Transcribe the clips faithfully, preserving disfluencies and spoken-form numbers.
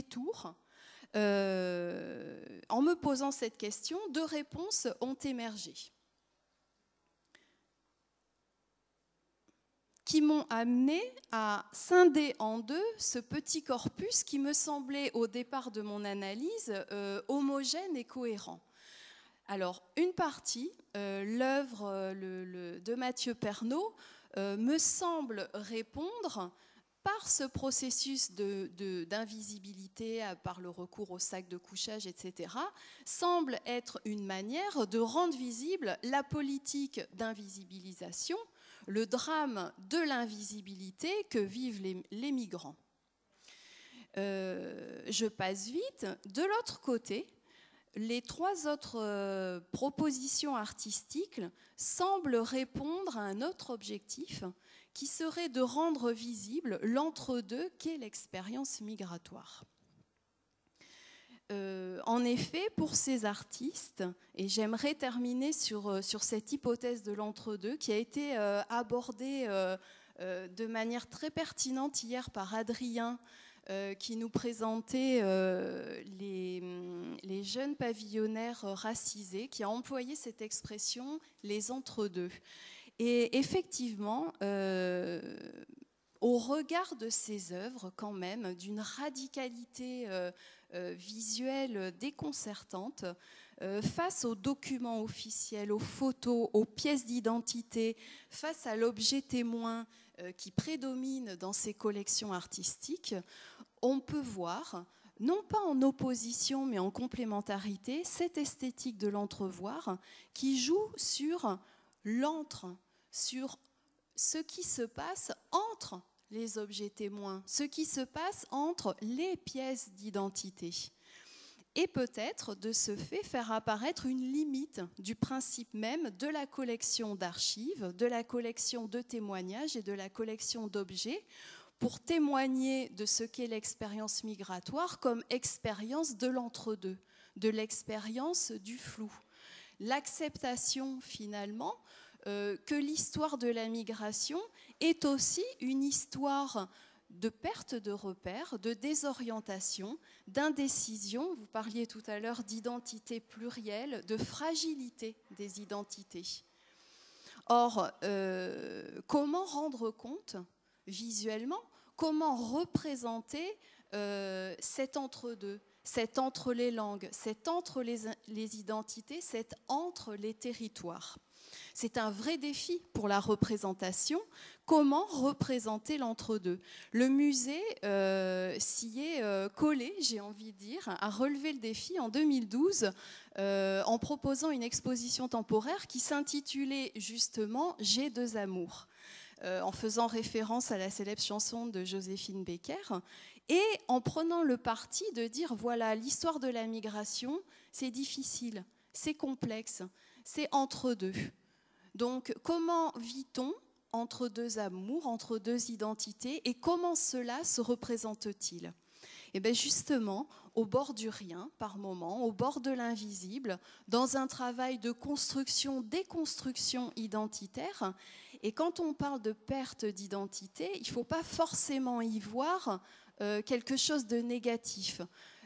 détour, euh, en me posant cette question, deux réponses ont émergé, qui m'ont amené à scinder en deux ce petit corpus qui me semblait au départ de mon analyse euh, homogène et cohérent. Alors, une partie, euh, l'œuvre euh, le, le, de Mathieu Pernaut, euh, me semble répondre par ce processus de, de, d'invisibilité, par le recours au sac de couchage, et cetera, semble être une manière de rendre visible la politique d'invisibilisation, le drame de l'invisibilité que vivent les, les migrants. Euh, je passe vite. De l'autre côté, les trois autres euh, propositions artistiques semblent répondre à un autre objectif qui serait de rendre visible l'entre-deux qu'est l'expérience migratoire. Euh, en effet, pour ces artistes, et j'aimerais terminer sur, sur cette hypothèse de l'entre-deux qui a été euh, abordée euh, euh, de manière très pertinente hier par Adrien, euh, qui nous présentait euh, les, les jeunes pavillonnaires racisés, qui a employé cette expression « les entre-deux ». Et effectivement, euh, au regard de ces œuvres, quand même, d'une radicalité euh, euh, visuelle déconcertante, euh, face aux documents officiels, aux photos, aux pièces d'identité, face à l'objet témoin euh, qui prédomine dans ces collections artistiques, on peut voir, non pas en opposition, mais en complémentarité, cette esthétique de l'entrevoir qui joue sur l'entre, sur ce qui se passe entre les objets témoins, ce qui se passe entre les pièces d'identité. Et peut-être, de ce fait, faire apparaître une limite du principe même de la collection d'archives, de la collection de témoignages et de la collection d'objets pour témoigner de ce qu'est l'expérience migratoire comme expérience de l'entre-deux, de l'expérience du flou. L'acceptation, finalement, Euh, que l'histoire de la migration est aussi une histoire de perte de repères, de désorientation, d'indécision. Vous parliez tout à l'heure d'identité plurielle, de fragilité des identités. Or, euh, comment rendre compte visuellement, comment représenter euh, cet entre-deux, cet entre les langues, cet entre les, les identités, cet entre les territoires? C'est un vrai défi pour la représentation. Comment représenter l'entre-deux? Le musée euh, s'y est euh, collé, j'ai envie de dire, a relevé le défi en deux mille douze euh, en proposant une exposition temporaire qui s'intitulait justement « J'ai deux amours ». Euh, en faisant référence à la célèbre chanson de Joséphine Baker, et en prenant le parti de dire, voilà, l'histoire de la migration, c'est difficile, c'est complexe, c'est entre deux. Donc, comment vit-on entre deux amours, entre deux identités, et comment cela se représente-t-il? Et bien justement, au bord du rien, par moment, au bord de l'invisible, dans un travail de construction, déconstruction identitaire. Et quand on parle de perte d'identité, il ne faut pas forcément y voir euh, quelque chose de négatif.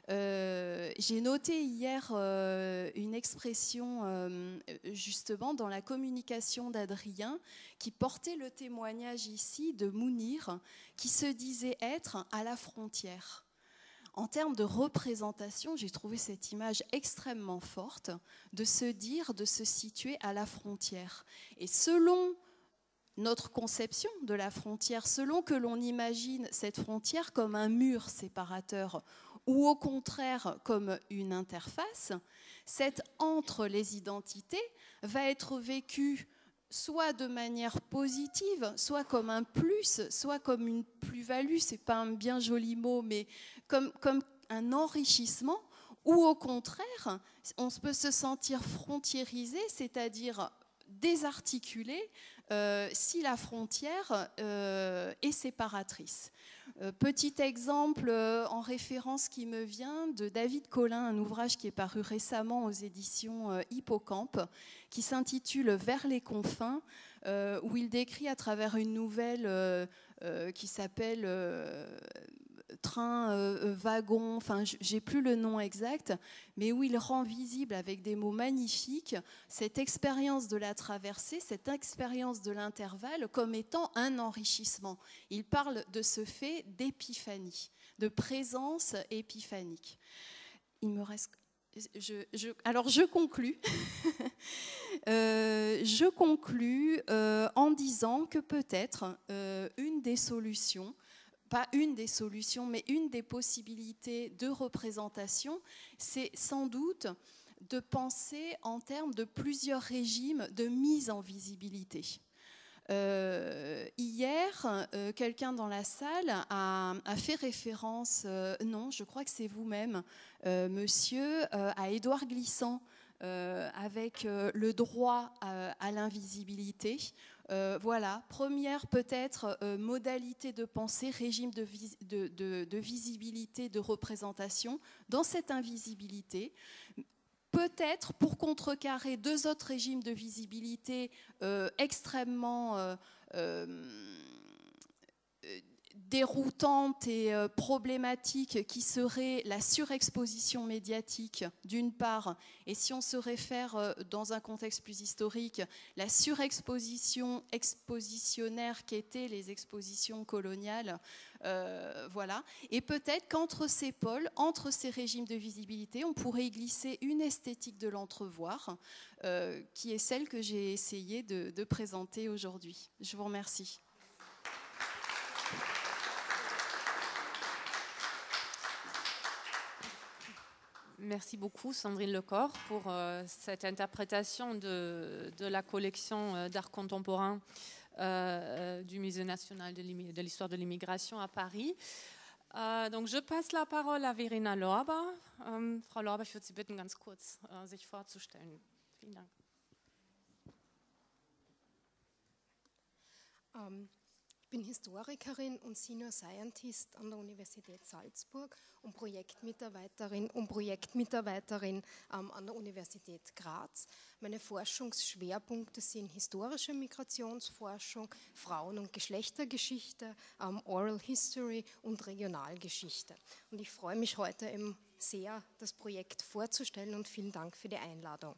Euh, j'ai noté hier euh, une expression euh, justement dans la communication d'Adrien qui portait le témoignage ici de Mounir qui se disait être à la frontière. En termes de représentation, j'ai trouvé cette image extrêmement forte de se dire, de se situer à la frontière. Et selon notre conception de la frontière, selon que l'on imagine cette frontière comme un mur séparateur ou au contraire comme une interface, cette entre les identités va être vécue soit de manière positive, soit comme un plus, soit comme une plus-value, c'est pas un bien joli mot, mais comme, comme un enrichissement, ou au contraire, on peut se sentir frontiérisé, c'est-à-dire désarticulé, euh, si la frontière euh, est séparatrice. Euh, petit exemple euh, en référence qui me vient de David Collin, un ouvrage qui est paru récemment aux éditions euh, Hippocampe, qui s'intitule « Vers les confins euh, », où il décrit à travers une nouvelle euh, euh, qui s'appelle euh, train, euh, wagon, enfin j'ai plus le nom exact, mais où il rend visible avec des mots magnifiques cette expérience de la traversée, cette expérience de l'intervalle comme étant un enrichissement. Il parle de ce fait d'épiphanie, de présence épiphanique. Il me reste... Je, je, alors je conclus, euh, je conclus euh, en disant que peut-être euh, une des solutions, pas une des solutions, mais une des possibilités de représentation, c'est sans doute de penser en termes de plusieurs régimes de mise en visibilité. Euh, hier, euh, quelqu'un dans la salle a, a fait référence, euh, non, je crois que c'est vous-même, euh, monsieur, euh, à Édouard Glissant, euh, avec euh, le droit à, à l'invisibilité. Euh, voilà, première peut-être euh, modalité de pensée, régime de, vis de, de, de visibilité, de représentation, dans cette invisibilité. Peut-être pour contrecarrer deux autres régimes de visibilité euh, extrêmement euh, euh, déroutantes et euh, problématiques qui seraient la surexposition médiatique d'une part, et si on se réfère euh, dans un contexte plus historique, la surexposition expositionnaire qu'étaient les expositions coloniales, euh, voilà. Et peut-être qu'entre ces pôles, entre ces régimes de visibilité, on pourrait y glisser une esthétique de l'entrevoir euh, qui est celle que j'ai essayé de, de présenter aujourd'hui. Je vous remercie. Merci beaucoup Sandrine Lecor pour euh, cette interprétation de, de la collection euh, d'art contemporain euh, du Musée national de l'histoire de l'immigration à Paris. Äh, donc je passe la parole à Verena Lorber. Ähm, Frau Lorber, ich würde Sie bitten, ganz kurz äh, sich vorzustellen. Vielen Dank. Um. Ich bin Historikerin und Senior Scientist an der Universität Salzburg und Projektmitarbeiterin, und Projektmitarbeiterin ähm, an der Universität Graz. Meine Forschungsschwerpunkte sind historische Migrationsforschung, Frauen- und Geschlechtergeschichte, ähm, Oral History und Regionalgeschichte. Und ich freue mich heute eben sehr, das Projekt vorzustellen, und vielen Dank für die Einladung.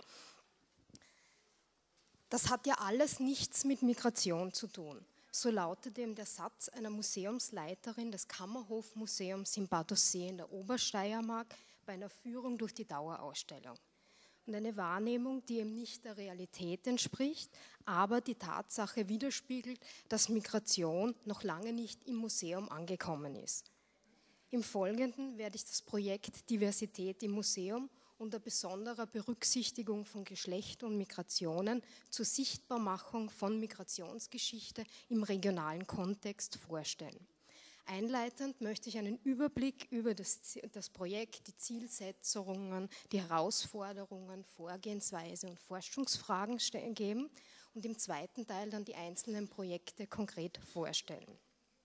Das hat ja alles nichts mit Migration zu tun. So lautete eben der Satz einer Museumsleiterin des Kammerhofmuseums in Badersee in der Obersteiermark bei einer Führung durch die Dauerausstellung. Und eine Wahrnehmung, die eben nicht der Realität entspricht, aber die Tatsache widerspiegelt, dass Migration noch lange nicht im Museum angekommen ist. Im Folgenden werde ich das Projekt Diversität im Museum unter besonderer Berücksichtigung von Geschlecht und Migrationen zur Sichtbarmachung von Migrationsgeschichte im regionalen Kontext vorstellen. Einleitend möchte ich einen Überblick über das, das Projekt, die Zielsetzungen, die Herausforderungen, Vorgehensweise und Forschungsfragen geben und im zweiten Teil dann die einzelnen Projekte konkret vorstellen.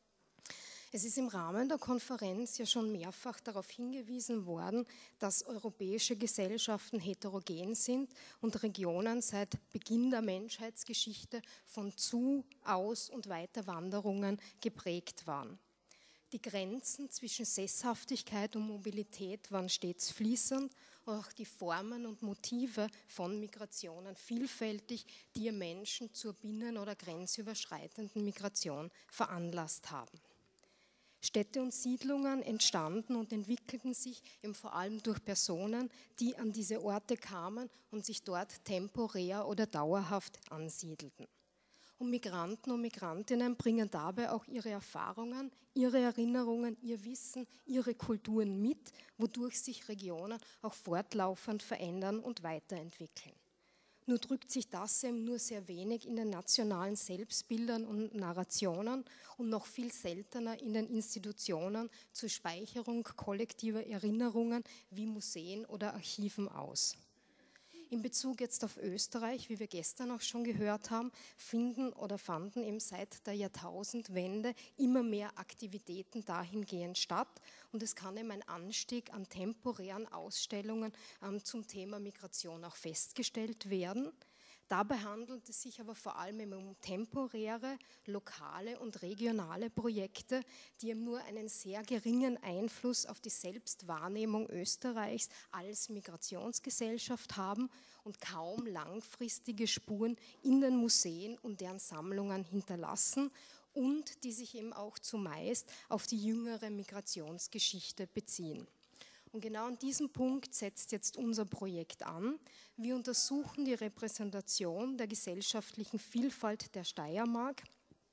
Es ist im Rahmen der Konferenz ja schon mehrfach darauf hingewiesen worden, dass europäische Gesellschaften heterogen sind und Regionen seit Beginn der Menschheitsgeschichte von Zu-, Aus- und Weiterwanderungen geprägt waren. Die Grenzen zwischen Sesshaftigkeit und Mobilität waren stets fließend, auch die Formen und Motive von Migrationen vielfältig, die ihr Menschen zur binnen- oder grenzüberschreitenden Migration veranlasst haben. Städte und Siedlungen entstanden und entwickelten sich eben vor allem durch Personen, die an diese Orte kamen und sich dort temporär oder dauerhaft ansiedelten. Und Migranten und Migrantinnen bringen dabei auch ihre Erfahrungen, ihre Erinnerungen, ihr Wissen, ihre Kulturen mit, wodurch sich Regionen auch fortlaufend verändern und weiterentwickeln. Nur drückt sich das eben nur sehr wenig in den nationalen Selbstbildern und Narrationen und noch viel seltener in den Institutionen zur Speicherung kollektiver Erinnerungen wie Museen oder Archiven aus. In Bezug jetzt auf Österreich, wie wir gestern auch schon gehört haben, finden oder fanden eben seit der Jahrtausendwende immer mehr Aktivitäten dahingehend statt. Und es kann eben ein Anstieg an temporären Ausstellungen ähm, zum Thema Migration auch festgestellt werden. Dabei handelt es sich aber vor allem um temporäre, lokale und regionale Projekte, die eben nur einen sehr geringen Einfluss auf die Selbstwahrnehmung Österreichs als Migrationsgesellschaft haben und kaum langfristige Spuren in den Museen und deren Sammlungen hinterlassen und die sich eben auch zumeist auf die jüngere Migrationsgeschichte beziehen. Und genau an diesem Punkt setzt jetzt unser Projekt an. Wir untersuchen die Repräsentation der gesellschaftlichen Vielfalt der Steiermark,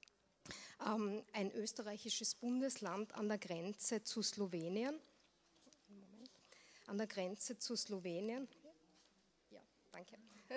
ähm, ein österreichisches Bundesland an der Grenze zu Slowenien. Moment, an der Grenze zu Slowenien. Ja, danke.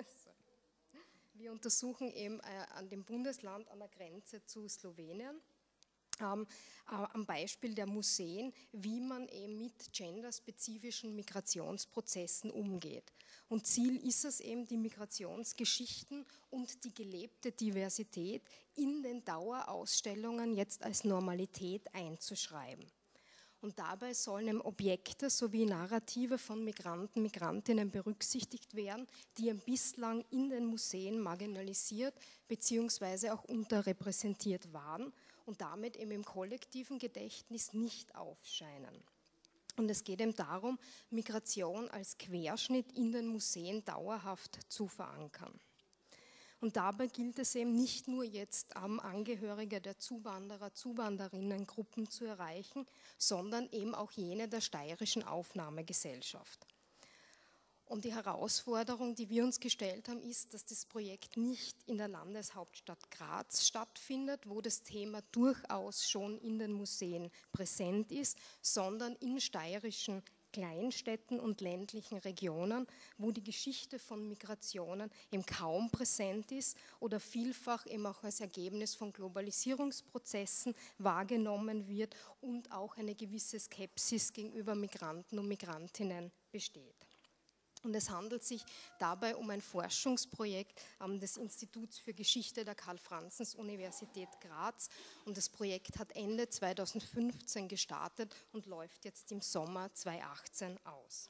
Wir untersuchen eben äh, an dem Bundesland an der Grenze zu Slowenien. Ähm, äh, am Beispiel der Museen, wie man eben mit genderspezifischen Migrationsprozessen umgeht. Und Ziel ist es eben, die Migrationsgeschichten und die gelebte Diversität in den Dauerausstellungen jetzt als Normalität einzuschreiben. Und dabei sollen Objekte sowie Narrative von Migranten, Migrantinnen berücksichtigt werden, die bislang in den Museen marginalisiert bzw. auch unterrepräsentiert waren und damit eben im kollektiven Gedächtnis nicht aufscheinen. Und es geht eben darum, Migration als Querschnitt in den Museen dauerhaft zu verankern. Und dabei gilt es eben nicht nur jetzt ähm, Angehörige der Zuwanderer, Zuwanderinnengruppen zu erreichen, sondern eben auch jene der steirischen Aufnahmegesellschaft. Und die Herausforderung, die wir uns gestellt haben, ist, dass das Projekt nicht in der Landeshauptstadt Graz stattfindet, wo das Thema durchaus schon in den Museen präsent ist, sondern in steirischen Kleinstädten und ländlichen Regionen, wo die Geschichte von Migrationen eben kaum präsent ist oder vielfach eben auch als Ergebnis von Globalisierungsprozessen wahrgenommen wird und auch eine gewisse Skepsis gegenüber Migranten und Migrantinnen besteht. Und es handelt sich dabei um ein Forschungsprojekt des Instituts für Geschichte der Karl-Franzens-Universität Graz. Und das Projekt hat Ende zweitausendfünfzehn gestartet und läuft jetzt im Sommer zweitausendachtzehn aus.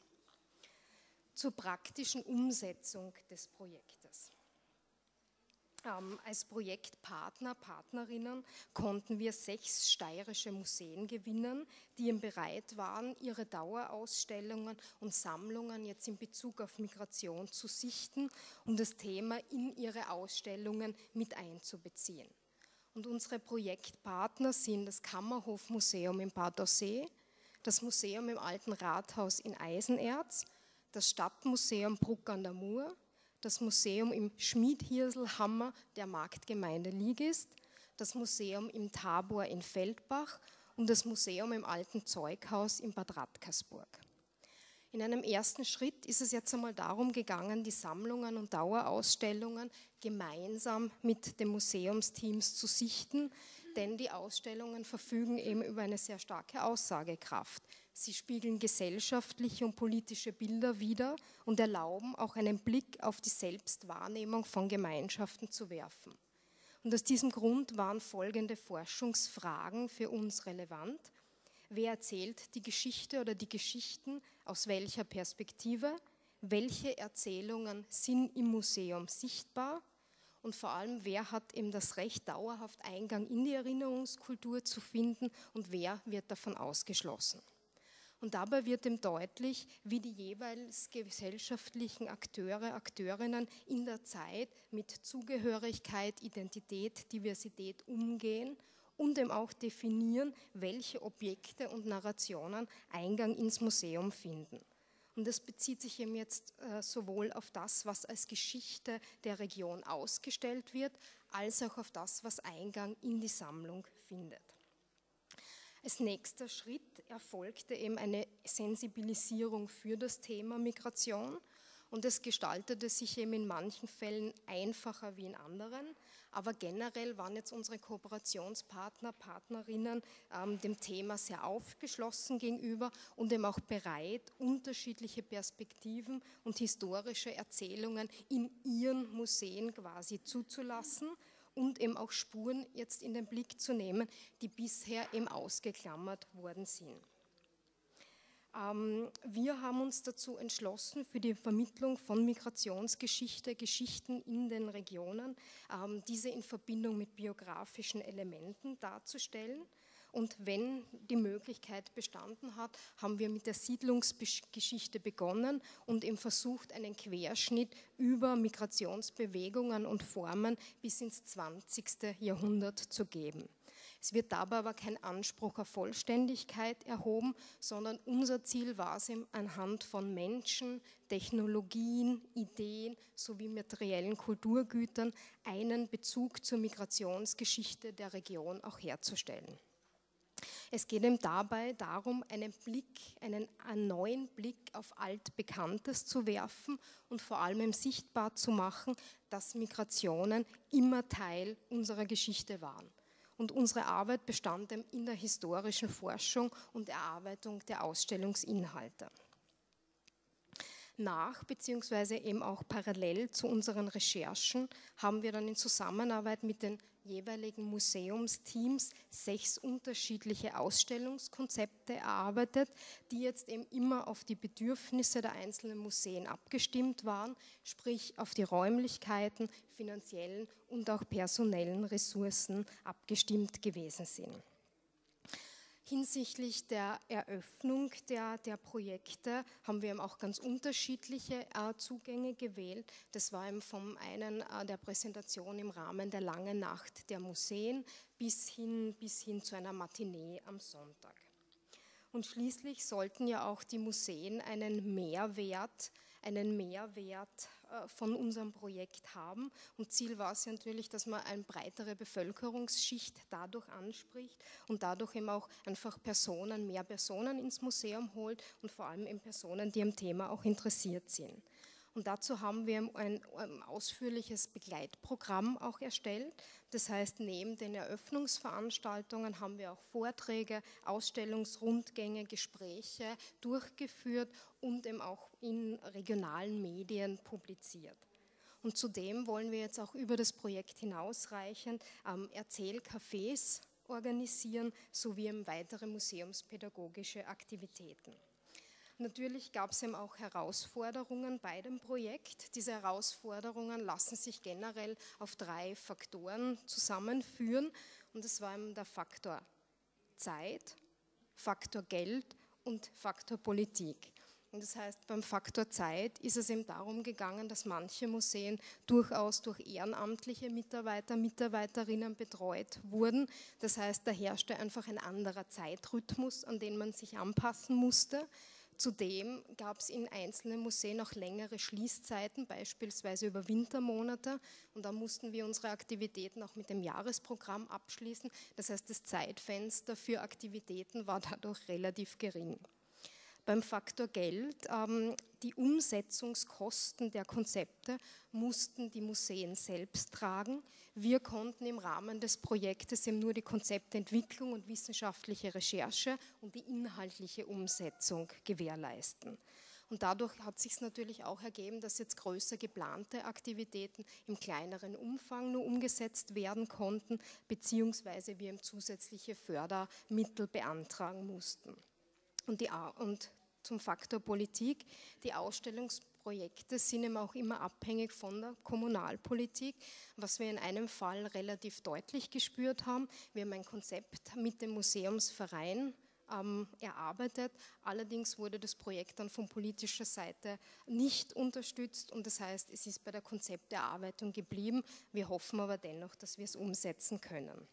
Zur praktischen Umsetzung des Projektes. Ähm, als Projektpartner, Partnerinnen konnten wir sechs steirische Museen gewinnen, die eben bereit waren, ihre Dauerausstellungen und Sammlungen jetzt in Bezug auf Migration zu sichten und das Thema in ihre Ausstellungen mit einzubeziehen. Und unsere Projektpartner sind das Kammerhofmuseum in Bad Aussee, das Museum im Alten Rathaus in Eisenerz, das Stadtmuseum Bruck an der Mur, das Museum im Schmiedhirselhammer der Marktgemeinde Ligist, das Museum im Tabor in Feldbach und das Museum im Alten Zeughaus in Bad Radkersburg. In einem ersten Schritt ist es jetzt einmal darum gegangen, die Sammlungen und Dauerausstellungen gemeinsam mit den Museumsteams zu sichten, denn die Ausstellungen verfügen eben über eine sehr starke Aussagekraft. Sie spiegeln gesellschaftliche und politische Bilder wider und erlauben auch einen Blick auf die Selbstwahrnehmung von Gemeinschaften zu werfen. Und aus diesem Grund waren folgende Forschungsfragen für uns relevant. Wer erzählt die Geschichte oder die Geschichten, aus welcher Perspektive? Welche Erzählungen sind im Museum sichtbar? Und vor allem, wer hat eben das Recht, dauerhaft Eingang in die Erinnerungskultur zu finden und wer wird davon ausgeschlossen? Und dabei wird ihm deutlich, wie die jeweils gesellschaftlichen Akteure, Akteurinnen in der Zeit mit Zugehörigkeit, Identität, Diversität umgehen und eben auch definieren, welche Objekte und Narrationen Eingang ins Museum finden. Und das bezieht sich eben jetzt äh, sowohl auf das, was als Geschichte der Region ausgestellt wird, als auch auf das, was Eingang in die Sammlung findet. Als nächster Schritt erfolgte eben eine Sensibilisierung für das Thema Migration und es gestaltete sich eben in manchen Fällen einfacher wie in anderen, aber generell waren jetzt unsere Kooperationspartner, Partnerinnen ähm, dem Thema sehr aufgeschlossen gegenüber und eben auch bereit, unterschiedliche Perspektiven und historische Erzählungen in ihren Museen quasi zuzulassen und eben auch Spuren jetzt in den Blick zu nehmen, die bisher eben ausgeklammert worden sind. Wir haben uns dazu entschlossen, für die Vermittlung von Migrationsgeschichte, Geschichten in den Regionen, diese in Verbindung mit biografischen Elementen darzustellen. Und wenn die Möglichkeit bestanden hat, haben wir mit der Siedlungsgeschichte begonnen und eben versucht, einen Querschnitt über Migrationsbewegungen und Formen bis ins zwanzigste Jahrhundert zu geben. Es wird dabei aber kein Anspruch auf Vollständigkeit erhoben, sondern unser Ziel war es, anhand von Menschen, Technologien, Ideen sowie materiellen Kulturgütern einen Bezug zur Migrationsgeschichte der Region auch herzustellen. Es geht ihm dabei darum, einen Blick, einen, einen neuen Blick auf Altbekanntes zu werfen und vor allem sichtbar zu machen, dass Migrationen immer Teil unserer Geschichte waren. Und unsere Arbeit bestand in der historischen Forschung und Erarbeitung der Ausstellungsinhalte. Nach bzw. eben auch parallel zu unseren Recherchen haben wir dann in Zusammenarbeit mit den jeweiligen Museumsteams sechs unterschiedliche Ausstellungskonzepte erarbeitet, die jetzt eben immer auf die Bedürfnisse der einzelnen Museen abgestimmt waren, sprich auf die Räumlichkeiten, finanziellen und auch personellen Ressourcen abgestimmt gewesen sind. Hinsichtlich der Eröffnung der, der Projekte haben wir eben auch ganz unterschiedliche äh, Zugänge gewählt. Das war eben vom einen äh, der Präsentation im Rahmen der Langen Nacht der Museen bis hin, bis hin zu einer Matinee am Sonntag. Und schließlich sollten ja auch die Museen einen Mehrwert, einen Mehrwert äh, von unserem Projekt haben. Und Ziel war es ja natürlich, dass man eine breitere Bevölkerungsschicht dadurch anspricht und dadurch eben auch einfach Personen, mehr Personen ins Museum holt und vor allem eben Personen, die am Thema auch interessiert sind. Und dazu haben wir ein, ein ausführliches Begleitprogramm auch erstellt. Das heißt, neben den Eröffnungsveranstaltungen haben wir auch Vorträge, Ausstellungsrundgänge, Gespräche durchgeführt und eben auch in regionalen Medien publiziert. Und zudem wollen wir jetzt auch über das Projekt hinausreichend ähm, Erzählcafés organisieren, sowie eben weitere museumspädagogische Aktivitäten. Natürlich gab es eben auch Herausforderungen bei dem Projekt. Diese Herausforderungen lassen sich generell auf drei Faktoren zusammenführen. Und das war eben der Faktor Zeit, Faktor Geld und Faktor Politik. Und das heißt, beim Faktor Zeit ist es eben darum gegangen, dass manche Museen durchaus durch ehrenamtliche Mitarbeiter, Mitarbeiterinnen betreut wurden. Das heißt, da herrschte einfach ein anderer Zeitrhythmus, an den man sich anpassen musste. Zudem gab es in einzelnen Museen auch längere Schließzeiten, beispielsweise über Wintermonate. Und da mussten wir unsere Aktivitäten auch mit dem Jahresprogramm abschließen. Das heißt, das Zeitfenster für Aktivitäten war dadurch relativ gering. Beim Faktor Geld, ähm, die Umsetzungskosten der Konzepte mussten die Museen selbst tragen. Wir konnten im Rahmen des Projektes eben nur die Konzeptentwicklung und wissenschaftliche Recherche und die inhaltliche Umsetzung gewährleisten. Und dadurch hat sich es natürlich auch ergeben, dass jetzt größer geplante Aktivitäten im kleineren Umfang nur umgesetzt werden konnten, beziehungsweise wir eben zusätzliche Fördermittel beantragen mussten. Und, die, und zum Faktor Politik, die Ausstellungsprojekte sind eben auch immer abhängig von der Kommunalpolitik, was wir in einem Fall relativ deutlich gespürt haben. Wir haben ein Konzept mit dem Museumsverein ähm, erarbeitet, allerdings wurde das Projekt dann von politischer Seite nicht unterstützt und das heißt, es ist bei der Konzepterarbeitung geblieben. Wir hoffen aber dennoch, dass wir es umsetzen können.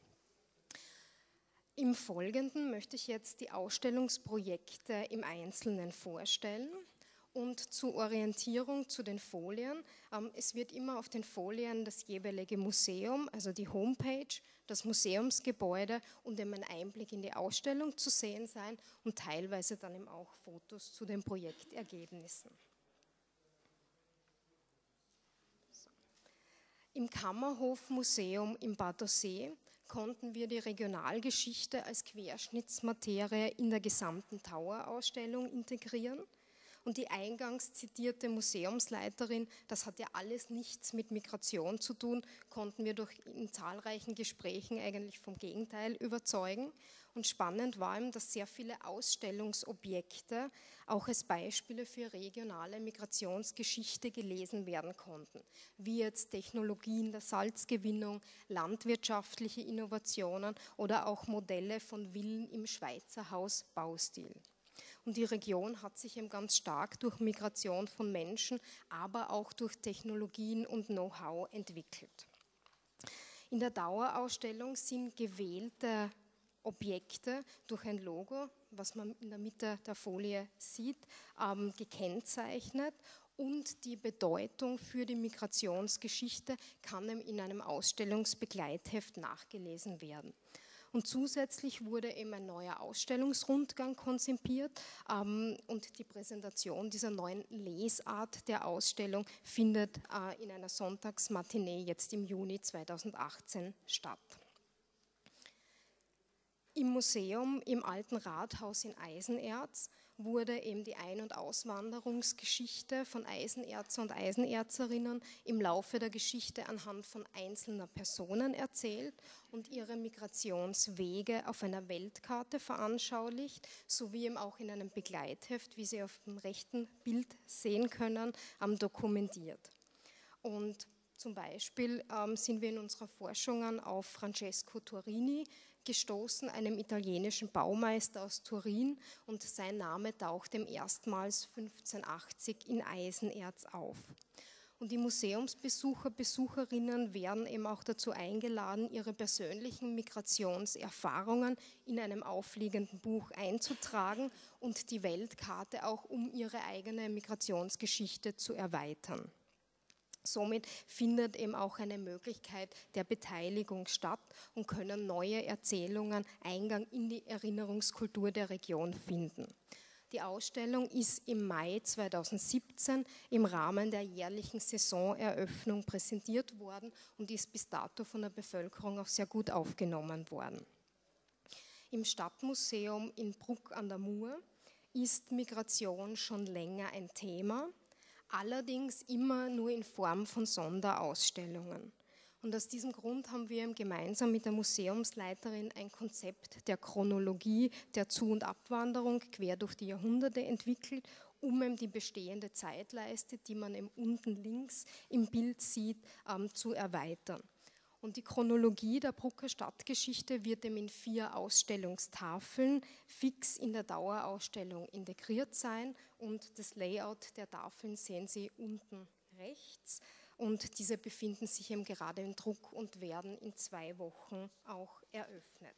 Im Folgenden möchte ich jetzt die Ausstellungsprojekte im Einzelnen vorstellen und zur Orientierung zu den Folien. Es wird immer auf den Folien das jeweilige Museum, also die Homepage, das Museumsgebäude und eben ein Einblick in die Ausstellung zu sehen sein und teilweise dann eben auch Fotos zu den Projektergebnissen. So. Im Kammerhofmuseum im Badersee konnten wir die Regionalgeschichte als Querschnittsmaterie in der gesamten Tower-Ausstellung integrieren. Und die eingangs zitierte Museumsleiterin, das hat ja alles nichts mit Migration zu tun, konnten wir durch in zahlreichen Gesprächen eigentlich vom Gegenteil überzeugen. Und spannend war ihm, dass sehr viele Ausstellungsobjekte auch als Beispiele für regionale Migrationsgeschichte gelesen werden konnten, wie jetzt Technologien der Salzgewinnung, landwirtschaftliche Innovationen oder auch Modelle von Villen im Schweizer Hausbaustil. Und die Region hat sich eben ganz stark durch Migration von Menschen, aber auch durch Technologien und Know-how entwickelt. In der Dauerausstellung sind gewählte Objekte durch ein Logo, was man in der Mitte der Folie sieht, ähm, gekennzeichnet, und die Bedeutung für die Migrationsgeschichte kann in einem Ausstellungsbegleitheft nachgelesen werden. Und zusätzlich wurde eben ein neuer Ausstellungsrundgang konzipiert ähm, und die Präsentation dieser neuen Lesart der Ausstellung findet äh, in einer Sonntagsmatinee jetzt im Juni zweitausendachtzehn statt. Im Museum im Alten Rathaus in Eisenerz wurde eben die Ein- und Auswanderungsgeschichte von Eisenerzer und Eisenerzerinnen im Laufe der Geschichte anhand von einzelner Personen erzählt und ihre Migrationswege auf einer Weltkarte veranschaulicht, sowie eben auch in einem Begleitheft, wie Sie auf dem rechten Bild sehen können, dokumentiert. Und zum Beispiel ähm, sind wir in unseren Forschungen auf Francesco Turini gestoßen, einem italienischen Baumeister aus Turin, und sein Name taucht dem erstmals fünfzehnhundertachtzig in Eisenerz auf. Und die Museumsbesucher, Besucherinnen werden eben auch dazu eingeladen, ihre persönlichen Migrationserfahrungen in einem aufliegenden Buch einzutragen und die Weltkarte auch um ihre eigene Migrationsgeschichte zu erweitern. Somit findet eben auch eine Möglichkeit der Beteiligung statt und können neue Erzählungen Eingang in die Erinnerungskultur der Region finden. Die Ausstellung ist im Mai zweitausendsiebzehn im Rahmen der jährlichen Saisoneröffnung präsentiert worden und ist bis dato von der Bevölkerung auch sehr gut aufgenommen worden. Im Stadtmuseum in Bruck an der Mur ist Migration schon länger ein Thema, allerdings immer nur in Form von Sonderausstellungen. Und aus diesem Grund haben wir gemeinsam mit der Museumsleiterin ein Konzept der Chronologie der Zu- und Abwanderung quer durch die Jahrhunderte entwickelt, um die bestehende Zeitleiste, die man unten links im Bild sieht, zu erweitern. Und die Chronologie der Brucker Stadtgeschichte wird in vier Ausstellungstafeln fix in der Dauerausstellung integriert sein, und das Layout der Tafeln sehen Sie unten rechts, und diese befinden sich eben gerade im Druck und werden in zwei Wochen auch eröffnet.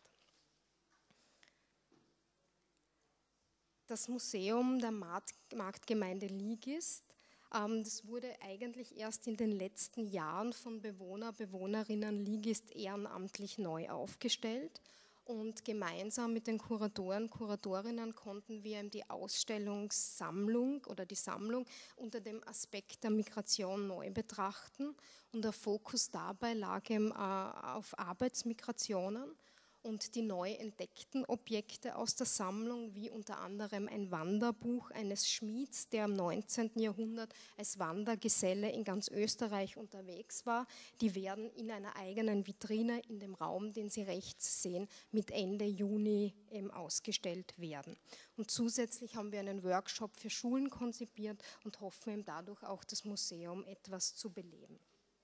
Das Museum der Marktgemeinde Ligist, das wurde eigentlich erst in den letzten Jahren von Bewohner, Bewohnerinnen Ligist ehrenamtlich neu aufgestellt. Und gemeinsam mit den Kuratoren, Kuratorinnen konnten wir die Ausstellungssammlung oder die Sammlung unter dem Aspekt der Migration neu betrachten. Und der Fokus dabei lag eben auf Arbeitsmigrationen. Und die neu entdeckten Objekte aus der Sammlung, wie unter anderem ein Wanderbuch eines Schmieds, der im neunzehnten Jahrhundert als Wandergeselle in ganz Österreich unterwegs war, die werden in einer eigenen Vitrine in dem Raum, den Sie rechts sehen, mit Ende Juni eben ausgestellt werden. Und zusätzlich haben wir einen Workshop für Schulen konzipiert und hoffen eben dadurch auch das Museum etwas zu beleben.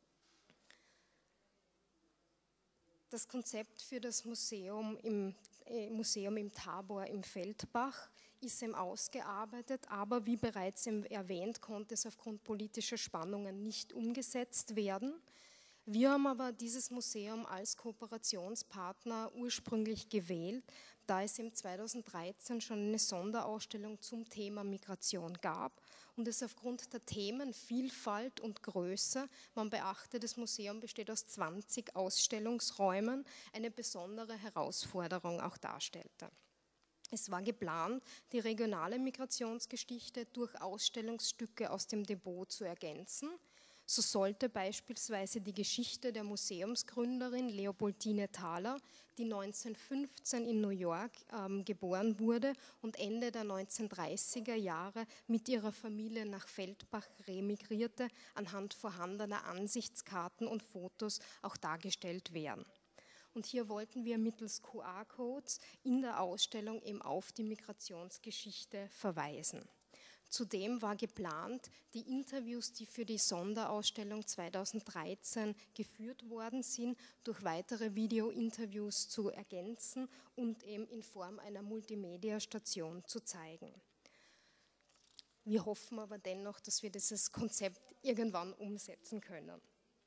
Das Konzept für das Museum im, äh, Museum im Tabor im Feldbach ist eben ausgearbeitet, aber wie bereits erwähnt, konnte es aufgrund politischer Spannungen nicht umgesetzt werden. Wir haben aber dieses Museum als Kooperationspartner ursprünglich gewählt, da es im zweitausenddreizehn schon eine Sonderausstellung zum Thema Migration gab und es aufgrund der Themenvielfalt und Größe, man beachte, das Museum besteht aus zwanzig Ausstellungsräumen, eine besondere Herausforderung auch darstellte. Es war geplant, die regionale Migrationsgeschichte durch Ausstellungsstücke aus dem Depot zu ergänzen. So sollte beispielsweise die Geschichte der Museumsgründerin Leopoldine Thaler, die neunzehnhundertfünfzehn in New York ähm, geboren wurde und Ende der neunzehnhundertdreißiger Jahre mit ihrer Familie nach Feldbach remigrierte, anhand vorhandener Ansichtskarten und Fotos auch dargestellt werden. Und hier wollten wir mittels Q R-Codes in der Ausstellung eben auf die Migrationsgeschichte verweisen. Zudem war geplant, die Interviews, die für die Sonderausstellung zweitausenddreizehn geführt worden sind, durch weitere Video-Interviews zu ergänzen und eben in Form einer Multimedia-Station zu zeigen. Wir hoffen aber dennoch, dass wir dieses Konzept irgendwann umsetzen können.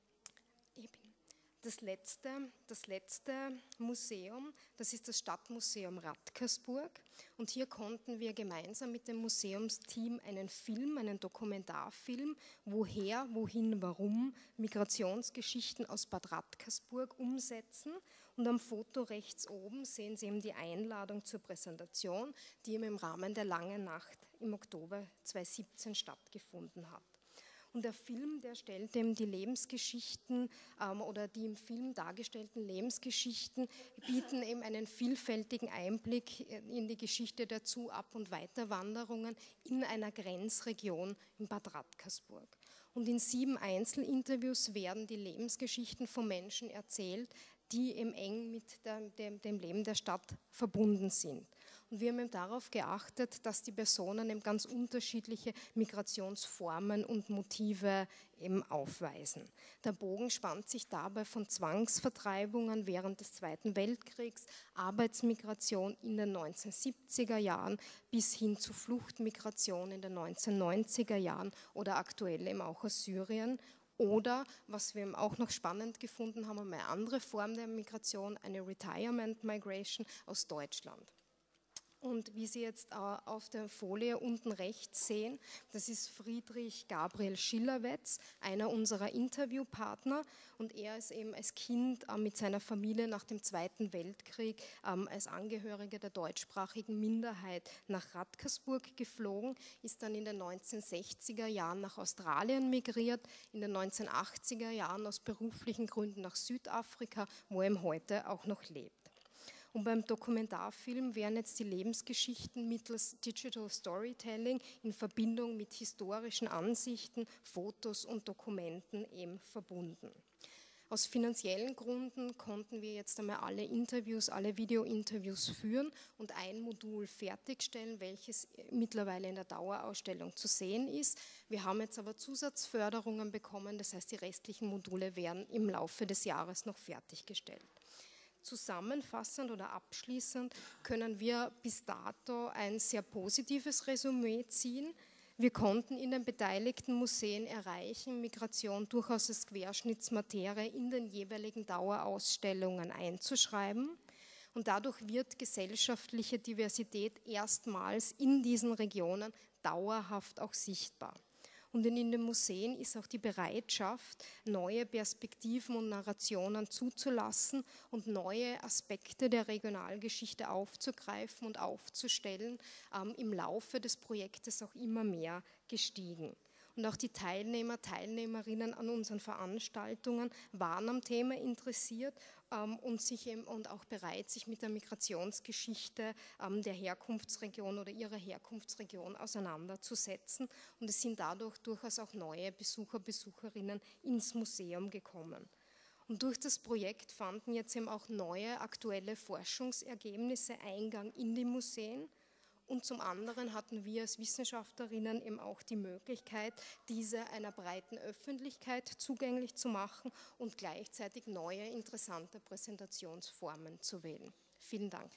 Das letzte, das letzte Museum, das ist das Stadtmuseum Radkersburg. Und hier konnten wir gemeinsam mit dem Museumsteam einen Film, einen Dokumentarfilm, woher, wohin, warum, Migrationsgeschichten aus Bad Radkersburg umsetzen. Und am Foto rechts oben sehen Sie eben die Einladung zur Präsentation, die eben im Rahmen der Langen Nacht im Oktober zweitausendsiebzehn stattgefunden hat. Und der Film, der stellt eben die Lebensgeschichten ähm, oder die im Film dargestellten Lebensgeschichten bieten eben einen vielfältigen Einblick in die Geschichte der Zu-, Ab- und Weiterwanderungen in einer Grenzregion in Bad Radkersburg. Und in sieben Einzelinterviews werden die Lebensgeschichten von Menschen erzählt, die eben eng mit der, dem, dem Leben der Stadt verbunden sind. Und wir haben eben darauf geachtet, dass die Personen eben ganz unterschiedliche Migrationsformen und Motive eben aufweisen. Der Bogen spannt sich dabei von Zwangsvertreibungen während des Zweiten Weltkriegs, Arbeitsmigration in den neunzehnhundertsiebziger Jahren bis hin zu Fluchtmigration in den neunzehnhundertneunziger Jahren oder aktuell eben auch aus Syrien. Oder, was wir auch noch spannend gefunden haben, eine andere Form der Migration, eine Retirement Migration aus Deutschland. Und wie Sie jetzt auf der Folie unten rechts sehen, das ist Friedrich Gabriel Schillerwetz, einer unserer Interviewpartner. Und er ist eben als Kind mit seiner Familie nach dem Zweiten Weltkrieg als Angehöriger der deutschsprachigen Minderheit nach Radkersburg geflogen, ist dann in den neunzehnhundertsechziger Jahren nach Australien migriert, in den neunzehnhundertachtziger Jahren aus beruflichen Gründen nach Südafrika, wo er heute auch noch lebt. Und beim Dokumentarfilm werden jetzt die Lebensgeschichten mittels Digital Storytelling in Verbindung mit historischen Ansichten, Fotos und Dokumenten eben verbunden. Aus finanziellen Gründen konnten wir jetzt einmal alle Interviews, alle Video-Interviews führen und ein Modul fertigstellen, welches mittlerweile in der Dauerausstellung zu sehen ist. Wir haben jetzt aber Zusatzförderungen bekommen, das heißt, die restlichen Module werden im Laufe des Jahres noch fertiggestellt. Zusammenfassend oder abschließend können wir bis dato ein sehr positives Resümee ziehen. Wir konnten in den beteiligten Museen erreichen, Migration durchaus als Querschnittsmaterie in den jeweiligen Dauerausstellungen einzuschreiben. Und dadurch wird gesellschaftliche Diversität erstmals in diesen Regionen dauerhaft auch sichtbar. Und in den Museen ist auch die Bereitschaft, neue Perspektiven und Narrationen zuzulassen und neue Aspekte der Regionalgeschichte aufzugreifen und aufzustellen, ähm, im Laufe des Projektes auch immer mehr gestiegen. Und auch die Teilnehmer, Teilnehmerinnen an unseren Veranstaltungen waren am Thema interessiert ähm, und, sich eben, und auch bereit, sich mit der Migrationsgeschichte ähm, der Herkunftsregion oder ihrer Herkunftsregion auseinanderzusetzen. Und es sind dadurch durchaus auch neue Besucher, Besucherinnen ins Museum gekommen. Und durch das Projekt fanden jetzt eben auch neue aktuelle Forschungsergebnisse Eingang in die Museen. Und zum anderen hatten wir als Wissenschaftlerinnen eben auch die Möglichkeit, diese einer breiten Öffentlichkeit zugänglich zu machen und gleichzeitig neue, interessante Präsentationsformen zu wählen. Vielen Dank.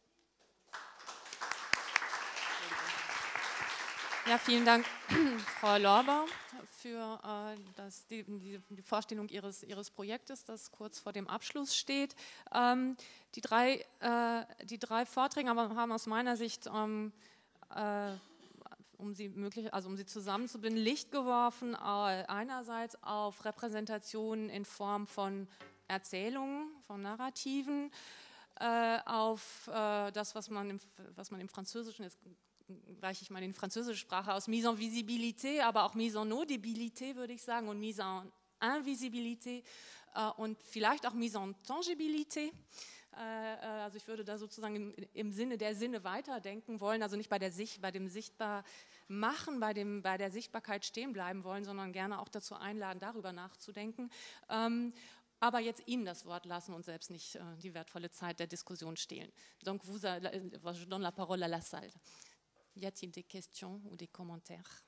Ja, vielen Dank, Frau Lorber, für äh, das, die, die, die Vorstellung Ihres, Ihres Projektes, das kurz vor dem Abschluss steht. Ähm, die, drei, äh, die drei Vorträge haben aus meiner Sicht, ähm, äh, um, sie möglich, also um sie zusammenzubinden, Licht geworfen, äh, einerseits auf Repräsentationen in Form von Erzählungen, von Narrativen, äh, auf äh, das, was man im, was man im Französischen ist, weiche ich mal in die französische Sprache aus, Mise en Visibilité, aber auch Mise en Audibilité, würde ich sagen, und Mise en Invisibilité äh, und vielleicht auch Mise en Tangibilité. Äh, also ich würde da sozusagen im, im Sinne der Sinne weiterdenken wollen, also nicht bei, der Sicht, bei dem Sichtbarmachen, bei, dem, bei der Sichtbarkeit stehen bleiben wollen, sondern gerne auch dazu einladen, darüber nachzudenken. Ähm, aber jetzt Ihnen das Wort lassen und selbst nicht äh, die wertvolle Zeit der Diskussion stehlen. Donc, vous a, je donne la parole à la salle. Y a-t-il des questions ou des commentaires?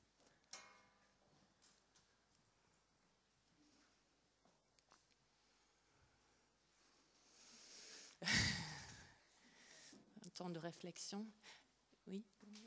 Un temps de réflexion. Oui.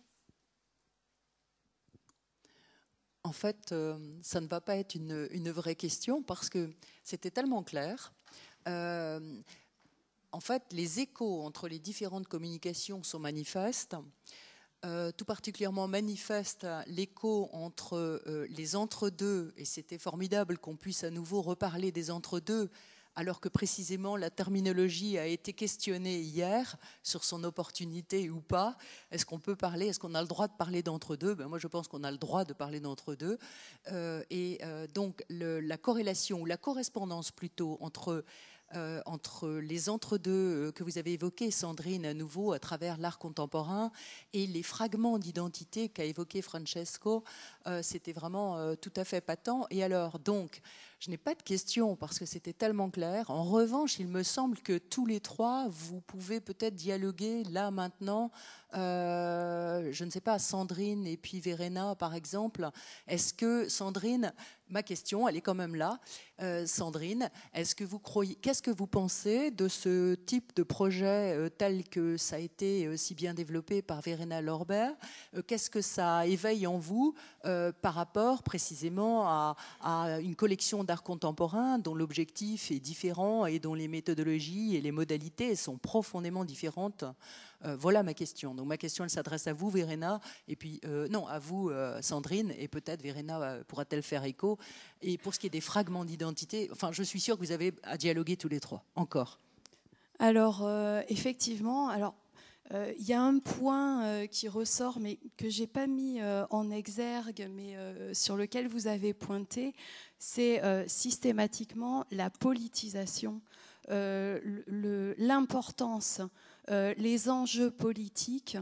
En fait, euh, ça ne va pas être une, une vraie question parce que c'était tellement clair. Euh, en fait, les échos entre les différentes communications sont manifestes. Euh, tout particulièrement manifeste l'écho entre euh, les entre-deux, et c'était formidable qu'on puisse à nouveau reparler des entre-deux, alors que précisément la terminologie a été questionnée hier sur son opportunité ou pas. Est-ce qu'on peut parler, est-ce qu'on a le droit de parler d'entre-deux? Ben moi je pense qu'on a le droit de parler d'entre-deux. Euh, et euh, donc le, la corrélation, ou la correspondance plutôt, entre Euh, entre les entre-deux que vous avez évoqués, Sandrine, à nouveau, à travers l'art contemporain, et les fragments d'identité qu'a évoqué Francesco, euh, c'était vraiment euh, tout à fait patent. Et alors, donc, je n'ai pas de questions parce que c'était tellement clair. En revanche, il me semble que tous les trois, vous pouvez peut-être dialoguer là, maintenant. Euh, je ne sais pas, Sandrine et puis Verena, par exemple. Est-ce que, Sandrine, ma question, elle est quand même là. Euh, Sandrine, est-ce que vous croyez, qu'est-ce que vous pensez de ce type de projet euh, tel que ça a été euh, si bien développé par Verena Lorbert? euh, Qu'est-ce que ça éveille en vous euh, par rapport précisément à, à une collection d'art contemporain dont l'objectif est différent et dont les méthodologies et les modalités sont profondément différentes? Euh, voilà ma question. Donc ma question, elle s'adresse à vous, Verena, et puis euh, non, à vous, euh, Sandrine, et peut-être Verena euh, pourra-t-elle faire écho. Et pour ce qui est des fragments d'identité, enfin, je suis sûre que vous avez à dialoguer tous les trois, encore. Alors, euh, effectivement, alors il euh, y a un point euh, qui ressort, mais que j'ai pas mis euh, en exergue, mais euh, sur lequel vous avez pointé, c'est euh, systématiquement la politisation, euh, le, l'importance, euh, les enjeux politiques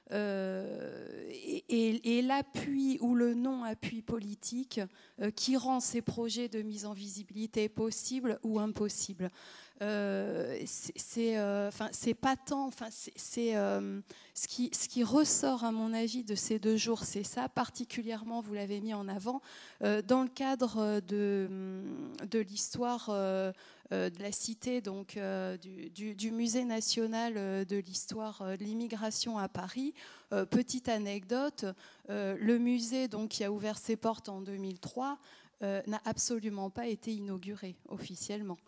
euh, et, et, et l'appui ou le non-appui politique euh, qui rend ces projets de mise en visibilité possibles ou impossibles. Euh, c'est euh, patent, c'est euh, ce, qui, ce qui ressort à mon avis de ces deux jours, c'est ça, particulièrement, vous l'avez mis en avant, euh, dans le cadre de, de l'histoire euh, de la cité, donc euh, du, du, du Musée national de l'histoire de l'immigration à Paris. Euh, petite anecdote, euh, le musée donc, qui a ouvert ses portes en deux mille trois euh, n'a absolument pas été inauguré officiellement.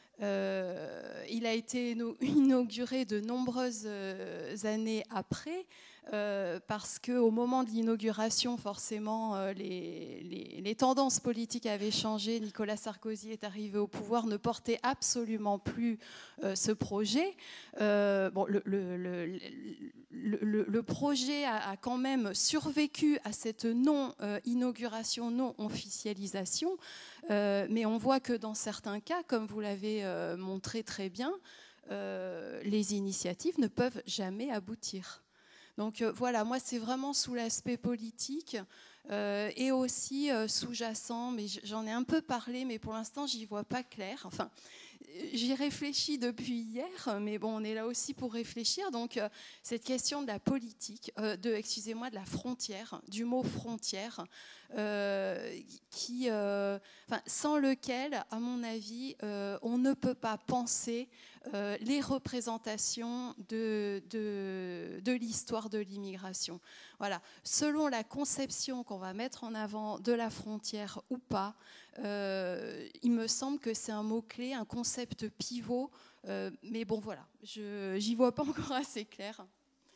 Euh, il a été inauguré de nombreuses euh, années après, euh, parce qu'au moment de l'inauguration, forcément, euh, les, les, les tendances politiques avaient changé. Nicolas Sarkozy est arrivé au pouvoir, ne portait absolument plus euh, ce projet. Euh, bon, le, le, le, le, le projet a, a quand même survécu à cette non-inauguration, non-officialisation. Euh, mais on voit que dans certains cas, comme vous l'avez euh, montré très bien, euh, les initiatives ne peuvent jamais aboutir. Donc euh, voilà, moi c'est vraiment sous l'aspect politique euh, et aussi euh, sous-jacent, mais j'en ai un peu parlé, mais pour l'instant j'y vois pas clair. Enfin, j'y réfléchis depuis hier, mais bon, on est là aussi pour réfléchir. Donc, euh, cette question de la politique, euh, de, excusez-moi, de la frontière, du mot frontière, euh, qui, euh, enfin, sans lequel, à mon avis, euh, on ne peut pas penser euh, les représentations de, de, de l'histoire de l'immigration. Voilà. Selon la conception qu'on va mettre en avant de la frontière ou pas, euh, il me semble que c'est un mot-clé, un concept pivot, euh, mais bon voilà, je j'y vois pas encore assez clair.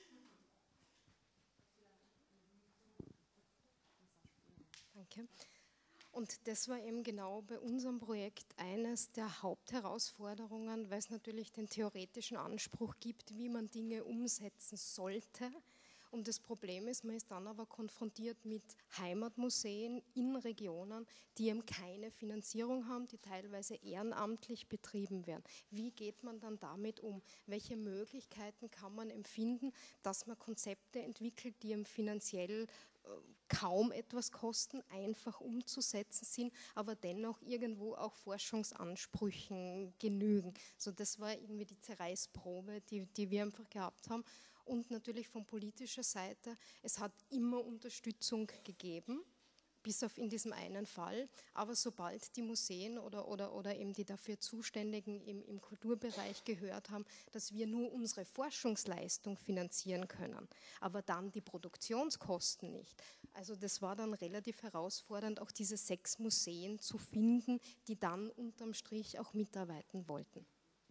Danke. Und das war eben genau bei unserem Projekt eines der Hauptherausforderungen, weil es natürlich den theoretischen Anspruch gibt, wie man Dinge umsetzen sollte Und das Problem ist, man ist dann aber konfrontiert mit Heimatmuseen in Regionen, die eben keine Finanzierung haben, die teilweise ehrenamtlich betrieben werden. Wie geht man dann damit um? Welche Möglichkeiten kann man empfinden, dass man Konzepte entwickelt, die eben finanziell kaum etwas kosten, einfach umzusetzen sind, aber dennoch irgendwo auch Forschungsansprüchen genügen. So, das war irgendwie die Zerreißprobe, die, die wir einfach gehabt haben. Und natürlich von politischer Seite, es hat immer Unterstützung gegeben, bis auf in diesem einen Fall, aber sobald die Museen oder, oder, oder eben die dafür Zuständigen im, im Kulturbereich gehört haben, dass wir nur unsere Forschungsleistung finanzieren können, aber dann die Produktionskosten nicht. Also das war dann relativ herausfordernd, auch diese sechs Museen zu finden, die dann unterm Strich auch mitarbeiten wollten.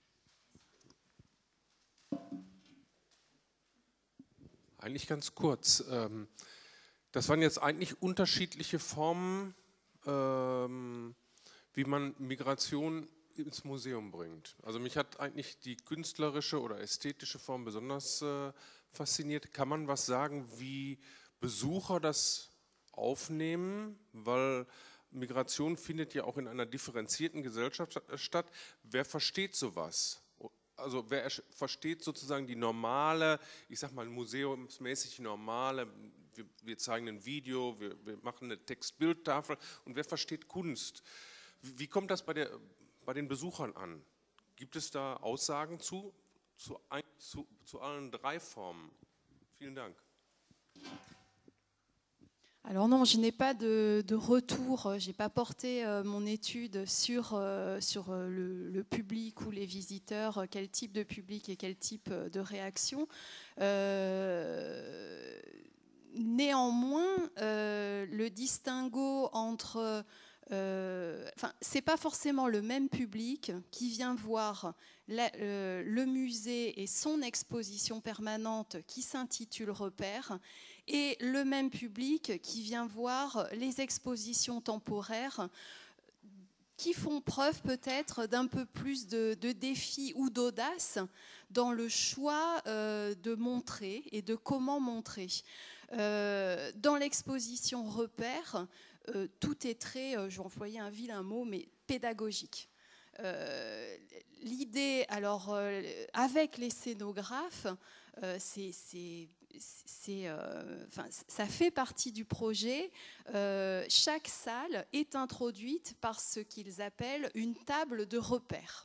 Eigentlich ganz kurz. Das waren jetzt eigentlich unterschiedliche Formen, wie man Migration ins Museum bringt. Also mich hat eigentlich die künstlerische oder ästhetische Form besonders fasziniert. Kann man was sagen, wie Besucher das aufnehmen? Weil Migration findet ja auch in einer differenzierten Gesellschaft statt. Wer versteht sowas? Also wer versteht sozusagen die normale, ich sag mal museumsmäßig normale, wir, wir zeigen ein Video, wir, wir machen eine Text-Bild-Tafel, und wer versteht Kunst? Wie, wie kommt das bei, der, bei den Besuchern an? Gibt es da Aussagen zu, zu, ein, zu, zu allen drei Formen? Vielen Dank. Alors non, je n'ai pas de, de retour, je n'ai pas porté euh, mon étude sur, euh, sur euh, le, le public ou les visiteurs, euh, quel type de public et quel type de réaction. Euh, néanmoins, euh, le distinguo entre... Euh, enfin, c'est pas forcément le même public qui vient voir la, euh, le musée et son exposition permanente qui s'intitule Repères, et le même public qui vient voir les expositions temporaires qui font preuve peut-être d'un peu plus de, de défi ou d'audace dans le choix euh, de montrer et de comment montrer. Euh, dans l'exposition Repères, euh, tout est très, euh, je vais employer un vilain mot, mais pédagogique. Euh, l'idée, alors, euh, avec les scénographes, euh, c'est... C'est, euh, enfin, ça fait partie du projet. Euh, chaque salle est introduite par ce qu'ils appellent une table de repères.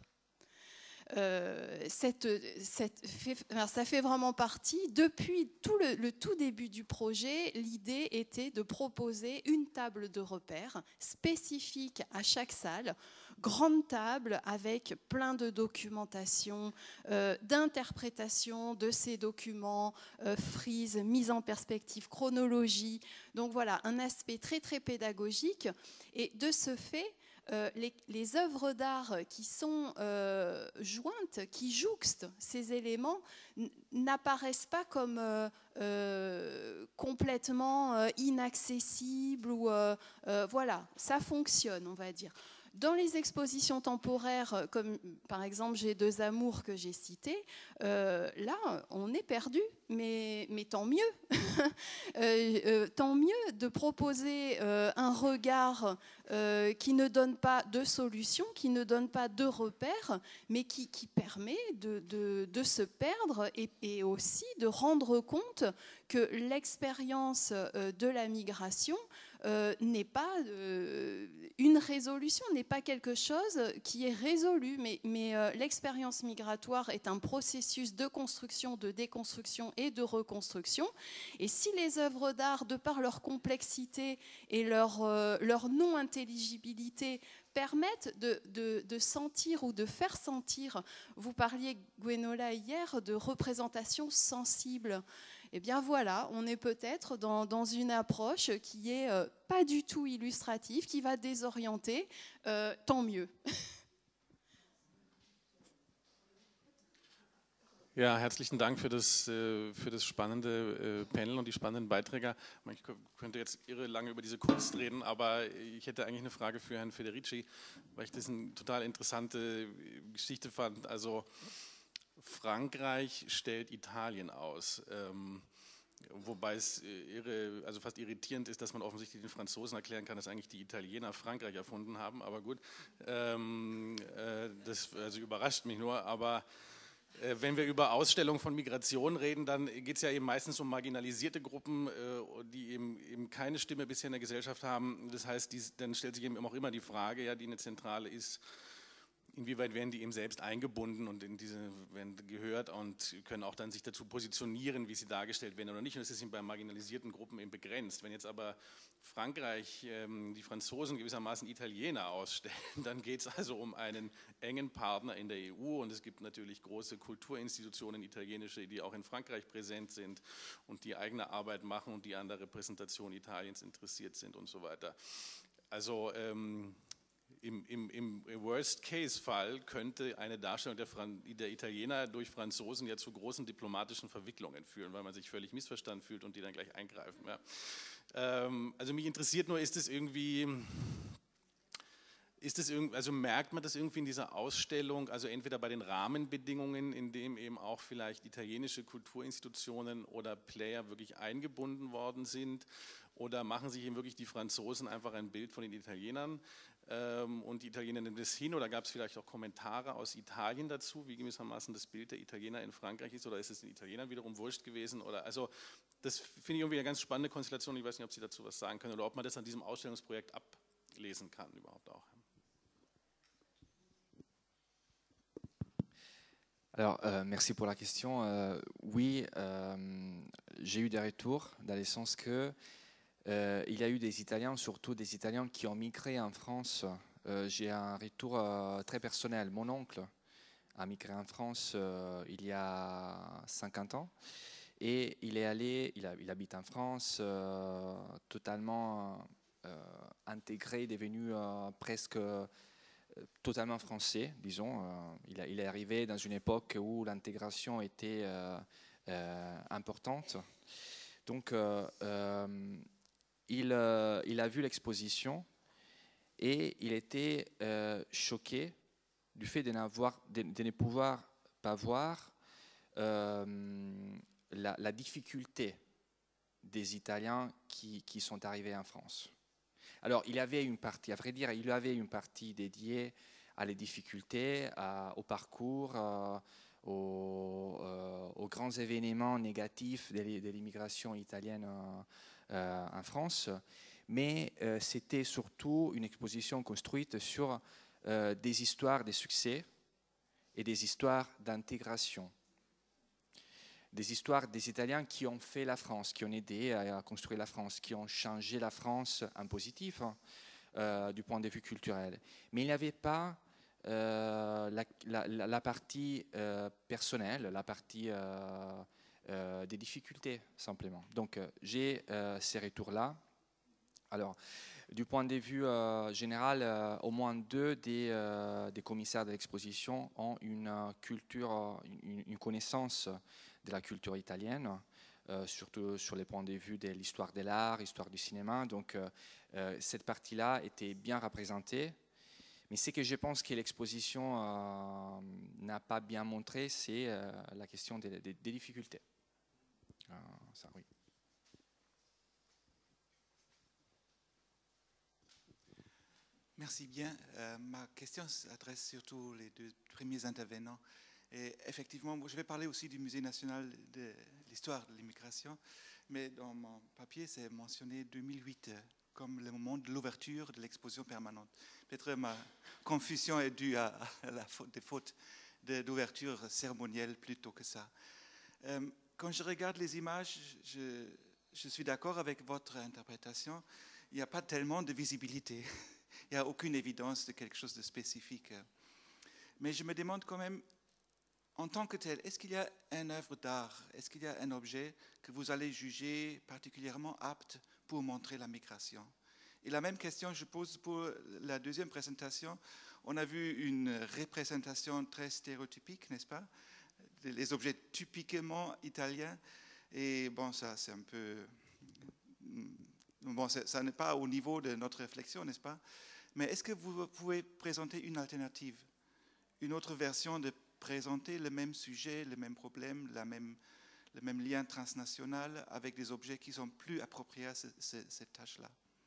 Euh, cette, cette fait, alors ça fait vraiment partie. Depuis tout le, le tout début du projet, l'idée était de proposer une table de repères spécifique à chaque salle, grande table avec plein de documentation, euh, d'interprétation de ces documents, euh, frises, mise en perspective, chronologie. Donc voilà, un aspect très très pédagogique. Et de ce fait, Euh, les, les œuvres d'art qui sont euh, jointes, qui jouxtent ces éléments, n'apparaissent pas comme euh, euh, complètement euh, inaccessibles ou euh, euh, voilà, ça fonctionne, on va dire. Dans les expositions temporaires, comme par exemple J'ai deux amours que j'ai cité, euh, là on est perdu, mais, mais tant mieux. euh, euh, tant mieux de proposer euh, un regard euh, qui ne donne pas de solution, qui ne donne pas de repères, mais qui, qui permet de, de, de se perdre et, et aussi de rendre compte que l'expérience euh, de la migration Euh, n'est pas euh, une résolution, n'est pas quelque chose qui est résolu, mais, mais euh, l'expérience migratoire est un processus de construction, de déconstruction et de reconstruction. Et si les œuvres d'art, de par leur complexité et leur, euh, leur non-intelligibilité, permettent de, de, de sentir ou de faire sentir, vous parliez, Gwenola, hier, de représentation sensible. Eh bien voilà, on est peut-être dans, dans une approche qui est euh, pas du tout illustrative, qui va désorienter, euh, tant mieux. Ja, herzlichen Dank für das, für das spannende Panel und die spannenden Beiträge. Ich könnte jetzt irre lange über diese Kunst reden, aber ich hätte eigentlich eine Frage für Herrn Federici, weil ich das eine total interessante Geschichte fand. Also Frankreich stellt Italien aus. Wobei es irre, also fast irritierend ist, dass man offensichtlich den Franzosen erklären kann, dass eigentlich die Italiener Frankreich erfunden haben. Aber gut, ähm, äh, das also überrascht mich nur. Aber äh, wenn wir über Ausstellung von Migration reden, dann geht es ja eben meistens um marginalisierte Gruppen, äh, die eben, eben keine Stimme bisher in der Gesellschaft haben. Das heißt, die, dann stellt sich eben auch immer die Frage, ja, die eine zentrale ist, inwieweit werden die eben selbst eingebunden und in diese werden gehört und können auch dann sich dazu positionieren, wie sie dargestellt werden oder nicht. Und das ist eben bei marginalisierten Gruppen eben begrenzt. Wenn jetzt aber Frankreich ähm, die Franzosen gewissermaßen Italiener ausstellen, dann geht es also um einen engen Partner in der E U und es gibt natürlich große Kulturinstitutionen, italienische, die auch in Frankreich präsent sind und die eigene Arbeit machen und die an der Repräsentation Italiens interessiert sind und so weiter. Also ähm, Im, im, im Worst-Case-Fall könnte eine Darstellung der, Fran der Italiener durch Franzosen ja zu großen diplomatischen Verwicklungen führen, weil man sich völlig missverstanden fühlt und die dann gleich eingreifen. Ja. Ähm, also mich interessiert nur, ist es irgendwie, ist es irgendwie, also merkt man das irgendwie in dieser Ausstellung, also entweder bei den Rahmenbedingungen, in dem eben auch vielleicht italienische Kulturinstitutionen oder Player wirklich eingebunden worden sind, oder machen sich eben wirklich die Franzosen einfach ein Bild von den Italienern? Und die Italiener nehmen das hin, oder gab es vielleicht auch Kommentare aus Italien dazu, wie gewissermaßen das Bild der Italiener in Frankreich ist, oder ist es den Italienern wiederum wurscht gewesen? Oder, also das finde ich irgendwie eine ganz spannende Konstellation, ich weiß nicht, ob Sie dazu was sagen können oder ob man das an diesem Ausstellungsprojekt ablesen kann überhaupt auch. Alors, euh, merci pour la question. Euh, oui, euh, j'ai eu des retours dans le sens que Euh, il y a eu des Italiens, surtout des Italiens qui ont migré en France. Euh, j'ai un retour euh, très personnel. Mon oncle a migré en France euh, il y a cinquante ans et il est allé, il, a, il habite en France, euh, totalement euh, intégré, devenu euh, presque euh, totalement français, disons. Euh, il, a, il est arrivé dans une époque où l'intégration était euh, euh, importante. Donc, euh, euh, Il, euh, il a vu l'exposition et il était euh, choqué du fait de, de, de ne pouvoir pas voir euh, la, la difficulté des Italiens qui, qui sont arrivés en France. Alors, il avait une partie, à vrai dire, il avait une partie dédiée à les difficultés, à, au parcours, à, aux, euh, aux grands événements négatifs de, de l'immigration italienne euh, Euh, en France, mais euh, c'était surtout une exposition construite sur euh, des histoires de succès et des histoires d'intégration. Des histoires des Italiens qui ont fait la France, qui ont aidé à, à construire la France, qui ont changé la France en positif hein, euh, du point de vue culturel. Mais il n'y avait pas euh, la, la, la partie euh, personnelle, la partie euh, Euh, des difficultés simplement. Donc euh, j'ai euh, ces retours-là. Alors, du point de vue euh, général, euh, au moins deux des, euh, des commissaires de l'exposition ont une uh, culture, une, une connaissance de la culture italienne, euh, surtout sur les points de vue de l'histoire de l'art, l'histoire du cinéma. Donc euh, euh, cette partie-là était bien représentée. Mais ce que je pense que l'exposition euh, n'a pas bien montré, c'est euh, la question des, des, des difficultés. Euh, ça, oui. Merci bien. Euh, ma question s'adresse surtout aux deux premiers intervenants. Et effectivement, je vais parler aussi du Musée national de l'histoire de l'immigration, mais dans mon papier, c'est mentionné deux mille huit comme le moment de l'ouverture de l'exposition permanente. Peut-être ma confusion est due à, à la faute, des fautes d'ouverture cérémonielle plutôt que ça. Euh, quand je regarde les images, je, je suis d'accord avec votre interprétation. Il n'y a pas tellement de visibilité. Il n'y a aucune évidence de quelque chose de spécifique. Mais je me demande quand même, en tant que tel, est-ce qu'il y a une œuvre d'art, est-ce qu'il y a un objet que vous allez juger particulièrement apte pour montrer la migration? Et la même question je pose pour la deuxième présentation. On a vu une représentation très stéréotypique, n'est-ce pas? Les objets typiquement italiens. Et bon, ça c'est un peu... Bon, ça n'est pas au niveau de notre réflexion, n'est-ce pas? Mais est-ce que vous pouvez présenter une alternative, une autre version de présenter le même sujet, le même problème, la même, le même lien transnational avec des objets qui sont plus appropriés à ce, ce, cette tâche-là.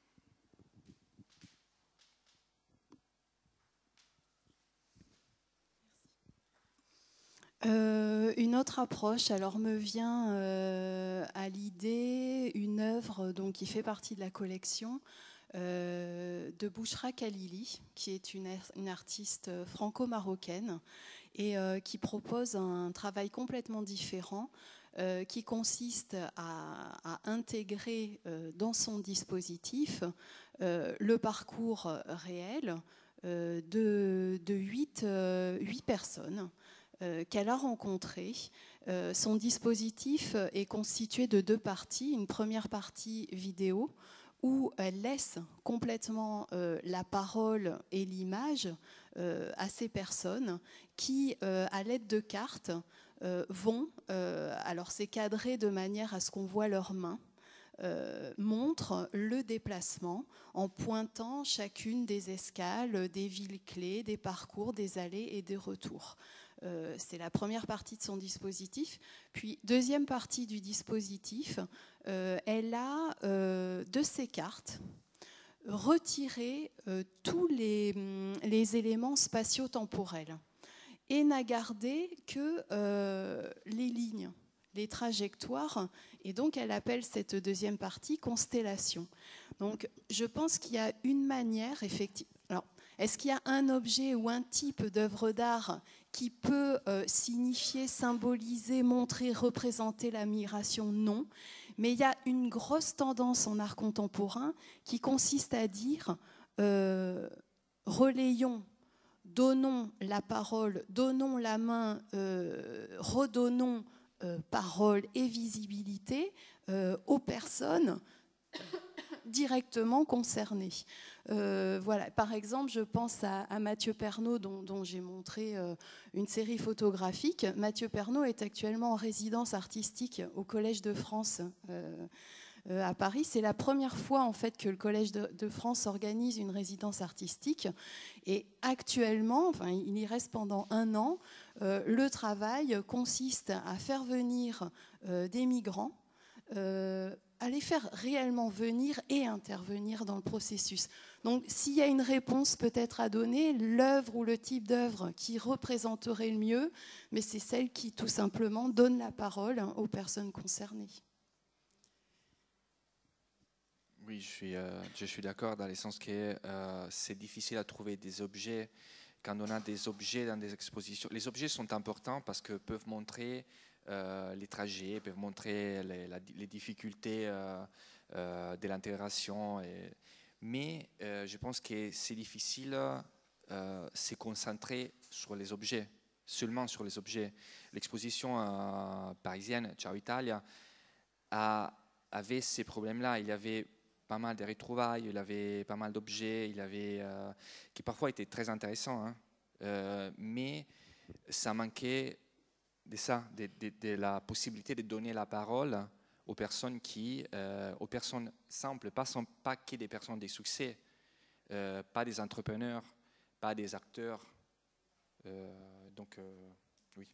Euh, une autre approche, alors me vient euh, à l'idée une œuvre donc, qui fait partie de la collection euh, de Bouchra Khalili, qui est une, une artiste franco-marocaine et euh, qui propose un travail complètement différent euh, qui consiste à, à intégrer euh, dans son dispositif euh, le parcours réel euh, de, de huit, euh, huit personnes Euh, qu'elle a rencontré. Euh, son dispositif est constitué de deux parties. Une première partie vidéo où elle laisse complètement euh, la parole et l'image euh, à ces personnes qui, euh, à l'aide de cartes, euh, vont, euh, alors c'est cadré de manière à ce qu'on voit leurs mains, Euh, montre le déplacement en pointant chacune des escales, des villes clés, des parcours, des allées et des retours. Euh, c'est la première partie de son dispositif. Puis, deuxième partie du dispositif, euh, elle a euh, de ses cartes retiré euh, tous les, les éléments spatio-temporels et n'a gardé que euh, les lignes, les trajectoires, et donc elle appelle cette deuxième partie constellation. Donc je pense qu'il y a une manière, effectivement. Alors, est-ce qu'il y a un objet ou un type d'œuvre d'art qui peut euh, signifier, symboliser, montrer, représenter la migration? Non. Mais il y a une grosse tendance en art contemporain qui consiste à dire euh, relayons, donnons la parole, donnons la main, euh, redonnons Euh, parole et visibilité euh, aux personnes directement concernées. Euh, voilà. Par exemple, je pense à, à Mathieu Pernaut, dont, dont j'ai montré euh, une série photographique. Mathieu Pernaut est actuellement en résidence artistique au Collège de France euh, euh, à Paris. C'est la première fois en fait que le Collège de, de France organise une résidence artistique. Et actuellement, enfin, il y reste pendant un an. Euh, le travail consiste à faire venir euh, des migrants, euh, à les faire réellement venir et intervenir dans le processus. Donc s'il y a une réponse peut-être à donner, l'œuvre ou le type d'œuvre qui représenterait le mieux, mais c'est celle qui tout simplement donne la parole hein, aux personnes concernées. Oui, je suis, euh, je suis d'accord dans le sens que euh, c'est difficile à trouver des objets. Quand on a des objets dans des expositions, les objets sont importants parce qu'ils peuvent montrer euh, les trajets, peuvent montrer les, la, les difficultés euh, euh, de l'intégration. Et, mais euh, je pense que c'est difficile euh, se concentrer sur les objets, seulement sur les objets. L'exposition euh, parisienne, Ciao Italia, a, avait ces problèmes-là. Il y avait pas mal de retrouvailles, il avait pas mal d'objets, il avait, euh, qui parfois étaient très intéressants, hein, euh, mais ça manquait de ça, de, de, de la possibilité de donner la parole aux personnes qui, euh, aux personnes simples, pas, sont, pas que des personnes de succès, euh, pas des entrepreneurs, pas des acteurs. Euh, donc, euh, oui.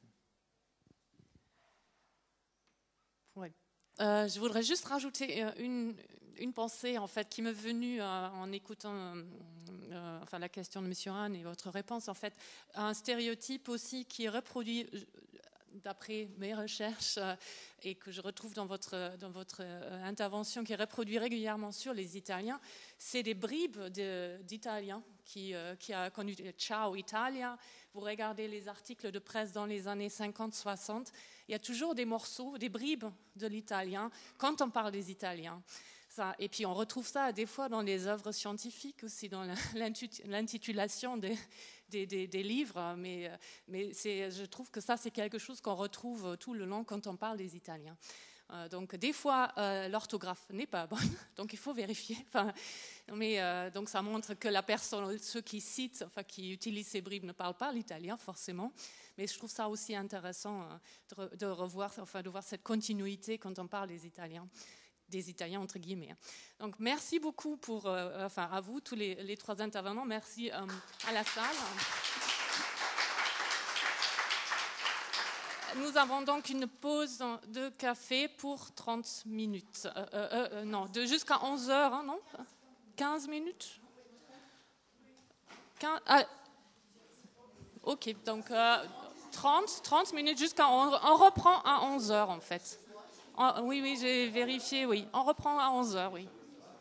Ouais. Euh, je voudrais juste rajouter une, une pensée en fait qui m'est venue euh, en écoutant euh, enfin, la question de M. Hahn et votre réponse. En fait, un stéréotype aussi qui est reproduit d'après mes recherches euh, et que je retrouve dans votre, dans votre euh, intervention, qui est reproduit régulièrement sur les Italiens, c'est des bribes d'Italiens qui, euh, qui a connu Ciao Italia. Vous regardez les articles de presse dans les années cinquante soixante, il y a toujours des morceaux, des bribes de l'italien quand on parle des Italiens. Ça, et puis on retrouve ça des fois dans les œuvres scientifiques aussi, dans l'intitulation des, des, des, des livres, mais, mais je trouve que ça c'est quelque chose qu'on retrouve tout le long quand on parle des Italiens. Euh, donc des fois euh, l'orthographe n'est pas bonne, donc il faut vérifier. Enfin, mais euh, donc ça montre que la personne, ceux qui citent, enfin qui utilisent ces bribes ne parlent pas l'italien forcément. Mais je trouve ça aussi intéressant euh, de, de revoir, enfin de voir cette continuité quand on parle des Italiens. des Italiens entre guillemets. Donc merci beaucoup pour, euh, enfin à vous tous les, les trois intervenants, merci euh, à la salle. nous avons donc une pause de café pour trente minutes. Euh, euh, euh, non, de jusqu'à onze heures, hein, non quinze minutes quinze, ah, ok, donc euh, trente, trente minutes jusqu'à onze heures. On reprend à onze heures en fait. On, oui, oui, j'ai vérifié, oui. On reprend à onze heures, oui.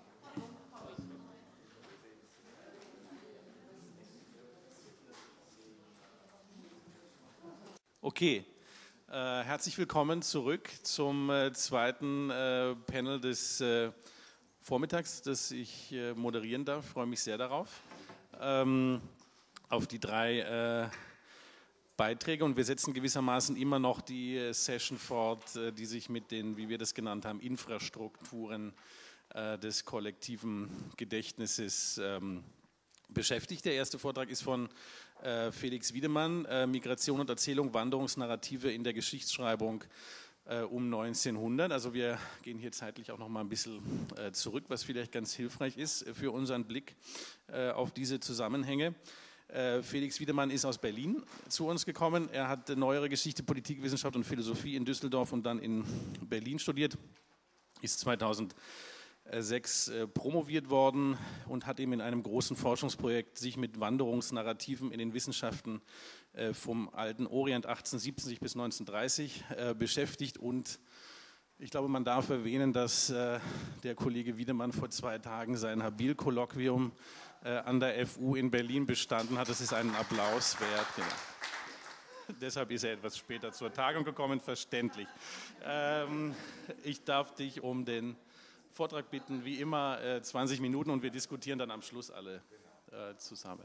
Okay, äh, herzlich willkommen zurück zum äh, zweiten äh, Panel des äh, Vormittags, das ich äh, moderieren darf. Ich freue mich sehr darauf, ähm, auf die drei äh, Beiträge, und wir setzen gewissermaßen immer noch die äh, Session fort, äh, die sich mit den, wie wir das genannt haben, Infrastrukturen äh, des kollektiven Gedächtnisses ähm, beschäftigt. Der erste Vortrag ist von äh, Felix Wiedemann, äh, Migration und Erzählung, Wanderungsnarrative in der Geschichtsschreibung äh, um neunzehnhundert. Also wir gehen hier zeitlich auch noch mal ein bisschen äh, zurück, was vielleicht ganz hilfreich ist für unseren Blick äh, auf diese Zusammenhänge. Äh, Felix Wiedemann ist aus Berlin zu uns gekommen. Er hat neuere Geschichte, Politikwissenschaft und Philosophie in Düsseldorf und dann in Berlin studiert, ist zweitausendsechs äh, promoviert worden und hat eben in einem großen Forschungsprojekt sich mit Wanderungsnarrativen in den Wissenschaften äh, vom alten Orient achtzehnhundertsiebzig bis neunzehnhundertdreißig äh, beschäftigt. Und ich glaube, man darf erwähnen, dass äh, der Kollege Wiedemann vor zwei Tagen sein Habil-Kolloquium äh, an der F U in Berlin bestanden hat. Das ist einen Applaus wert. Genau. Deshalb ist er etwas später zur Tagung gekommen, verständlich. Ähm, ich darf dich um den Vortrag bitten, wie immer äh, zwanzig Minuten, und wir diskutieren dann am Schluss alle äh, zusammen.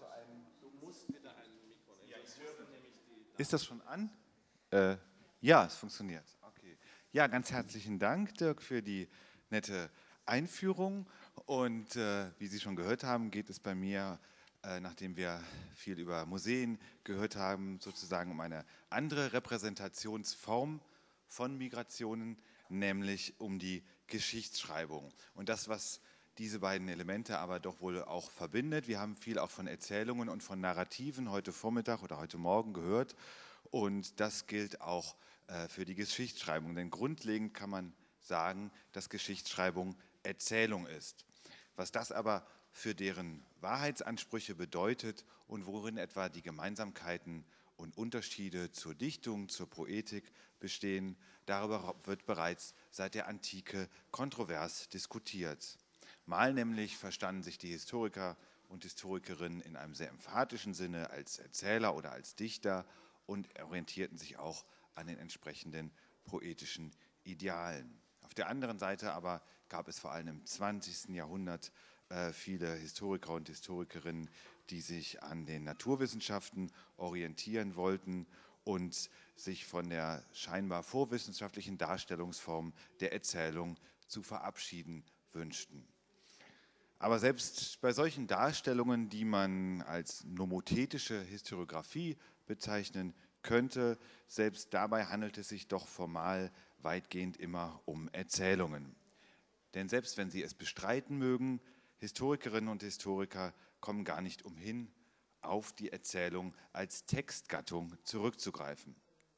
Du musst bitte ein Mikro nehmen. Ja, ich höre nämlich die. Ist das schon an? Äh, ja, es funktioniert. Okay. Ja, ganz herzlichen Dank, Dirk, für die nette Einführung. Und äh, wie Sie schon gehört haben, geht es bei mir, äh, nachdem wir viel über Museen gehört haben, sozusagen um eine andere Repräsentationsform von Migrationen, nämlich um die Geschichtsschreibung. Und das, was diese beiden Elemente aber doch wohl auch verbindet. Wir haben viel auch von Erzählungen und von Narrativen heute Vormittag oder heute Morgen gehört. Und das gilt auch äh, für die Geschichtsschreibung. Denn grundlegend kann man sagen, dass Geschichtsschreibung Erzählung ist. Was das aber für deren Wahrheitsansprüche bedeutet und worin etwa die Gemeinsamkeiten und Unterschiede zur Dichtung, zur Poetik bestehen, darüber wird bereits seit der Antike kontrovers diskutiert. Mal nämlich verstanden sich die Historiker und Historikerinnen in einem sehr emphatischen Sinne als Erzähler oder als Dichter und orientierten sich auch an den entsprechenden poetischen Idealen. Auf der anderen Seite aber gab es vor allem im zwanzigsten Jahrhundert äh, viele Historiker und Historikerinnen, die sich an den Naturwissenschaften orientieren wollten und sich von der scheinbar vorwissenschaftlichen Darstellungsform der Erzählung zu verabschieden wünschten. Aber selbst bei solchen Darstellungen, die man als nomothetische Historiographie bezeichnen könnte, selbst dabei handelt es sich doch formal weitgehend immer um Erzählungen. Denn selbst wenn Sie es bestreiten mögen, Historikerinnen und Historiker kommen gar nicht umhin, auf die Erzählung als Textgattung zurückzugreifen.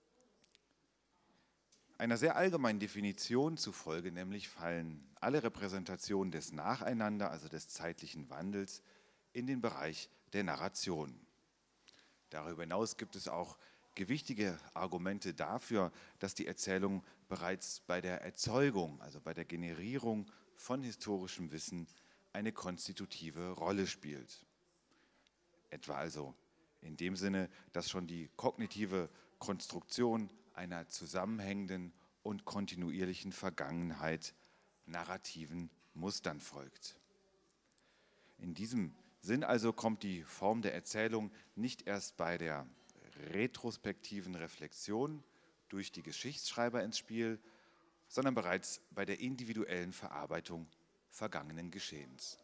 Einer sehr allgemeinen Definition zufolge nämlich fallen alle Repräsentationen des Nacheinander, also des zeitlichen Wandels, in den Bereich der Narration. Darüber hinaus gibt es auch gewichtige Argumente dafür, dass die Erzählung bereits bei der Erzeugung, also bei der Generierung von historischem Wissen, eine konstitutive Rolle spielt. Etwa also in dem Sinne, dass schon die kognitive Konstruktion einer zusammenhängenden und kontinuierlichen Vergangenheit narrativen Mustern folgt. In diesem Sinn also kommt die Form der Erzählung nicht erst bei der retrospektiven Reflexion durch die Geschichtsschreiber ins Spiel, sondern bereits bei der individuellen Verarbeitung vergangenen Geschehens.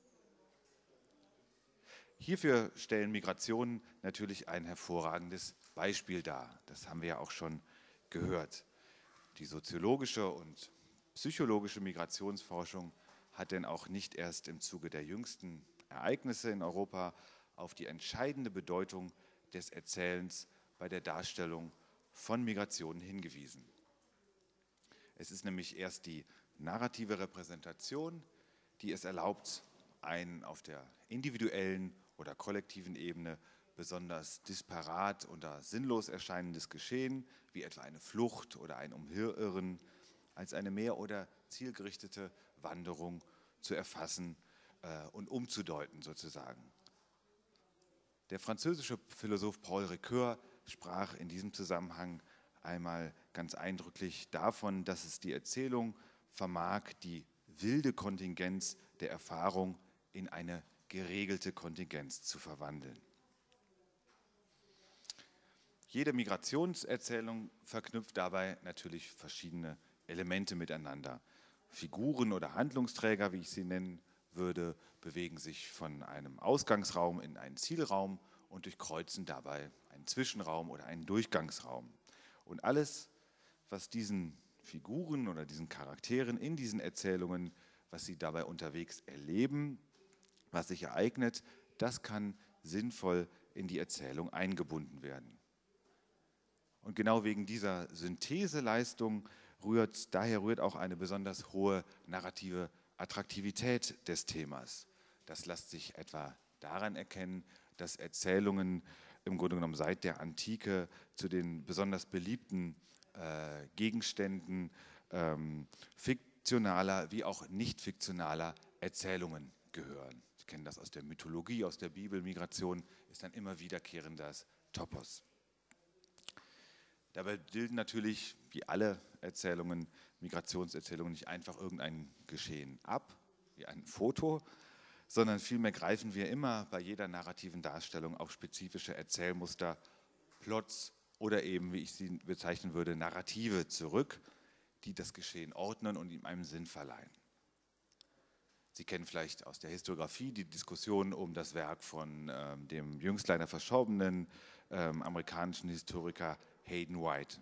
Hierfür stellen Migrationen natürlich ein hervorragendes Beispiel dar. Das haben wir ja auch schon gehört. Die soziologische und psychologische Migrationsforschung hat denn auch nicht erst im Zuge der jüngsten Ereignisse in Europa auf die entscheidende Bedeutung des Erzählens bei der Darstellung von Migrationen hingewiesen. Es ist nämlich erst die narrative Repräsentation, die es erlaubt, ein auf der individuellen oder kollektiven Ebene besonders disparat oder sinnlos erscheinendes Geschehen, wie etwa eine Flucht oder ein Umherirren, als eine mehr- oder zielgerichtete Wanderung zu erfassen äh, und umzudeuten sozusagen. Der französische Philosoph Paul Ricoeur sprach in diesem Zusammenhang einmal ganz eindrücklich davon, dass es die Erzählung vermag, die wilde Kontingenz der Erfahrung in eine geregelte Kontingenz zu verwandeln. Jede Migrationserzählung verknüpft dabei natürlich verschiedene Elemente miteinander. Figuren oder Handlungsträger, wie ich sie nennen würde, bewegen sich von einem Ausgangsraum in einen Zielraum und durchkreuzen dabei einen Zwischenraum oder einen Durchgangsraum. Und alles, was diesen Figuren oder diesen Charakteren in diesen Erzählungen, was sie dabei unterwegs erleben, was sich ereignet, das kann sinnvoll in die Erzählung eingebunden werden. Und genau wegen dieser Syntheseleistung rührt, daher rührt auch eine besonders hohe narrative Attraktivität des Themas. Das lässt sich etwa daran erkennen, dass Erzählungen im Grunde genommen seit der Antike zu den besonders beliebten äh, Gegenständen ähm, fiktionaler wie auch nicht fiktionaler Erzählungen gehören. Sie kennen das aus der Mythologie, aus der Bibel. Migration ist ein immer wiederkehrendes Topos. Dabei bilden natürlich, wie alle Erzählungen, Migrationserzählungen, nicht einfach irgendein Geschehen ab, wie ein Foto, sondern vielmehr greifen wir immer bei jeder narrativen Darstellung auf spezifische Erzählmuster, Plots oder eben, wie ich sie bezeichnen würde, Narrative zurück, die das Geschehen ordnen und ihm einen Sinn verleihen. Sie kennen vielleicht aus der Historiografie die Diskussion um das Werk von ähm, dem jüngst leider verstorbenen ähm, amerikanischen Historiker Hayden White.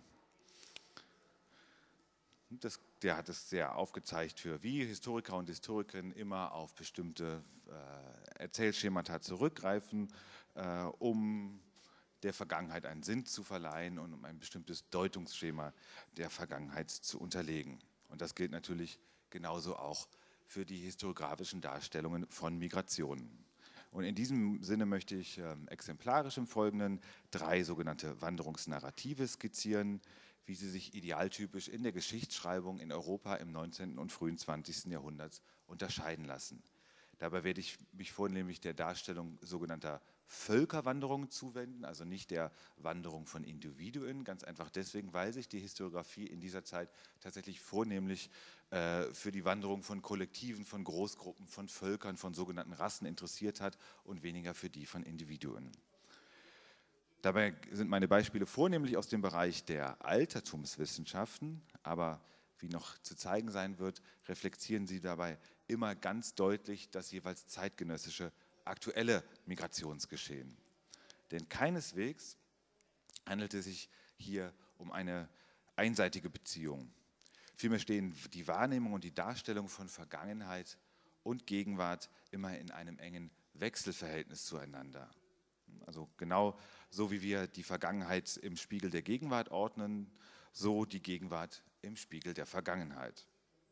Das, der hat es sehr aufgezeigt, für wie Historiker und Historikerinnen immer auf bestimmte äh, Erzählschemata zurückgreifen, äh, um der Vergangenheit einen Sinn zu verleihen und um ein bestimmtes Deutungsschema der Vergangenheit zu unterlegen. Und das gilt natürlich genauso auch für die historiografischen Darstellungen von Migrationen. Und in diesem Sinne möchte ich äh, exemplarisch im Folgenden drei sogenannte Wanderungsnarrative skizzieren, wie sie sich idealtypisch in der Geschichtsschreibung in Europa im neunzehnten und frühen zwanzigsten Jahrhundert unterscheiden lassen. Dabei werde ich mich vornehmlich der Darstellung sogenannter Völkerwanderungen zuwenden, also nicht der Wanderung von Individuen, ganz einfach deswegen, weil sich die Historiografie in dieser Zeit tatsächlich vornehmlich äh, für die Wanderung von Kollektiven, von Großgruppen, von Völkern, von sogenannten Rassen interessiert hat und weniger für die von Individuen. Dabei sind meine Beispiele vornehmlich aus dem Bereich der Altertumswissenschaften, aber wie noch zu zeigen sein wird, reflektieren sie dabei immer ganz deutlich das jeweils zeitgenössische aktuelle Migrationsgeschehen. Denn keineswegs handelt es sich hier um eine einseitige Beziehung. Vielmehr stehen die Wahrnehmung und die Darstellung von Vergangenheit und Gegenwart immer in einem engen Wechselverhältnis zueinander. Also genau so wie wir die Vergangenheit im Spiegel der Gegenwart ordnen, so die Gegenwart im Spiegel der Vergangenheit.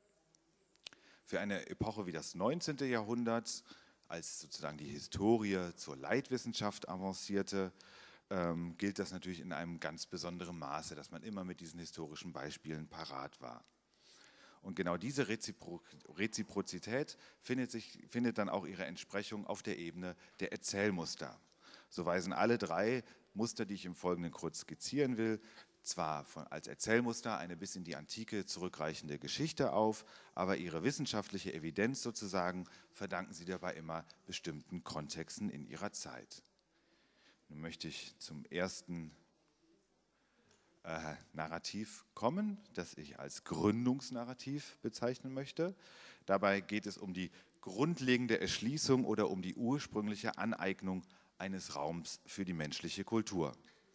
Für eine Epoche wie das neunzehnte Jahrhundert, als sozusagen die Historie zur Leitwissenschaft avancierte, ähm, gilt das natürlich in einem ganz besonderen Maße, dass man immer mit diesen historischen Beispielen parat war. Und genau diese Rezipro Reziprozität findet, sich, findet dann auch ihre Entsprechung auf der Ebene der Erzählmuster. So weisen alle drei Muster, die ich im Folgenden kurz skizzieren will, zwar von, als Erzählmuster eine bis in die Antike zurückreichende Geschichte auf, aber ihre wissenschaftliche Evidenz sozusagen verdanken sie dabei immer bestimmten Kontexten in ihrer Zeit. Nun möchte ich zum ersten äh, Narrativ kommen, das ich als Gründungsnarrativ bezeichnen möchte. Dabei geht es um die grundlegende Erschließung oder um die ursprüngliche Aneignung eines Raums für die menschliche Kultur.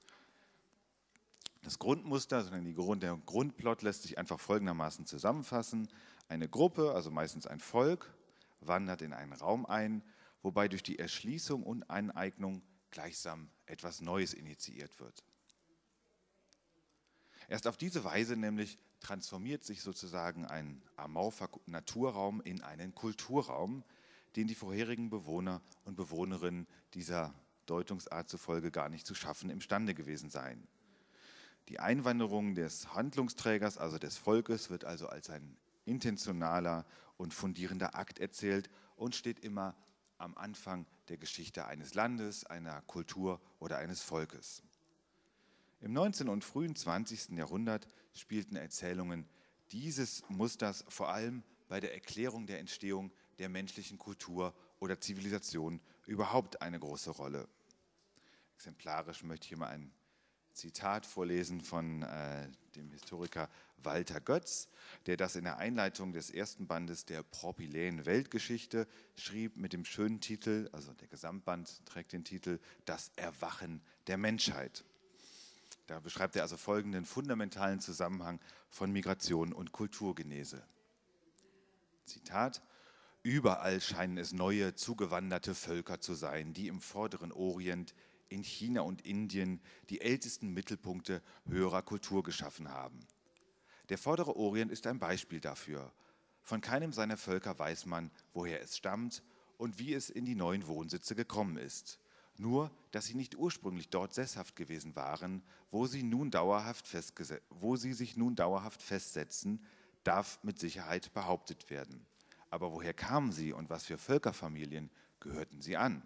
Das Grundmuster, sondern die Grund, der Grundplot lässt sich einfach folgendermaßen zusammenfassen. Eine Gruppe, also meistens ein Volk, wandert in einen Raum ein, wobei durch die Erschließung und Aneignung gleichsam etwas Neues initiiert wird. Erst auf diese Weise nämlich transformiert sich sozusagen ein amorpher Naturraum in einen Kulturraum, den die vorherigen Bewohner und Bewohnerinnen dieser Deutungsart zufolge gar nicht zu schaffen imstande gewesen seien. Die Einwanderung des Handlungsträgers, also des Volkes, wird also als ein intentionaler und fundierender Akt erzählt und steht immer am Anfang der Geschichte eines Landes, einer Kultur oder eines Volkes. Im neunzehnten und frühen zwanzigsten Jahrhundert spielten Erzählungen dieses Musters vor allem bei der Erklärung der Entstehung der menschlichen Kultur oder Zivilisation überhaupt eine große Rolle. Exemplarisch möchte ich hier mal ein Zitat vorlesen von äh, dem Historiker Walter Götz, der das in der Einleitung des ersten Bandes der Propyläen Weltgeschichte schrieb mit dem schönen Titel, also der Gesamtband trägt den Titel Das Erwachen der Menschheit. Da beschreibt er also folgenden fundamentalen Zusammenhang von Migration und Kulturgenese. Zitat: Überall scheinen es neue, zugewanderte Völker zu sein, die im vorderen Orient, in China und Indien die ältesten Mittelpunkte höherer Kultur geschaffen haben. Der vordere Orient ist ein Beispiel dafür. Von keinem seiner Völker weiß man, woher es stammt und wie es in die neuen Wohnsitze gekommen ist. Nur, dass sie nicht ursprünglich dort sesshaft gewesen waren, wo sie, nun dauerhaft festgese- wo sie sich nun dauerhaft festsetzen, darf mit Sicherheit behauptet werden. Aber woher kamen sie und was für Völkerfamilien gehörten sie an?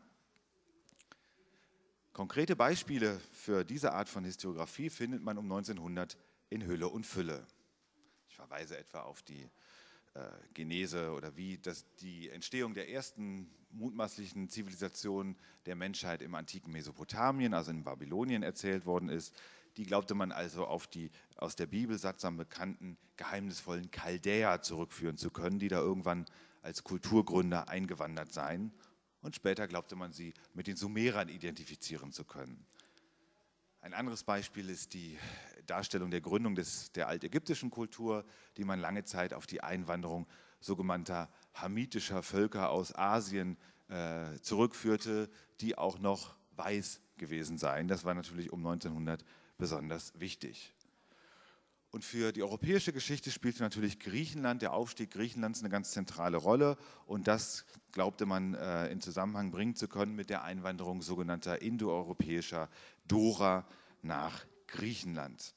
Konkrete Beispiele für diese Art von Historiographie findet man um neunzehnhundert in Hülle und Fülle. Ich verweise etwa auf die äh, Genese oder wie das, die Entstehung der ersten mutmaßlichen Zivilisation der Menschheit im antiken Mesopotamien, also in Babylonien, erzählt worden ist. Die glaubte man also auf die aus der Bibel sattsam bekannten geheimnisvollen Chaldäer zurückführen zu können, die da irgendwann als Kulturgründer eingewandert seien. Und später glaubte man, sie mit den Sumerern identifizieren zu können. Ein anderes Beispiel ist die Darstellung der Gründung des, der altägyptischen Kultur, die man lange Zeit auf die Einwanderung sogenannter hamitischer Völker aus Asien äh, zurückführte, die auch noch weiß gewesen seien. Das war natürlich um neunzehnhundert besonders wichtig. Und für die europäische Geschichte spielte natürlich Griechenland, der Aufstieg Griechenlands, eine ganz zentrale Rolle. Und das glaubte man äh, in Zusammenhang bringen zu können mit der Einwanderung sogenannter indoeuropäischer Dora nach Griechenland.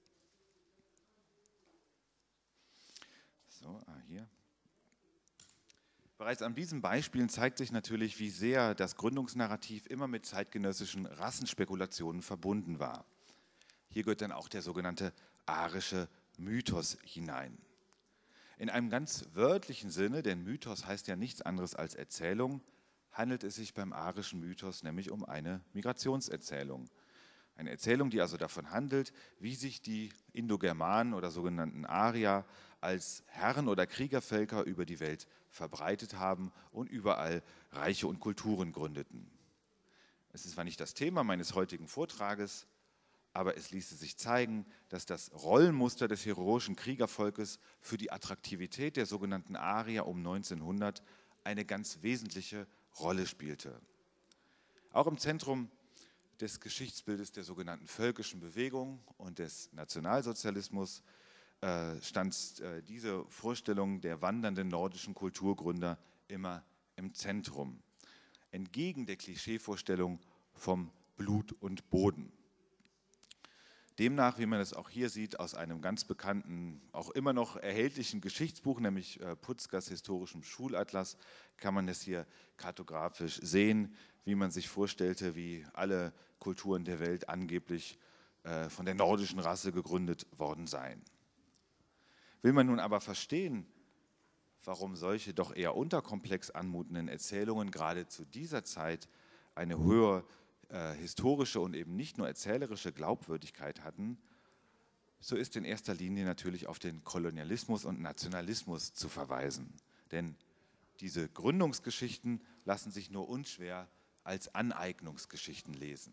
So, ah, hier. Bereits an diesen Beispielen zeigt sich natürlich, wie sehr das Gründungsnarrativ immer mit zeitgenössischen Rassenspekulationen verbunden war. Hier gehört dann auch der sogenannte arische Mythos hinein. In einem ganz wörtlichen Sinne, denn Mythos heißt ja nichts anderes als Erzählung, handelt es sich beim arischen Mythos nämlich um eine Migrationserzählung. Eine Erzählung, die also davon handelt, wie sich die Indogermanen oder sogenannten Arier als Herren- oder Kriegervölker über die Welt verbreitet haben und überall Reiche und Kulturen gründeten. Es ist zwar nicht das Thema meines heutigen Vortrages, aber es ließe sich zeigen, dass das Rollenmuster des heroischen Kriegervolkes für die Attraktivität der sogenannten Arier um neunzehnhundert eine ganz wesentliche Rolle spielte. Auch im Zentrum des Geschichtsbildes der sogenannten völkischen Bewegung und des Nationalsozialismus äh, stand äh, diese Vorstellung der wandernden nordischen Kulturgründer immer im Zentrum, entgegen der Klischeevorstellung vom Blut und Boden. Demnach, wie man es auch hier sieht, aus einem ganz bekannten, auch immer noch erhältlichen Geschichtsbuch, nämlich äh, Putzgers historischem Schulatlas, kann man es hier kartografisch sehen, wie man sich vorstellte, wie alle Kulturen der Welt angeblich äh, von der nordischen Rasse gegründet worden seien. Will man nun aber verstehen, warum solche doch eher unterkomplex anmutenden Erzählungen gerade zu dieser Zeit eine höhere äh, historische und eben nicht nur erzählerische Glaubwürdigkeit hatten, so ist in erster Linie natürlich auf den Kolonialismus und Nationalismus zu verweisen. Denn diese Gründungsgeschichten lassen sich nur unschwer als Aneignungsgeschichten lesen.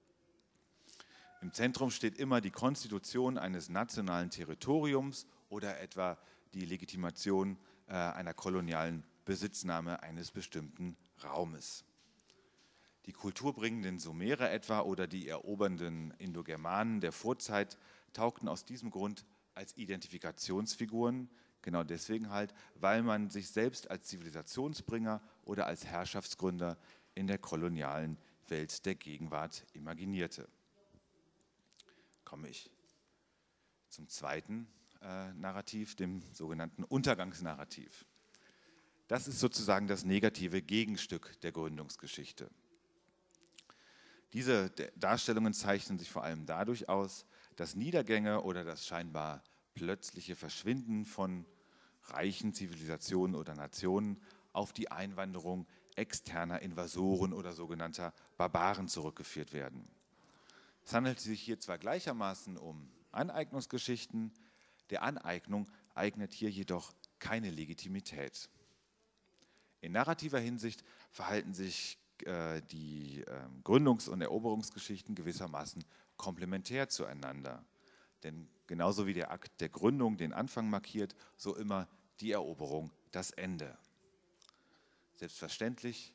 Im Zentrum steht immer die Konstitution eines nationalen Territoriums oder etwa die Legitimation äh, einer kolonialen Besitznahme eines bestimmten Raumes. Die kulturbringenden Sumerer etwa oder die erobernden Indogermanen der Vorzeit taugten aus diesem Grund als Identifikationsfiguren, genau deswegen halt, weil man sich selbst als Zivilisationsbringer oder als Herrschaftsgründer in der kolonialen Welt der Gegenwart imaginierte. Komme ich zum zweiten äh, Narrativ, dem sogenannten Untergangsnarrativ. Das ist sozusagen das negative Gegenstück der Gründungsgeschichte. Diese Darstellungen zeichnen sich vor allem dadurch aus, dass Niedergänge oder das scheinbar plötzliche Verschwinden von reichen Zivilisationen oder Nationen auf die Einwanderung externer Invasoren oder sogenannter Barbaren zurückgeführt werden. Es handelt sich hier zwar gleichermaßen um Aneignungsgeschichten, der Aneignung eignet hier jedoch keine Legitimität. In narrativer Hinsicht verhalten sich äh, die äh, Gründungs- und Eroberungsgeschichten gewissermaßen komplementär zueinander. Denn genauso wie der Akt der Gründung den Anfang markiert, so immer die Eroberung das Ende. Selbstverständlich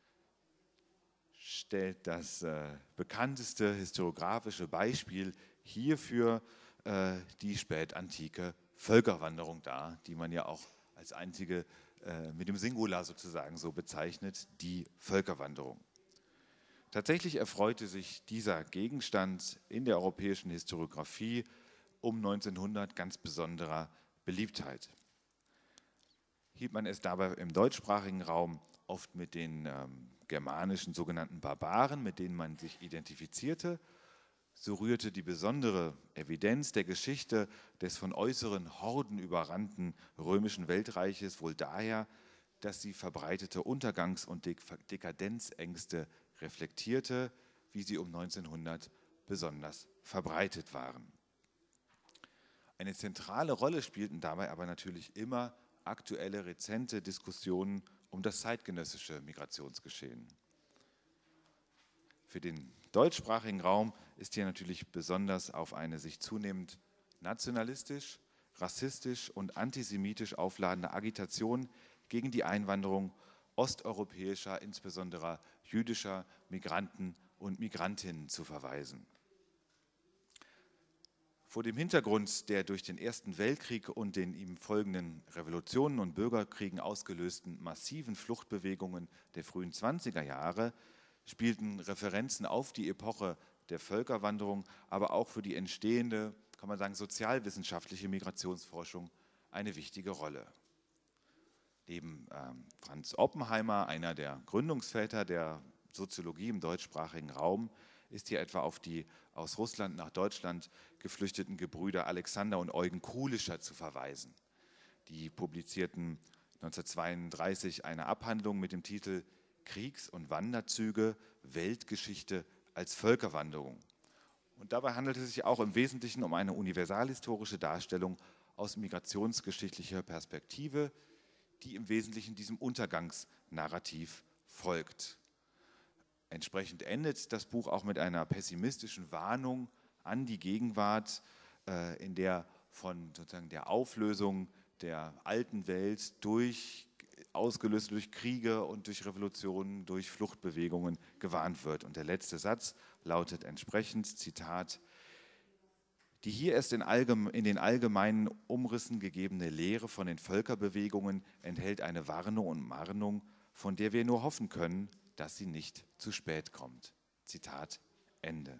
stellt das äh, bekannteste historiografische Beispiel hierfür äh, die spätantike Völkerwanderung dar, die man ja auch als einzige äh, mit dem Singular sozusagen so bezeichnet, die Völkerwanderung. Tatsächlich erfreute sich dieser Gegenstand in der europäischen Historiographie um neunzehnhundert ganz besonderer Beliebtheit. Hielt man es dabei im deutschsprachigen Raum oft mit den ähm, germanischen sogenannten Barbaren, mit denen man sich identifizierte, so rührte die besondere Evidenz der Geschichte des von äußeren Horden überrannten römischen Weltreiches wohl daher, dass sie verbreitete Untergangs- und Dekadenzängste reflektierte, wie sie um neunzehnhundert besonders verbreitet waren. Eine zentrale Rolle spielten dabei aber natürlich immer aktuelle, rezente Diskussionen um das zeitgenössische Migrationsgeschehen. Für den deutschsprachigen Raum ist hier natürlich besonders auf eine sich zunehmend nationalistisch, rassistisch und antisemitisch aufladende Agitation gegen die Einwanderung osteuropäischer, insbesondere jüdischer Migranten und Migrantinnen zu verweisen. Vor dem Hintergrund der durch den Ersten Weltkrieg und den ihm folgenden Revolutionen und Bürgerkriegen ausgelösten massiven Fluchtbewegungen der frühen zwanziger Jahre spielten Referenzen auf die Epoche der Völkerwanderung, aber auch für die entstehende, kann man sagen, sozialwissenschaftliche Migrationsforschung eine wichtige Rolle. Neben ähm, Franz Oppenheimer, einer der Gründungsväter der Soziologie im deutschsprachigen Raum, ist hier etwa auf die aus Russland nach Deutschland geflüchteten Gebrüder Alexander und Eugen Kulischer zu verweisen. Die publizierten neunzehnhundertzweiunddreißig eine Abhandlung mit dem Titel Kriegs- und Wanderzüge, Weltgeschichte als Völkerwanderung. Und dabei handelt es sich auch im Wesentlichen um eine universalhistorische Darstellung aus migrationsgeschichtlicher Perspektive, die im Wesentlichen diesem Untergangsnarrativ folgt. Entsprechend endet das Buch auch mit einer pessimistischen Warnung an die Gegenwart, äh, in der von sozusagen der Auflösung der alten Welt durch, ausgelöst durch Kriege und durch Revolutionen, durch Fluchtbewegungen gewarnt wird. Und der letzte Satz lautet entsprechend, Zitat, die hier erst in, allgeme, in den allgemeinen Umrissen gegebene Lehre von den Völkerbewegungen enthält eine Warnung und Mahnung, von der wir nur hoffen können, dass sie nicht zu spät kommt. Zitat Ende.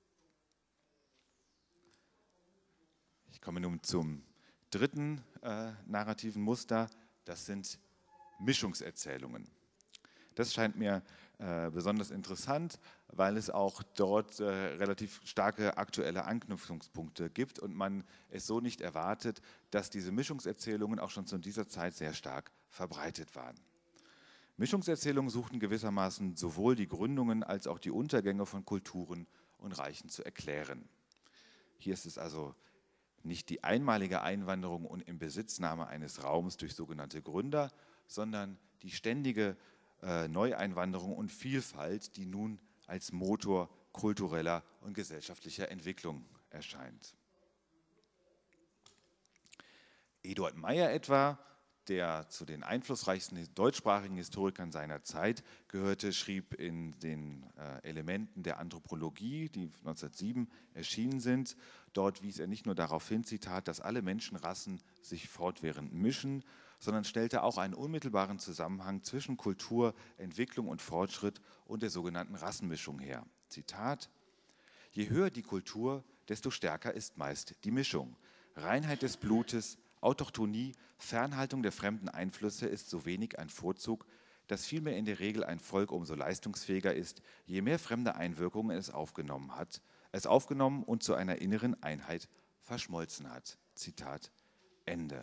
Ich komme nun zum dritten äh, narrativen Muster, das sind Mischungserzählungen. Das scheint mir äh, besonders interessant, weil es auch dort äh, relativ starke aktuelle Anknüpfungspunkte gibt und man es so nicht erwartet, dass diese Mischungserzählungen auch schon zu dieser Zeit sehr stark verbreitet waren. Mischungserzählungen suchten gewissermaßen sowohl die Gründungen als auch die Untergänge von Kulturen und Reichen zu erklären. Hier ist es also nicht die einmalige Einwanderung und Inbesitznahme eines Raums durch sogenannte Gründer, sondern die ständige äh, Neueinwanderung und Vielfalt, die nun als Motor kultureller und gesellschaftlicher Entwicklung erscheint. Eduard Meyer etwa, der zu den einflussreichsten deutschsprachigen Historikern seiner Zeit gehörte, schrieb in den äh, Elementen der Anthropologie, die neunzehnhundertsieben erschienen sind. Dort wies er nicht nur darauf hin, Zitat, dass alle Menschenrassen sich fortwährend mischen, sondern stellte auch einen unmittelbaren Zusammenhang zwischen Kultur, Entwicklung und Fortschritt und der sogenannten Rassenmischung her. Zitat: Je höher die Kultur, desto stärker ist meist die Mischung. Reinheit des Blutes, Autochtonie, Fernhaltung der fremden Einflüsse ist so wenig ein Vorzug, dass vielmehr in der Regel ein Volk umso leistungsfähiger ist, je mehr fremde Einwirkungen es aufgenommen hat, es aufgenommen und zu einer inneren Einheit verschmolzen hat. Zitat Ende.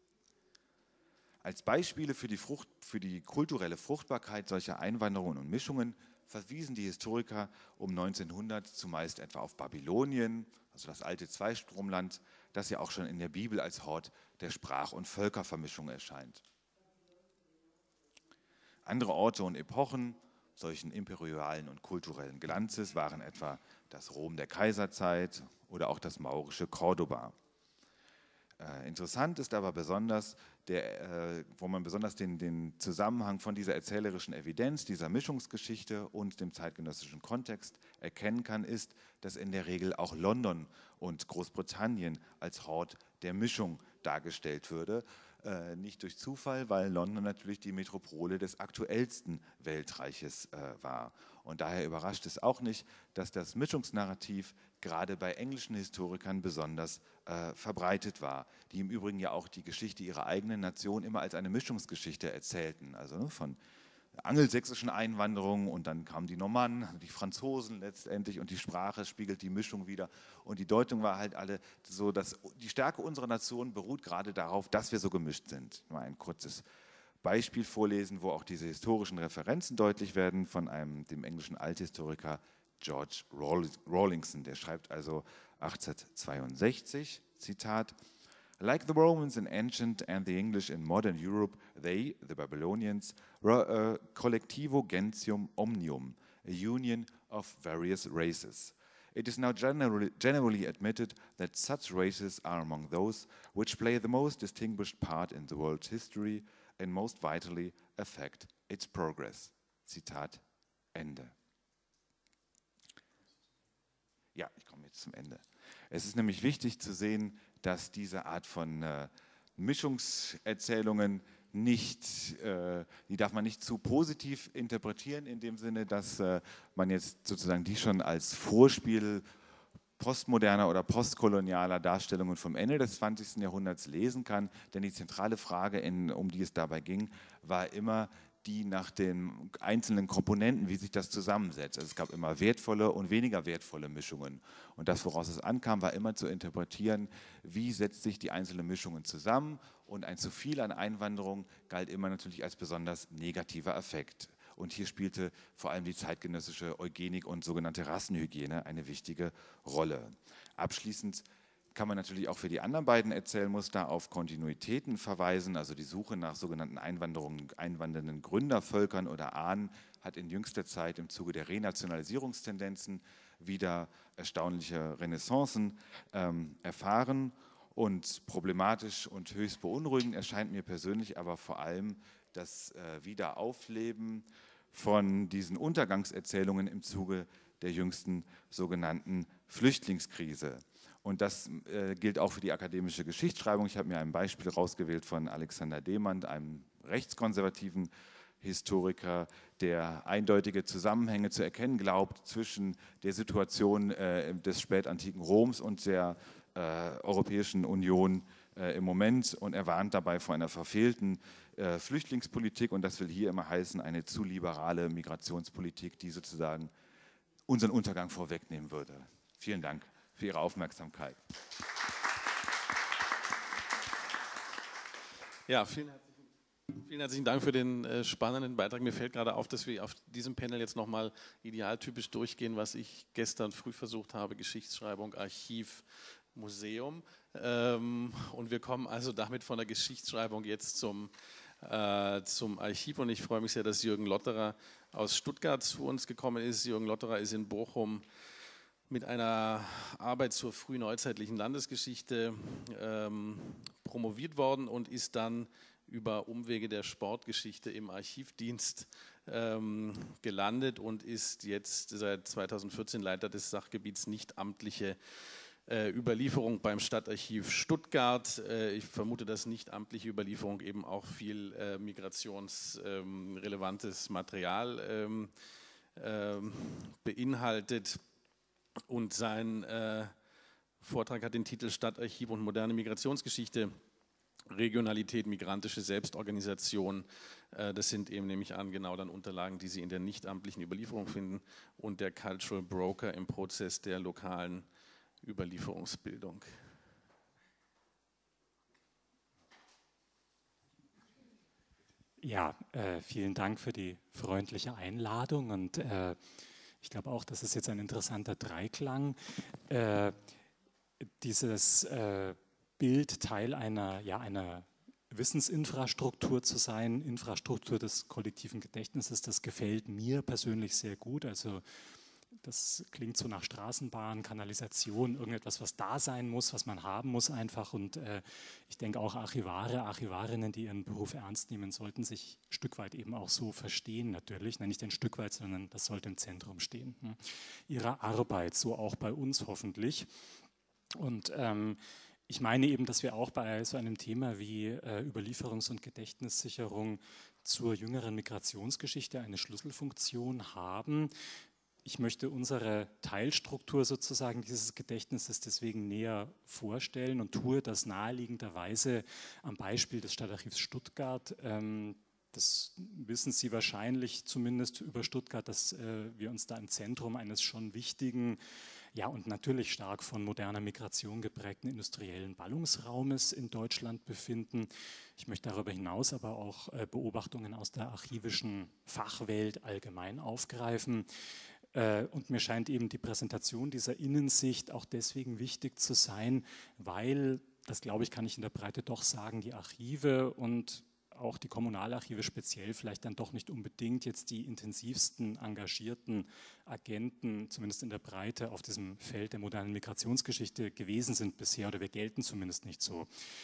Als Beispiele für die, Frucht, für die kulturelle Fruchtbarkeit solcher Einwanderungen und Mischungen verwiesen die Historiker um neunzehnhundert zumeist etwa auf Babylonien, also das alte Zweistromland, das ja auch schon in der Bibel als Hort der Sprach- und Völkervermischung erscheint. Andere Orte und Epochen solchen imperialen und kulturellen Glanzes waren etwa das Rom der Kaiserzeit oder auch das maurische Cordoba. Äh, interessant ist aber besonders, der, äh, wo man besonders den, den Zusammenhang von dieser erzählerischen Evidenz, dieser Mischungsgeschichte und dem zeitgenössischen Kontext erkennen kann, ist, dass in der Regel auch London und Großbritannien als Hort der Mischung dargestellt würde. Äh, nicht durch Zufall, weil London natürlich die Metropole des aktuellsten Weltreiches äh, war. Und daher überrascht es auch nicht, dass das Mischungsnarrativ gerade bei englischen Historikern besonders äh, verbreitet war, die im Übrigen ja auch die Geschichte ihrer eigenen Nation immer als eine Mischungsgeschichte erzählten, also ne, von angelsächsischen Einwanderung und dann kamen die Normannen, die Franzosen letztendlich und die Sprache spiegelt die Mischung wider und die Deutung war halt alle so, dass die Stärke unserer Nation beruht gerade darauf, dass wir so gemischt sind. Mal ein kurzes Beispiel vorlesen, wo auch diese historischen Referenzen deutlich werden von einem, dem englischen Althistoriker George Rawlinson, der schreibt also achtzehnhundertzweiundsechzig, Zitat: Like the Romans in ancient and the English in modern Europe, they, the Babylonians, were a collectivo gentium omnium, a union of various races. It is now generally, generally admitted that such races are among those which play the most distinguished part in the world's history and most vitally affect its progress. Zitat Ende. Ja, ich komme jetzt zum Ende. Es ist nämlich wichtig zu sehen, dass diese Art von äh, Mischungserzählungen nicht, äh, die darf man nicht zu positiv interpretieren, in dem Sinne, dass äh, man jetzt sozusagen die schon als Vorspiel postmoderner oder postkolonialer Darstellungen vom Ende des zwanzigsten Jahrhunderts lesen kann. Denn die zentrale Frage, in, um die es dabei ging, war immer die nach den einzelnen Komponenten, wie sich das zusammensetzt. Also es gab immer wertvolle und weniger wertvolle Mischungen. Und das, woraus es ankam, war immer zu interpretieren, wie setzt sich die einzelnen Mischungen zusammen. Und ein zu viel an Einwanderung galt immer natürlich als besonders negativer Effekt. Und hier spielte vor allem die zeitgenössische Eugenik und sogenannte Rassenhygiene eine wichtige Rolle. Abschließend kann man natürlich auch für die anderen beiden Erzählmuster auf Kontinuitäten verweisen. Also die Suche nach sogenannten Einwanderungen, einwandernden Gründervölkern oder Ahnen hat in jüngster Zeit im Zuge der Renationalisierungstendenzen wieder erstaunliche Renaissancen ähm, erfahren. Und problematisch und höchst beunruhigend erscheint mir persönlich aber vor allem das äh, Wiederaufleben von diesen Untergangserzählungen im Zuge der jüngsten sogenannten Flüchtlingskrise. Und das äh, gilt auch für die akademische Geschichtsschreibung. Ich habe mir ein Beispiel rausgewählt von Alexander Demand, einem rechtskonservativen Historiker, der eindeutige Zusammenhänge zu erkennen glaubt zwischen der Situation äh, des spätantiken Roms und der äh, Europäischen Union äh, im Moment. Und er warnt dabei vor einer verfehlten äh, Flüchtlingspolitik. Und das will hier immer heißen, eine zu liberale Migrationspolitik, die sozusagen unseren Untergang vorwegnehmen würde. Vielen Dank für Ihre Aufmerksamkeit. Ja, vielen herzlichen, vielen herzlichen Dank für den äh, spannenden Beitrag. Mir fällt gerade auf, dass wir auf diesem Panel jetzt nochmal idealtypisch durchgehen, was ich gestern früh versucht habe, Geschichtsschreibung, Archiv, Museum. Ähm, und wir kommen also damit von der Geschichtsschreibung jetzt zum, äh, zum Archiv. Und ich freue mich sehr, dass Jürgen Lotterer aus Stuttgart zu uns gekommen ist. Jürgen Lotterer ist in Bochum mit einer Arbeit zur frühneuzeitlichen Landesgeschichte ähm, promoviert worden und ist dann über Umwege der Sportgeschichte im Archivdienst ähm, gelandet und ist jetzt seit zweitausendvierzehn Leiter des Sachgebiets nichtamtliche äh, Überlieferung beim Stadtarchiv Stuttgart. Äh, ich vermute, dass nichtamtliche Überlieferung eben auch viel äh, migrationsrelevantes ähm, Material ähm, ähm, beinhaltet. Und sein äh, Vortrag hat den Titel Stadtarchiv und moderne Migrationsgeschichte, Regionalität, migrantische Selbstorganisation. Äh, das sind eben, nehme ich an, genau dann Unterlagen, die Sie in der nichtamtlichen Überlieferung finden und der Cultural Broker im Prozess der lokalen Überlieferungsbildung. Ja, äh, vielen Dank für die freundliche Einladung und äh, ich glaube auch, das ist jetzt ein interessanter Dreiklang. Äh, dieses äh, Bild, Teil einer, ja, einer Wissensinfrastruktur zu sein, Infrastruktur des kollektiven Gedächtnisses, das gefällt mir persönlich sehr gut. Also das klingt so nach Straßenbahn, Kanalisation, irgendetwas, was da sein muss, was man haben muss einfach. Und äh, ich denke auch Archivare, Archivarinnen, die ihren Beruf ernst nehmen, sollten sich ein Stück weit eben auch so verstehen natürlich. Nicht ein Stück weit, sondern das sollte im Zentrum stehen. Hm. Ihrer Arbeit, so auch bei uns hoffentlich. Und ähm, ich meine eben, dass wir auch bei so einem Thema wie äh, Überlieferungs- und Gedächtnissicherung zur jüngeren Migrationsgeschichte eine Schlüsselfunktion haben. Ich möchte unsere Teilstruktur sozusagen dieses Gedächtnisses deswegen näher vorstellen und tue das naheliegenderweise am Beispiel des Stadtarchivs Stuttgart. Ähm, das wissen Sie wahrscheinlich zumindest über Stuttgart, dass äh, wir uns da im Zentrum eines schon wichtigen, ja und natürlich stark von moderner Migration geprägten industriellen Ballungsraumes in Deutschland befinden. Ich möchte darüber hinaus aber auch äh, Beobachtungen aus der archivischen Fachwelt allgemein aufgreifen. Und mir scheint eben die Präsentation dieser Innensicht auch deswegen wichtig zu sein, weil, das glaube ich, kann ich in der Breite doch sagen, die Archive und auch die Kommunalarchive speziell vielleicht dann doch nicht unbedingt jetzt die intensivsten engagierten Agenten, zumindest in der Breite, auf diesem Feld der modernen Migrationsgeschichte gewesen sind bisher, oder wir gelten zumindest nicht so.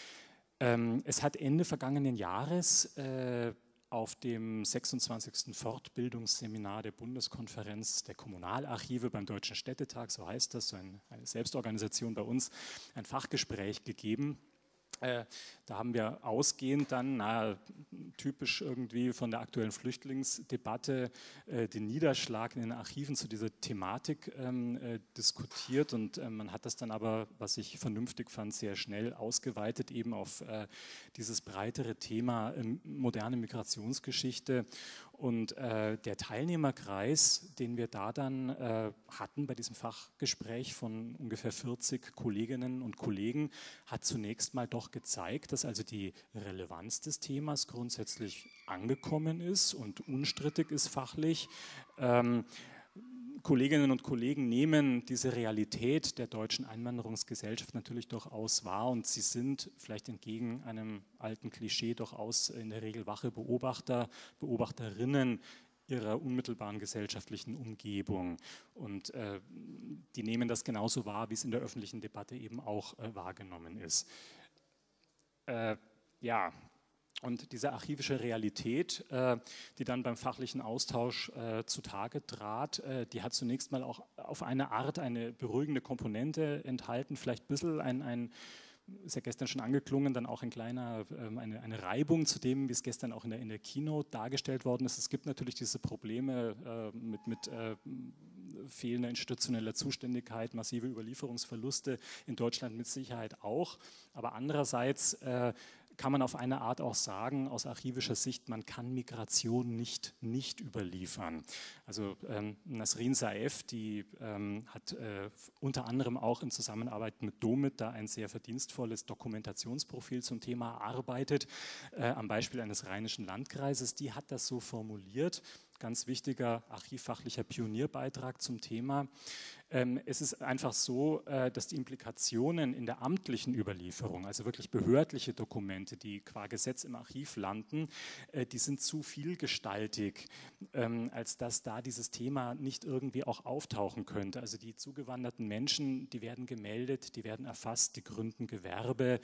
Es hat Ende vergangenen Jahres äh, auf dem sechsundzwanzigsten Fortbildungsseminar der Bundeskonferenz der Kommunalarchive beim Deutschen Städtetag, so heißt das, so ein, eine Selbstorganisation bei uns, ein Fachgespräch gegeben. Äh, da haben wir ausgehend dann, na, typisch irgendwie von der aktuellen Flüchtlingsdebatte, äh, den Niederschlag in den Archiven zu dieser Thematik ähm, äh, diskutiert und äh, man hat das dann aber, was ich vernünftig fand, sehr schnell ausgeweitet eben auf äh, dieses breitere Thema äh, moderne Migrationsgeschichte. Und äh, der Teilnehmerkreis, den wir da dann äh, hatten bei diesem Fachgespräch von ungefähr vierzig Kolleginnen und Kollegen, hat zunächst mal doch gezeigt, dass also die Relevanz des Themas grundsätzlich angekommen ist und unstrittig ist fachlich. Ähm, Kolleginnen und Kollegen nehmen diese Realität der deutschen Einwanderungsgesellschaft natürlich durchaus wahr und sie sind vielleicht entgegen einem alten Klischee durchaus in der Regel wache Beobachter, Beobachterinnen ihrer unmittelbaren gesellschaftlichen Umgebung und äh, die nehmen das genauso wahr, wie es in der öffentlichen Debatte eben auch äh, wahrgenommen ist. Äh, ja. Und diese archivische Realität, äh, die dann beim fachlichen Austausch äh, zutage trat, äh, die hat zunächst mal auch auf eine Art eine beruhigende Komponente enthalten, vielleicht ein bisschen ein, ein ist ja gestern schon angeklungen, dann auch ein kleiner, ähm, eine, eine Reibung zu dem, wie es gestern auch in der, in der Keynote dargestellt worden ist. Es gibt natürlich diese Probleme äh, mit, mit äh, fehlender institutioneller Zuständigkeit, massive Überlieferungsverluste in Deutschland mit Sicherheit auch, aber andererseits äh, kann man auf eine Art auch sagen, aus archivischer Sicht, man kann Migration nicht nicht überliefern. Also ähm, Nasrin Saef, die ähm, hat äh, unter anderem auch in Zusammenarbeit mit DOMIT da ein sehr verdienstvolles Dokumentationsprofil zum Thema erarbeitet, äh, am Beispiel eines rheinischen Landkreises. Die hat das so formuliert, ganz wichtiger archivfachlicher Pionierbeitrag zum Thema. Ähm, es ist einfach so, äh, dass die Implikationen in der amtlichen Überlieferung, also wirklich behördliche Dokumente, die qua Gesetz im Archiv landen, äh, die sind zu vielgestaltig, ähm, als dass da dieses Thema nicht irgendwie auch auftauchen könnte. Also die zugewanderten Menschen, die werden gemeldet, die werden erfasst, die gründen Gewerbe,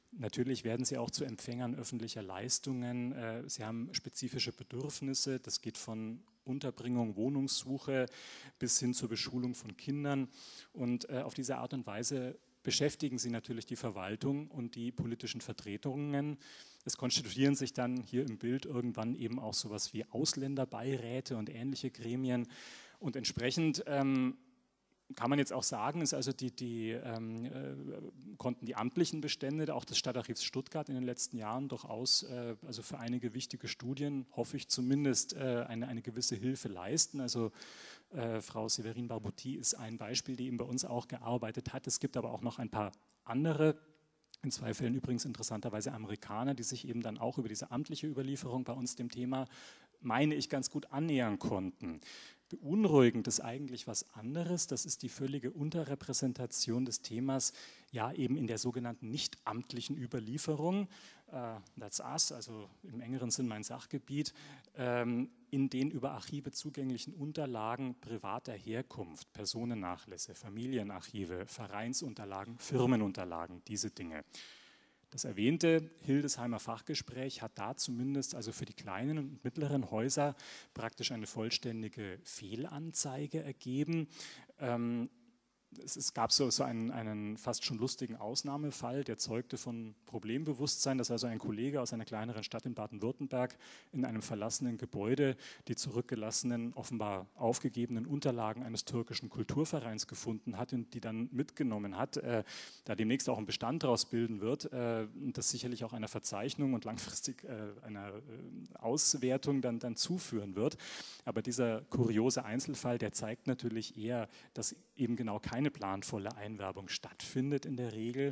Natürlich werden sie auch zu Empfängern öffentlicher Leistungen. Sie haben spezifische Bedürfnisse. Das geht von Unterbringung, Wohnungssuche bis hin zur Beschulung von Kindern. Und auf diese Art und Weise beschäftigen sie natürlich die Verwaltung und die politischen Vertretungen. Es konstituieren sich dann hier im Bild irgendwann eben auch sowas wie Ausländerbeiräte und ähnliche Gremien. Und entsprechend ähm, kann man jetzt auch sagen, ist also die, die, ähm, äh, konnten die amtlichen Bestände auch des Stadtarchivs Stuttgart in den letzten Jahren durchaus, äh, also für einige wichtige Studien, hoffe ich zumindest, äh, eine, eine gewisse Hilfe leisten. Also äh, Frau Séverine Barbuti ist ein Beispiel, die eben bei uns auch gearbeitet hat. Es gibt aber auch noch ein paar andere, in zwei Fällen übrigens interessanterweise Amerikaner, die sich eben dann auch über diese amtliche Überlieferung bei uns dem Thema, meine ich, ganz gut annähern konnten. Beunruhigend ist eigentlich was anderes, das ist die völlige Unterrepräsentation des Themas, ja eben in der sogenannten nicht-amtlichen Überlieferung, uh, that's us, also im engeren Sinn mein Sachgebiet, ähm, in den über Archive zugänglichen Unterlagen privater Herkunft, Personennachlässe, Familienarchive, Vereinsunterlagen, Firmenunterlagen, diese Dinge. Das erwähnte Hildesheimer Fachgespräch hat da zumindest also für die kleinen und mittleren Häuser praktisch eine vollständige Fehlanzeige ergeben. Ähm, es, es gab so, so einen, einen fast schon lustigen Ausnahmefall, der zeugte von Problembewusstsein, dass also ein Kollege aus einer kleineren Stadt in Baden-Württemberg in einem verlassenen Gebäude die zurückgelassenen, offenbar aufgegebenen Unterlagen eines türkischen Kulturvereins gefunden hat und die dann mitgenommen hat, äh, da demnächst auch ein Bestand daraus bilden wird äh, und das sicherlich auch einer Verzeichnung und langfristig äh, einer äh, Auswertung dann, dann zuführen wird. Aber dieser kuriose Einzelfall, der zeigt natürlich eher, dass eben genau keine planvolle Einwerbung stattfindet in der Regel.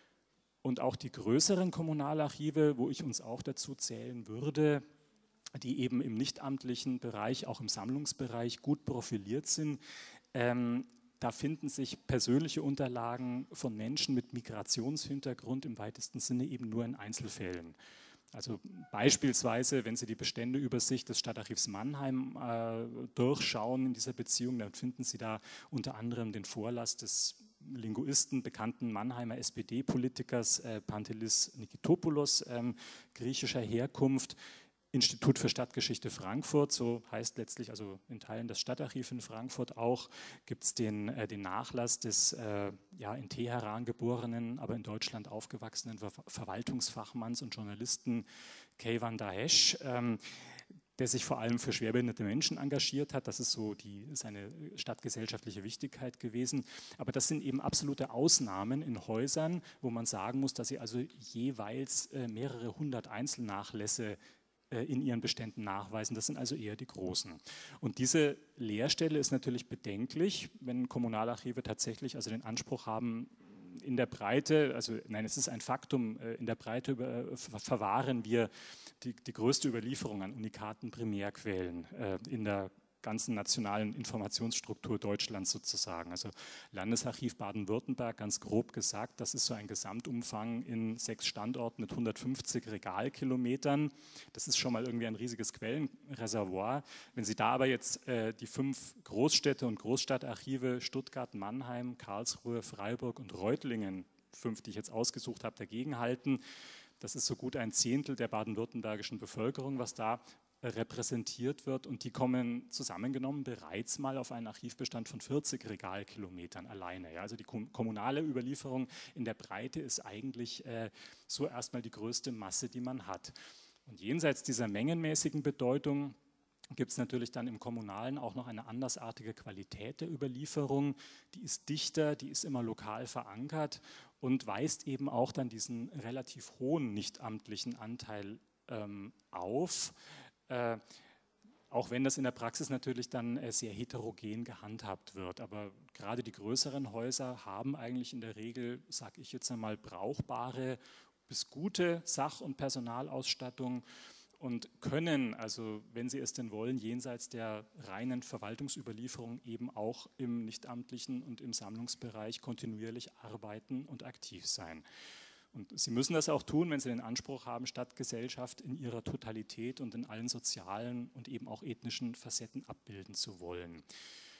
Und auch die größeren Kommunalarchive, wo ich uns auch dazu zählen würde, die eben im nichtamtlichen Bereich, auch im Sammlungsbereich gut profiliert sind, ähm, da finden sich persönliche Unterlagen von Menschen mit Migrationshintergrund im weitesten Sinne eben nur in Einzelfällen. Also beispielsweise, wenn Sie die Beständeübersicht des Stadtarchivs Mannheim äh, durchschauen in dieser Beziehung, dann finden Sie da unter anderem den Vorlass des Linguisten, bekannten Mannheimer S P D-Politikers äh, Pantelis Nikitopoulos, ähm, griechischer Herkunft, Institut für Stadtgeschichte Frankfurt, so heißt letztlich also in Teilen das Stadtarchiv in Frankfurt auch, gibt es den, äh, den Nachlass des äh, ja, in Teheran geborenen, aber in Deutschland aufgewachsenen Ver Verwaltungsfachmanns und Journalisten Keyvan Daesh, ähm, der sich vor allem für schwerbehinderte Menschen engagiert hat. Das ist so die, seine stadtgesellschaftliche Wichtigkeit gewesen. Aber das sind eben absolute Ausnahmen in Häusern, wo man sagen muss, dass sie also jeweils äh, mehrere hundert Einzelnachlässe in ihren Beständen nachweisen. Das sind also eher die Großen. Und diese Leerstelle ist natürlich bedenklich, wenn Kommunalarchive tatsächlich also den Anspruch haben, in der Breite, also nein, es ist ein Faktum, in der Breite über, verwahren wir die, die größte Überlieferung an Unikaten Primärquellen äh, in der ganzen nationalen Informationsstruktur Deutschlands sozusagen. Also Landesarchiv Baden-Württemberg, ganz grob gesagt, das ist so ein Gesamtumfang in sechs Standorten mit hundertfünfzig Regalkilometern. Das ist schon mal irgendwie ein riesiges Quellenreservoir. Wenn Sie da aber jetzt äh, die fünf Großstädte und Großstadtarchive Stuttgart, Mannheim, Karlsruhe, Freiburg und Reutlingen, fünf, die ich jetzt ausgesucht habe, dagegen halten, das ist so gut ein Zehntel der baden-württembergischen Bevölkerung, was da repräsentiert wird, und die kommen zusammengenommen bereits mal auf einen Archivbestand von vierzig Regalkilometern alleine. Ja, also die kommunale Überlieferung in der Breite ist eigentlich äh, so erstmal die größte Masse, die man hat. Und jenseits dieser mengenmäßigen Bedeutung gibt es natürlich dann im Kommunalen auch noch eine andersartige Qualität der Überlieferung. Die ist dichter, die ist immer lokal verankert und weist eben auch dann diesen relativ hohen nichtamtlichen Anteil ähm, auf. Äh, auch wenn das in der Praxis natürlich dann äh, sehr heterogen gehandhabt wird. Aber gerade die größeren Häuser haben eigentlich in der Regel, sage ich jetzt einmal, brauchbare bis gute Sach- und Personalausstattung und können, also wenn sie es denn wollen, jenseits der reinen Verwaltungsüberlieferung eben auch im nichtamtlichen und im Sammlungsbereich kontinuierlich arbeiten und aktiv sein. Und sie müssen das auch tun, wenn sie den Anspruch haben, Stadtgesellschaft in ihrer Totalität und in allen sozialen und eben auch ethnischen Facetten abbilden zu wollen.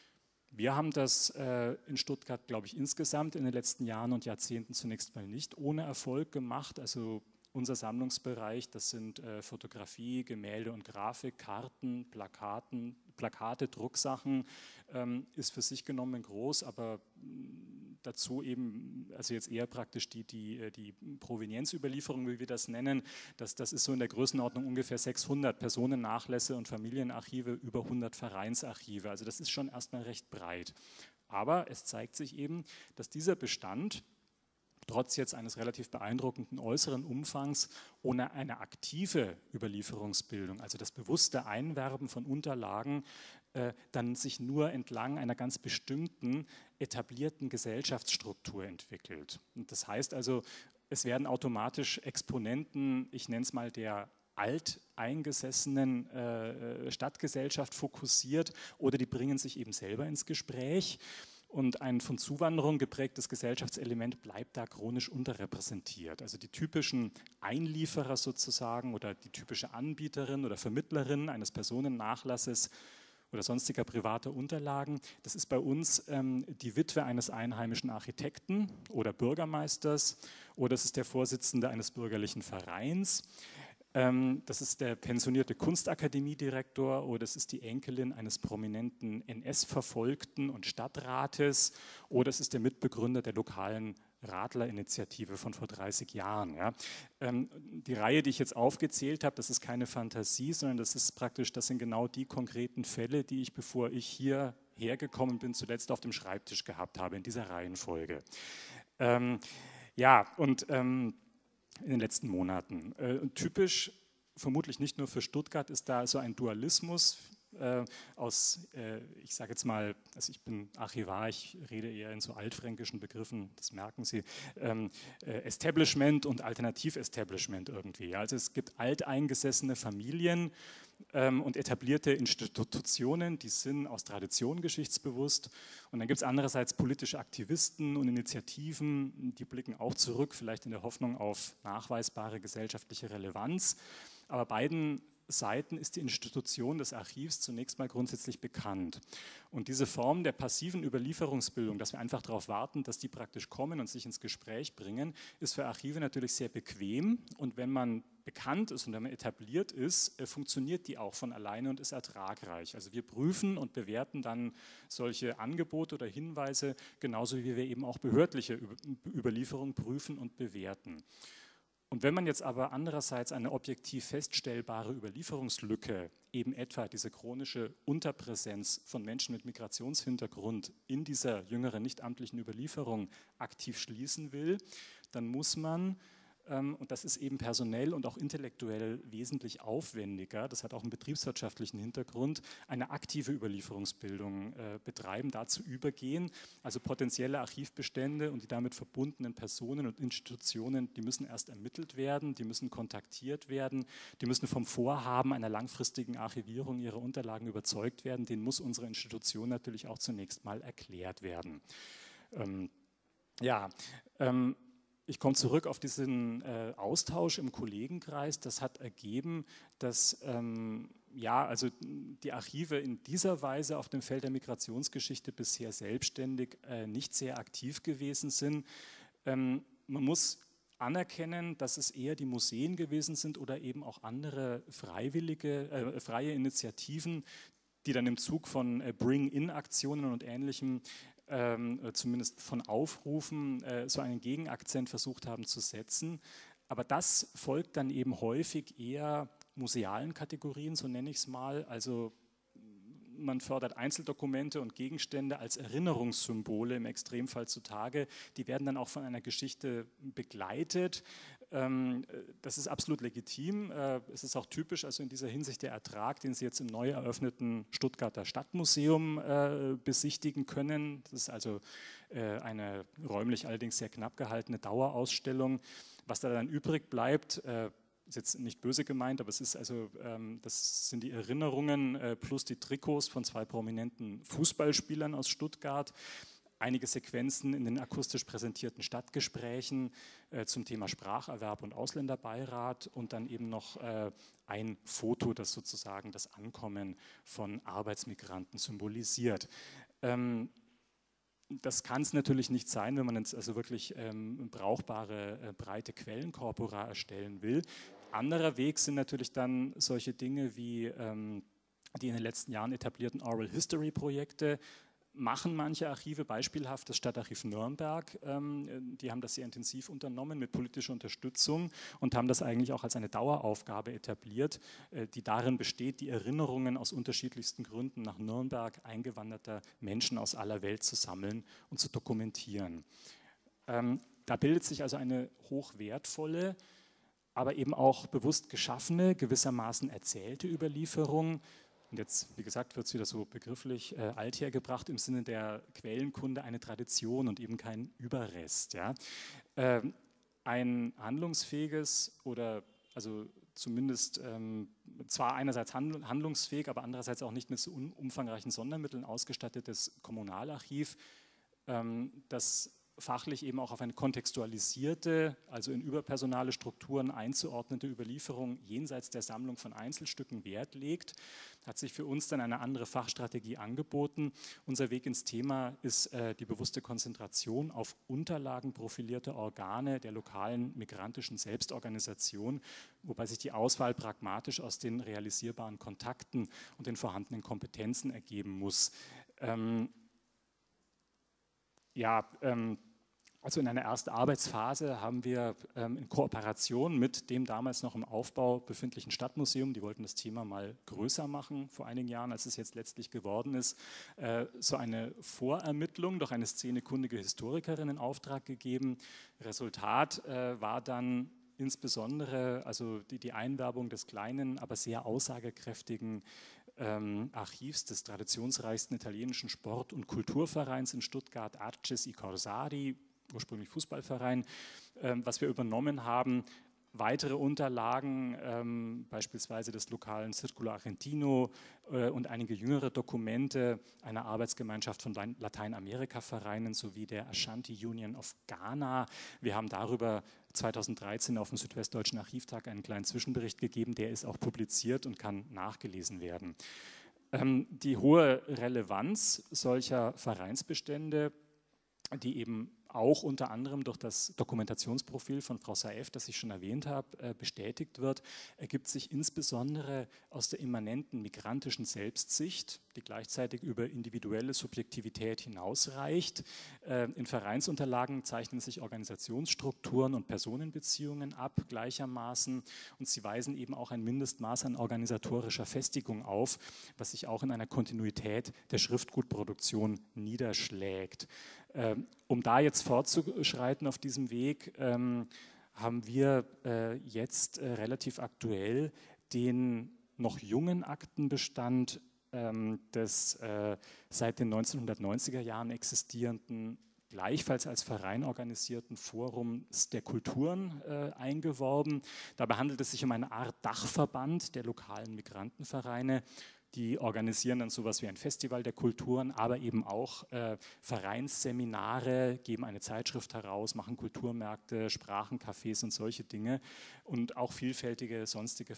Wir haben das äh, in Stuttgart, glaube ich, insgesamt in den letzten Jahren und Jahrzehnten zunächst mal nicht ohne Erfolg gemacht. Also unser Sammlungsbereich, das sind äh, Fotografie, Gemälde und Grafik, Karten, Plakaten, Plakate, Drucksachen, ähm, ist für sich genommen groß, aber mh, dazu eben, also jetzt eher praktisch die, die, die Provenienzüberlieferung, wie wir das nennen, das, das ist so in der Größenordnung ungefähr sechshundert Personennachlässe und Familienarchive, über hundert Vereinsarchive. Also das ist schon erstmal recht breit. Aber es zeigt sich eben, dass dieser Bestand trotz jetzt eines relativ beeindruckenden äußeren Umfangs ohne eine aktive Überlieferungsbildung, also das bewusste Einwerben von Unterlagen, äh, dann sich nur entlang einer ganz bestimmten etablierten Gesellschaftsstruktur entwickelt. Und das heißt also, es werden automatisch Exponenten, ich nenne es mal der alteingesessenen äh, Stadtgesellschaft fokussiert oder die bringen sich eben selber ins Gespräch. Und ein von Zuwanderung geprägtes Gesellschaftselement bleibt da chronisch unterrepräsentiert. Also die typischen Einlieferer sozusagen oder die typische Anbieterin oder Vermittlerin eines Personennachlasses oder sonstiger privater Unterlagen, das ist bei uns ähm, die Witwe eines einheimischen Architekten oder Bürgermeisters oder es ist der Vorsitzende eines bürgerlichen Vereins. Das ist der pensionierte Kunstakademiedirektor oder es ist die Enkelin eines prominenten N S-Verfolgten und Stadtrates oder es ist der Mitbegründer der lokalen Radlerinitiative von vor dreißig Jahren. Ja. Die Reihe, die ich jetzt aufgezählt habe, das ist keine Fantasie, sondern das ist praktisch, das sind genau die konkreten Fälle, die ich, bevor ich hier hergekommen bin, zuletzt auf dem Schreibtisch gehabt habe, in dieser Reihenfolge. Ähm, ja, und ähm, in den letzten Monaten. Äh, typisch, vermutlich nicht nur für Stuttgart, ist da so ein Dualismus äh, aus, äh, ich sage jetzt mal, also ich bin Archivar, ich rede eher in so altfränkischen Begriffen, das merken Sie, ähm, äh, Establishment und Alternativ-Establishment irgendwie. Also es gibt alteingesessene Familien ähm, und etablierte Institutionen, die sind aus Tradition geschichtsbewusst. Und dann gibt es andererseits politische Aktivisten und Initiativen, die blicken auch zurück, vielleicht in der Hoffnung auf nachweisbare gesellschaftliche Relevanz. Aber beiden Seiten ist die Institution des Archivs zunächst mal grundsätzlich bekannt. Und diese Form der passiven Überlieferungsbildung, dass wir einfach darauf warten, dass die praktisch kommen und sich ins Gespräch bringen, ist für Archive natürlich sehr bequem. Und wenn man bekannt ist und wenn man etabliert ist, funktioniert die auch von alleine und ist ertragreich. Also wir prüfen und bewerten dann solche Angebote oder Hinweise, genauso wie wir eben auch behördliche Überlieferungen prüfen und bewerten. Und wenn man jetzt aber andererseits eine objektiv feststellbare Überlieferungslücke, eben etwa diese chronische Unterpräsenz von Menschen mit Migrationshintergrund in dieser jüngeren nichtamtlichen Überlieferung aktiv schließen will, dann muss man, ähm, und das ist eben personell und auch intellektuell wesentlich aufwendiger, das hat auch einen betriebswirtschaftlichen Hintergrund, eine aktive Überlieferungsbildung äh, betreiben, dazu übergehen. Also potenzielle Archivbestände und die damit verbundenen Personen und Institutionen, die müssen erst ermittelt werden, die müssen kontaktiert werden, die müssen vom Vorhaben einer langfristigen Archivierung ihrer Unterlagen überzeugt werden. Denen muss unsere Institution natürlich auch zunächst mal erklärt werden. Ähm, ja, ähm, Ich komme zurück auf diesen äh, Austausch im Kollegenkreis. Das hat ergeben, dass ähm, ja, also die Archive in dieser Weise auf dem Feld der Migrationsgeschichte bisher selbstständig äh, nicht sehr aktiv gewesen sind. Ähm, man muss anerkennen, dass es eher die Museen gewesen sind oder eben auch andere freiwillige, äh, freie Initiativen, die dann im Zug von äh, Bring-in-Aktionen und Ähnlichem Ähm, zumindest von Aufrufen äh, so einen Gegenakzent versucht haben zu setzen. Aber das folgt dann eben häufig eher musealen Kategorien, so nenne ich es mal. Also man fördert Einzeldokumente und Gegenstände als Erinnerungssymbole im Extremfall zutage. Die werden dann auch von einer Geschichte begleitet. Das ist absolut legitim. Es ist auch typisch, also in dieser Hinsicht der Ertrag, den Sie jetzt im neu eröffneten Stuttgarter Stadtmuseum besichtigen können. Das ist also eine räumlich allerdings sehr knapp gehaltene Dauerausstellung. Was da dann übrig bleibt, ist jetzt nicht böse gemeint, aber es ist also, das sind die Erinnerungen plus die Trikots von zwei prominenten Fußballspielern aus Stuttgart. Einige Sequenzen in den akustisch präsentierten Stadtgesprächen äh, zum Thema Spracherwerb und Ausländerbeirat und dann eben noch äh, ein Foto, das sozusagen das Ankommen von Arbeitsmigranten symbolisiert. Ähm, Das kann es natürlich nicht sein, wenn man jetzt also wirklich ähm, brauchbare, äh, breite Quellenkorpora erstellen will. Anderer Weg sind natürlich dann solche Dinge wie ähm, die in den letzten Jahren etablierten Oral History Projekte. Machen manche Archive, beispielhaft das Stadtarchiv Nürnberg, ähm, die haben das sehr intensiv unternommen mit politischer Unterstützung und haben das eigentlich auch als eine Daueraufgabe etabliert, äh, die darin besteht, die Erinnerungen aus unterschiedlichsten Gründen nach Nürnberg eingewanderter Menschen aus aller Welt zu sammeln und zu dokumentieren. Ähm, da bildet sich also eine hochwertvolle, aber eben auch bewusst geschaffene, gewissermaßen erzählte Überlieferung. Und jetzt, wie gesagt, wird es wieder so begrifflich äh, alt hergebracht im Sinne der Quellenkunde, eine Tradition und eben kein Überrest. Ja? Ähm, ein handlungsfähiges oder also zumindest ähm, zwar einerseits handlungsfähig, aber andererseits auch nicht mit so umfangreichen Sondermitteln ausgestattetes Kommunalarchiv, ähm, das fachlich eben auch auf eine kontextualisierte, also in überpersonale Strukturen einzuordnete Überlieferung jenseits der Sammlung von Einzelstücken Wert legt, hat sich für uns dann eine andere Fachstrategie angeboten. Unser Weg ins Thema ist äh, die bewusste Konzentration auf unterlagenprofilierte Organe der lokalen migrantischen Selbstorganisation, wobei sich die Auswahl pragmatisch aus den realisierbaren Kontakten und den vorhandenen Kompetenzen ergeben muss. Ähm, ja, ähm, Also in einer ersten Arbeitsphase haben wir ähm, in Kooperation mit dem damals noch im Aufbau befindlichen Stadtmuseum, die wollten das Thema mal größer machen vor einigen Jahren, als es jetzt letztlich geworden ist, äh, so eine Vorermittlung durch eine szenekundige Historikerin in Auftrag gegeben. Resultat äh, war dann insbesondere also die, die Einwerbung des kleinen, aber sehr aussagekräftigen ähm, Archivs des traditionsreichsten italienischen Sport- und Kulturvereins in Stuttgart, Arcis i Corsari, ursprünglich Fußballverein, ähm, was wir übernommen haben. Weitere Unterlagen, ähm, beispielsweise des lokalen Circulo Argentino äh, und einige jüngere Dokumente einer Arbeitsgemeinschaft von Lateinamerika-Vereinen sowie der Ashanti Union of Ghana. Wir haben darüber zweitausenddreizehn auf dem Südwestdeutschen Archivtag einen kleinen Zwischenbericht gegeben, der ist auch publiziert und kann nachgelesen werden. Ähm, die hohe Relevanz solcher Vereinsbestände, die eben auch unter anderem durch das Dokumentationsprofil von Frau Saef, das ich schon erwähnt habe, bestätigt wird, ergibt sich insbesondere aus der immanenten migrantischen Selbstsicht, die gleichzeitig über individuelle Subjektivität hinausreicht. In Vereinsunterlagen zeichnen sich Organisationsstrukturen und Personenbeziehungen ab gleichermaßen und sie weisen eben auch ein Mindestmaß an organisatorischer Festigung auf, was sich auch in einer Kontinuität der Schriftgutproduktion niederschlägt. Ähm, um da jetzt fortzuschreiten auf diesem Weg, ähm, haben wir äh, jetzt äh, relativ aktuell den noch jungen Aktenbestand ähm, des äh, seit den neunzehnhundertneunziger Jahren existierenden, gleichfalls als Verein organisierten Forums der Kulturen äh, eingeworben. Dabei handelt es sich um eine Art Dachverband der lokalen Migrantenvereine. Die organisieren dann sowas wie ein Festival der Kulturen, aber eben auch äh, Vereinsseminare, geben eine Zeitschrift heraus, machen Kulturmärkte, Sprachencafés und solche Dinge und auch vielfältige sonstige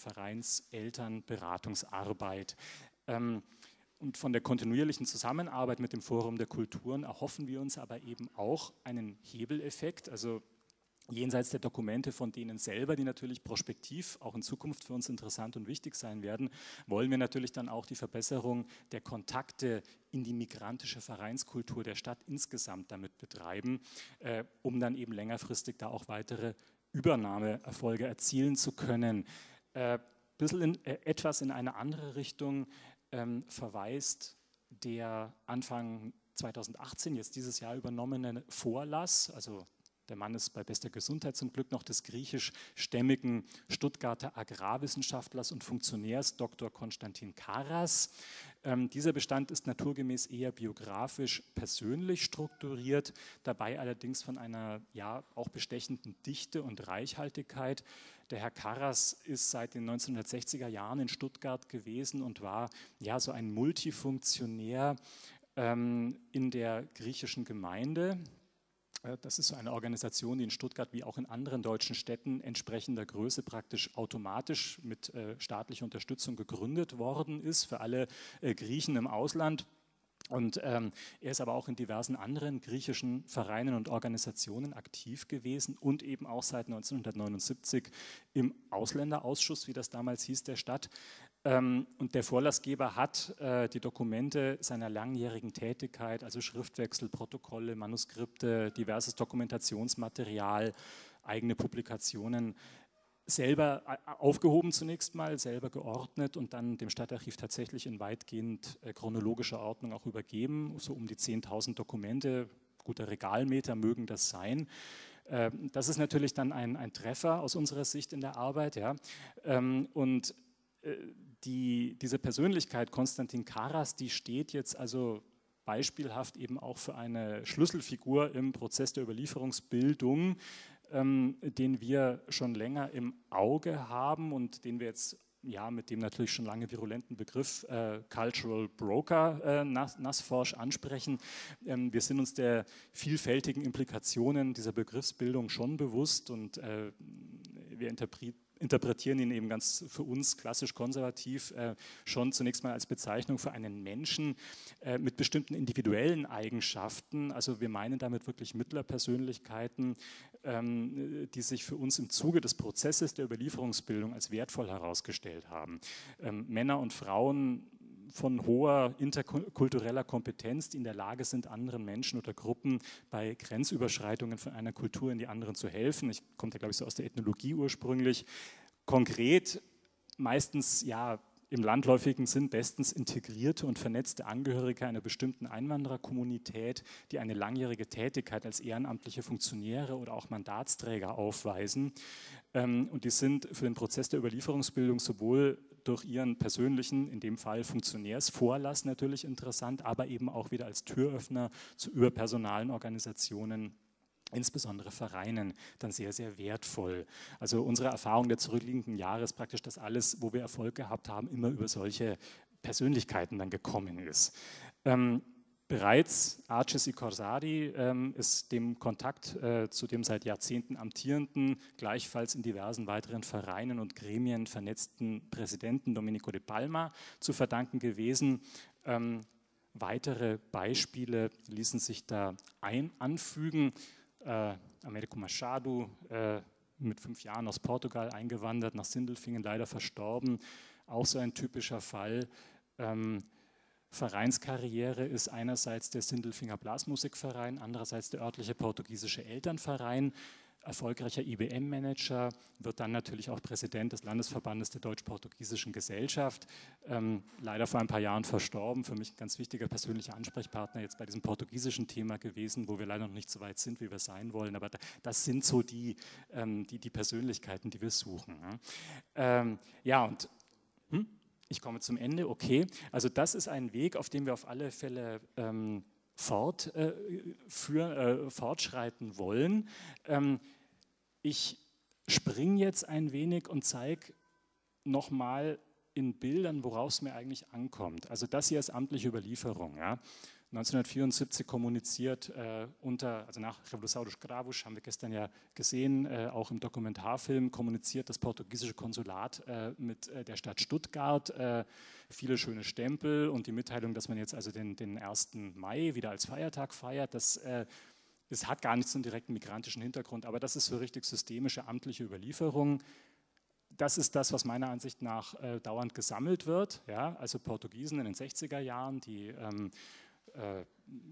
Vereinselternberatungsarbeit. Ähm, und von der kontinuierlichen Zusammenarbeit mit dem Forum der Kulturen erhoffen wir uns aber eben auch einen Hebeleffekt, also jenseits der Dokumente von denen selber, die natürlich prospektiv auch in Zukunft für uns interessant und wichtig sein werden, wollen wir natürlich dann auch die Verbesserung der Kontakte in die migrantische Vereinskultur der Stadt insgesamt damit betreiben, äh, um dann eben längerfristig da auch weitere Übernahmeerfolge erzielen zu können. Äh, bisschen in, äh, etwas in eine andere Richtung ähm, verweist der Anfang zweitausendachtzehn, jetzt dieses Jahr übernommene Vorlass, also der Mann ist bei bester Gesundheit zum Glück noch des griechischstämmigen Stuttgarter Agrarwissenschaftlers und Funktionärs Doktor Konstantin Karas. Ähm, dieser Bestand ist naturgemäß eher biografisch persönlich strukturiert, dabei allerdings von einer ja auch bestechenden Dichte und Reichhaltigkeit. Der Herr Karas ist seit den neunzehnhundertsechziger Jahren in Stuttgart gewesen und war ja so ein Multifunktionär ähm, in der griechischen Gemeinde. Das ist so eine Organisation, die in Stuttgart wie auch in anderen deutschen Städten entsprechender Größe praktisch automatisch mit äh, staatlicher Unterstützung gegründet worden ist für alle äh, Griechen im Ausland. Und ähm, er ist aber auch in diversen anderen griechischen Vereinen und Organisationen aktiv gewesen und eben auch seit neunzehnhundertneunundsiebzig im Ausländerausschuss, wie das damals hieß, der Stadt. Ähm, und der Vorlassgeber hat äh, die Dokumente seiner langjährigen Tätigkeit, also Schriftwechsel, Protokolle, Manuskripte, diverses Dokumentationsmaterial, eigene Publikationen, selber aufgehoben zunächst mal, selber geordnet und dann dem Stadtarchiv tatsächlich in weitgehend äh, chronologischer Ordnung auch übergeben. So um die zehntausend Dokumente, guter Regalmeter mögen das sein. Äh, das ist natürlich dann ein, ein Treffer aus unserer Sicht in der Arbeit. Ja. Ähm, und äh, die, diese Persönlichkeit Konstantin Karas, die steht jetzt also beispielhaft eben auch für eine Schlüsselfigur im Prozess der Überlieferungsbildung, Ähm, den wir schon länger im Auge haben und den wir jetzt ja mit dem natürlich schon lange virulenten Begriff äh, Cultural Broker äh, NASFORSCH ansprechen. Ähm, wir sind uns der vielfältigen Implikationen dieser Begriffsbildung schon bewusst und äh, wir interpretieren interpretieren ihn eben ganz für uns klassisch konservativ äh, schon zunächst mal als Bezeichnung für einen Menschen äh, mit bestimmten individuellen Eigenschaften. Also wir meinen damit wirklich Mittlerpersönlichkeiten, ähm, die sich für uns im Zuge des Prozesses der Überlieferungsbildung als wertvoll herausgestellt haben. Ähm, Männer und Frauen von hoher interkultureller Kompetenz, die in der Lage sind, anderen Menschen oder Gruppen bei Grenzüberschreitungen von einer Kultur in die anderen zu helfen. Ich komme da, glaube ich, so aus der Ethnologie ursprünglich. Konkret meistens ja im landläufigen Sinn bestens integrierte und vernetzte Angehörige einer bestimmten Einwandererkommunität, die eine langjährige Tätigkeit als ehrenamtliche Funktionäre oder auch Mandatsträger aufweisen. Und die sind für den Prozess der Überlieferungsbildung sowohl durch ihren persönlichen, in dem Fall Funktionärsvorlass natürlich interessant, aber eben auch wieder als Türöffner zu überpersonalen Organisationen, insbesondere Vereinen, dann sehr, sehr wertvoll. Also unsere Erfahrung der zurückliegenden Jahre ist praktisch, dass alles, wo wir Erfolg gehabt haben, immer über solche Persönlichkeiten dann gekommen ist. Ähm, Bereits Arcis I Corsari ähm, ist dem Kontakt äh, zu dem seit Jahrzehnten amtierenden, gleichfalls in diversen weiteren Vereinen und Gremien vernetzten Präsidenten Domenico de Palma zu verdanken gewesen. Ähm, weitere Beispiele ließen sich da ein anfügen. Äh, Américo Machado, äh, mit fünf Jahren aus Portugal eingewandert, nach Sindelfingen leider verstorben. Auch so ein typischer Fall. Ähm, Vereinskarriere ist einerseits der Sindelfinger Blasmusikverein, andererseits der örtliche portugiesische Elternverein. Erfolgreicher I B M-Manager, wird dann natürlich auch Präsident des Landesverbandes der Deutsch-Portugiesischen Gesellschaft. Ähm, leider vor ein paar Jahren verstorben, für mich ein ganz wichtiger persönlicher Ansprechpartner jetzt bei diesem portugiesischen Thema gewesen, wo wir leider noch nicht so weit sind, wie wir sein wollen. Aber das sind so die, ähm, die, die Persönlichkeiten, die wir suchen. Ähm, ja, und hm? Ich komme zum Ende, okay. Also das ist ein Weg, auf dem wir auf alle Fälle ähm, fort, äh, für, äh, fortschreiten wollen. Ähm, ich springe jetzt ein wenig und zeige nochmal in Bildern, worauf es mir eigentlich ankommt. Also das hier ist amtliche Überlieferung. Ja. neunzehnhundertvierundsiebzig kommuniziert äh, unter, also nach Revolução dos Cravos, haben wir gestern ja gesehen, äh, auch im Dokumentarfilm, kommuniziert das portugiesische Konsulat äh, mit äh, der Stadt Stuttgart. Äh, viele schöne Stempel und die Mitteilung, dass man jetzt also den, den ersten Mai wieder als Feiertag feiert, das, äh, das hat gar nicht so einen direkten migrantischen Hintergrund, aber das ist so richtig systemische amtliche Überlieferung. Das ist das, was meiner Ansicht nach äh, dauernd gesammelt wird. Ja? Also Portugiesen in den sechziger Jahren, die ähm, äh,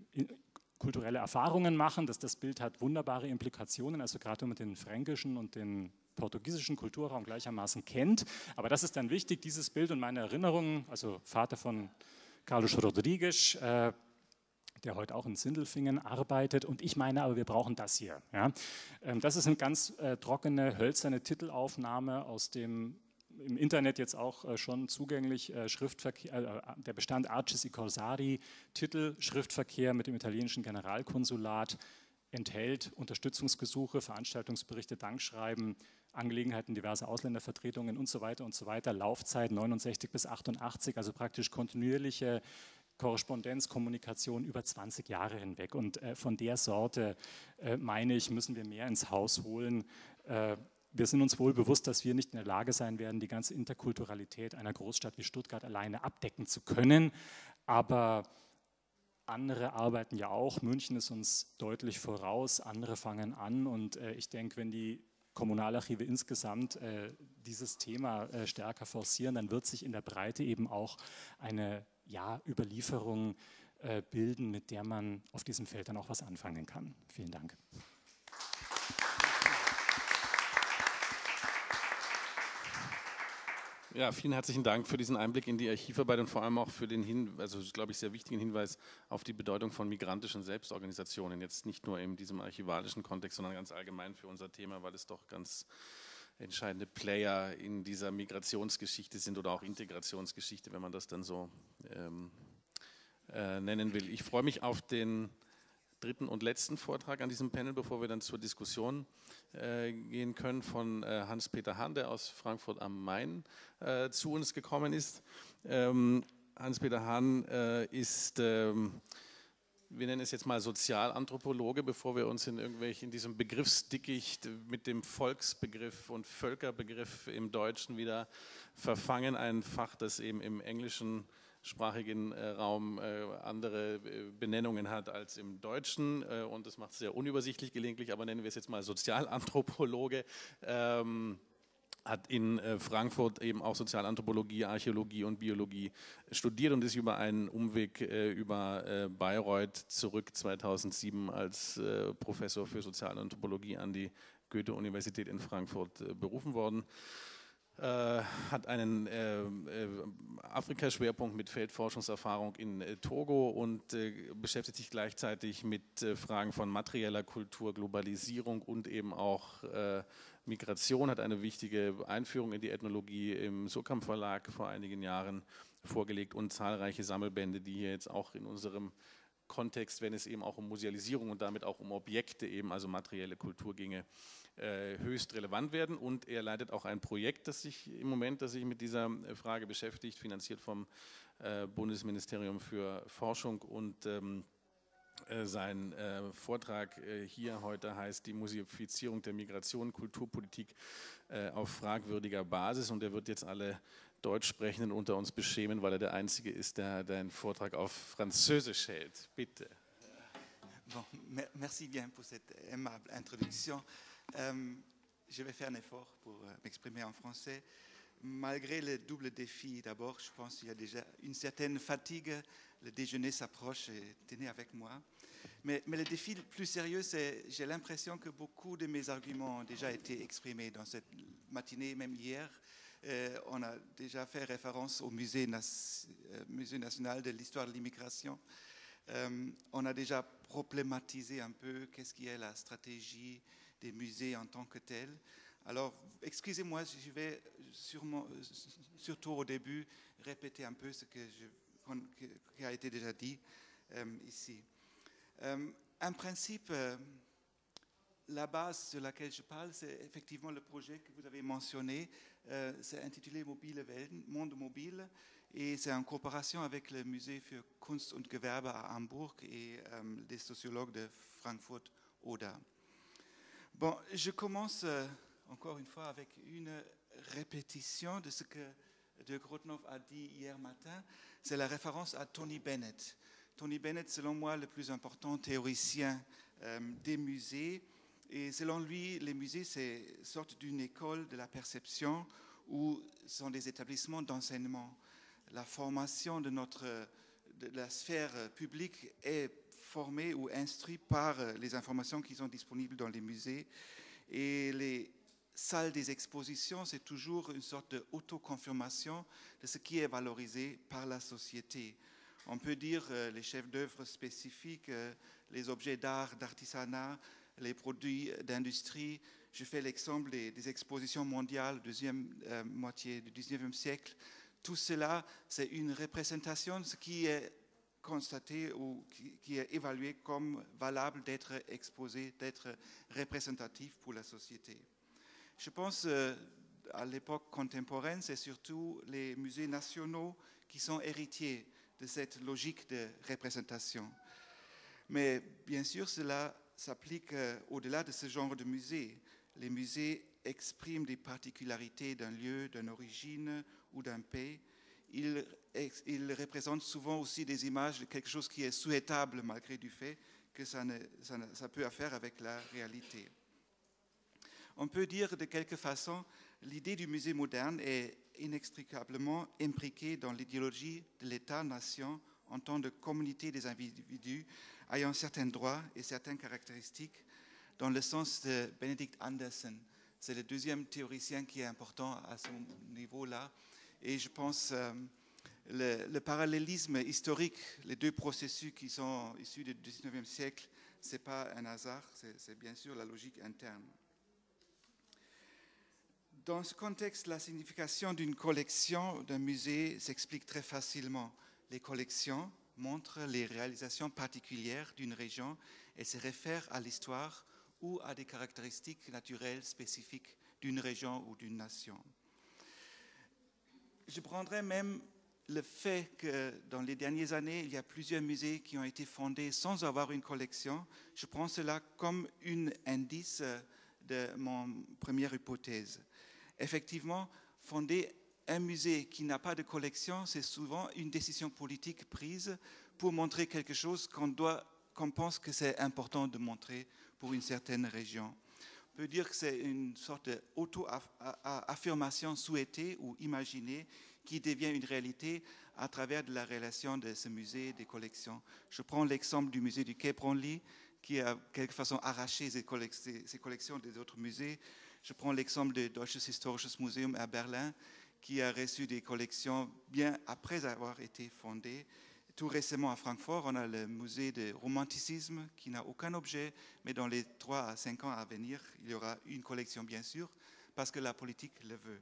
kulturelle Erfahrungen machen. Das, das Bild hat wunderbare Implikationen, also gerade wenn man den fränkischen und den portugiesischen Kulturraum gleichermaßen kennt. Aber das ist dann wichtig, dieses Bild und meine Erinnerungen, also Vater von Carlos Rodrigues, äh, der heute auch in Sindelfingen arbeitet. Und ich meine aber, wir brauchen das hier. Ja? Ähm, das ist eine ganz äh, trockene, hölzerne Titelaufnahme aus dem im Internet jetzt auch äh, schon zugänglich, äh, Schriftverkehr, äh, der Bestand Arcis I Corsari, Titel, Schriftverkehr mit dem italienischen Generalkonsulat, enthält Unterstützungsgesuche, Veranstaltungsberichte, Dankschreiben, Angelegenheiten diverser Ausländervertretungen und so weiter und so weiter, Laufzeit neunundsechzig bis achtundachtzig, also praktisch kontinuierliche Korrespondenz, Kommunikation über zwanzig Jahre hinweg. Und äh, von der Sorte, äh, meine ich, müssen wir mehr ins Haus holen. Äh, Wir sind uns wohl bewusst, dass wir nicht in der Lage sein werden, die ganze Interkulturalität einer Großstadt wie Stuttgart alleine abdecken zu können. Aber andere arbeiten ja auch. München ist uns deutlich voraus, andere fangen an. Und äh, ich denke, wenn die Kommunalarchive insgesamt äh, dieses Thema äh, stärker forcieren, dann wird sich in der Breite eben auch eine ja, Überlieferung äh, bilden, mit der man auf diesem Feld dann auch was anfangen kann. Vielen Dank. Ja, vielen herzlichen Dank für diesen Einblick in die Archivarbeit und vor allem auch für den, Hin also glaube ich, sehr wichtigen Hinweis auf die Bedeutung von migrantischen Selbstorganisationen. Jetzt nicht nur in diesem archivalischen Kontext, sondern ganz allgemein für unser Thema, weil es doch ganz entscheidende Player in dieser Migrationsgeschichte sind oder auch Integrationsgeschichte, wenn man das dann so ähm, äh, nennen will. Ich freue mich auf den dritten und letzten Vortrag an diesem Panel, bevor wir dann zur Diskussion äh, gehen können, von äh, Hans-Peter Hahn, der aus Frankfurt am Main äh, zu uns gekommen ist. Ähm, Hans-Peter Hahn äh, ist, ähm, wir nennen es jetzt mal Sozialanthropologe, bevor wir uns in irgendwelchen, in diesem Begriffsdickicht mit dem Volksbegriff und Völkerbegriff im Deutschen wieder verfangen. Ein Fach, das eben im Englischen sprachigen äh, Raum äh, andere äh, Benennungen hat als im Deutschen äh, und das macht es sehr unübersichtlich gelegentlich, aber nennen wir es jetzt mal Sozialanthropologe, ähm, hat in äh, Frankfurt eben auch Sozialanthropologie, Archäologie und Biologie studiert und ist über einen Umweg äh, über äh, Bayreuth zurück zweitausendsieben als äh, Professor für Sozialanthropologie an die Goethe-Universität in Frankfurt äh, berufen worden. Äh, hat einen äh, äh, Afrika-Schwerpunkt mit Feldforschungserfahrung in äh, Togo und äh, beschäftigt sich gleichzeitig mit äh, Fragen von materieller Kultur, Globalisierung und eben auch äh, Migration, hat eine wichtige Einführung in die Ethnologie im Surkamp Verlag vor einigen Jahren vorgelegt und zahlreiche Sammelbände, die hier jetzt auch in unserem Kontext, wenn es eben auch um Musealisierung und damit auch um Objekte eben, also materielle Kultur ginge, höchst relevant werden und er leitet auch ein Projekt, das sich im Moment, das sich mit dieser Frage beschäftigt, finanziert vom äh, Bundesministerium für Forschung und ähm, äh, sein äh, Vortrag äh, hier heute heißt die Museifizierung der Migration, Kulturpolitik äh, auf fragwürdiger Basis und er wird jetzt alle Deutschsprechenden unter uns beschämen, weil er der Einzige ist, der den Vortrag auf Französisch hält. Bitte. Bon, merci bien pour cette aimable introduction. Euh, je vais faire un effort pour euh, m'exprimer en français. Malgré le double défi, d'abord, je pense qu'il y a déjà une certaine fatigue. Le déjeuner s'approche et tenez avec moi. Mais, mais le défi le plus sérieux, c'est j'ai l'impression que beaucoup de mes arguments ont déjà été exprimés dans cette matinée, même hier. Euh, on a déjà fait référence au Musée, Nas- euh, Musée national de l'histoire de l'immigration. Euh, on a déjà problématisé un peu qu'est-ce qui est la stratégie des musées en tant que tels. Alors, excusez-moi, je vais sûrement, surtout au début répéter un peu ce que je, qui a été déjà dit euh, ici. Euh, un principe, euh, la base sur laquelle je parle, c'est effectivement le projet que vous avez mentionné. Euh, c'est intitulé Mobile Welten, Monde mobile, et c'est en coopération avec le Musée für Kunst und Gewerbe à Hambourg et euh, des sociologues de Frankfurt-Oder. Bon, je commence euh, encore une fois avec une répétition de ce que De Grotnoff a dit hier matin. C'est la référence à Tony Bennett. Tony Bennett, selon moi, le plus important théoricien euh, des musées. Et selon lui, les musées, c'est sorte d'une école de la perception où sont des établissements d'enseignement. La formation de, notre, de la sphère publique est formés ou instruits par les informations qui sont disponibles dans les musées. Et les salles des expositions, c'est toujours une sorte d'autoconfirmation de ce qui est valorisé par la société. On peut dire euh, les chefs d'œuvre spécifiques, euh, les objets d'art, d'artisanat, les produits d'industrie. Je fais l'exemple des, des expositions mondiales, deuxième euh, moitié du dix-neuvième siècle. Tout cela, c'est une représentation de ce qui est constaté ou qui, qui est évalué comme valable d'être exposé, d'être représentatif pour la société. Je pense euh, à l'époque contemporaine, c'est surtout les musées nationaux qui sont héritiers de cette logique de représentation. Mais bien sûr, cela s'applique euh, au-delà de ce genre de musée. Les musées expriment des particularités d'un lieu, d'une origine ou d'un pays. il, il représente souvent aussi des images de quelque chose qui est souhaitable malgré du fait que ça, ne, ça, ne, ça peut faire avec la réalité. On peut dire de quelque façon, l'idée du musée moderne est inextricablement imbriquée dans l'idéologie de l'État-nation en tant que communauté des individus ayant certains droits et certaines caractéristiques, dans le sens de Benedict Anderson. C'est le deuxième théoricien qui est important à ce niveau-là. Et je pense euh, le, le parallélisme historique, les deux processus qui sont issus du dix-neuvième siècle, ce n'est pas un hasard, c'est bien sûr la logique interne. Dans ce contexte, la signification d'une collection, d'un musée s'explique très facilement. Les collections montrent les réalisations particulières d'une région et se réfèrent à l'histoire ou à des caractéristiques naturelles spécifiques d'une région ou d'une nation. Je prendrais même le fait que dans les dernières années, il y a plusieurs musées qui ont été fondés sans avoir une collection. Je prends cela comme un indice de mon première hypothèse. Effectivement, fonder un musée qui n'a pas de collection, c'est souvent une décision politique prise pour montrer quelque chose qu'on doit, qu'on pense que c'est important de montrer pour une certaine région. On peut dire que c'est une sorte d'auto-affirmation souhaitée ou imaginée qui devient une réalité à travers de la relation de ce musée des collections. Je prends l'exemple du musée du Quai Branly, qui a de quelque façon arraché ses collections des autres musées. Je prends l'exemple du Deutsches Historisches Museum à Berlin, qui a reçu des collections bien après avoir été fondé. Tout récemment à Francfort, on a le musée de romanticisme qui n'a aucun objet, mais dans les trois à cinq ans à venir, il y aura une collection bien sûr, parce que la politique le veut.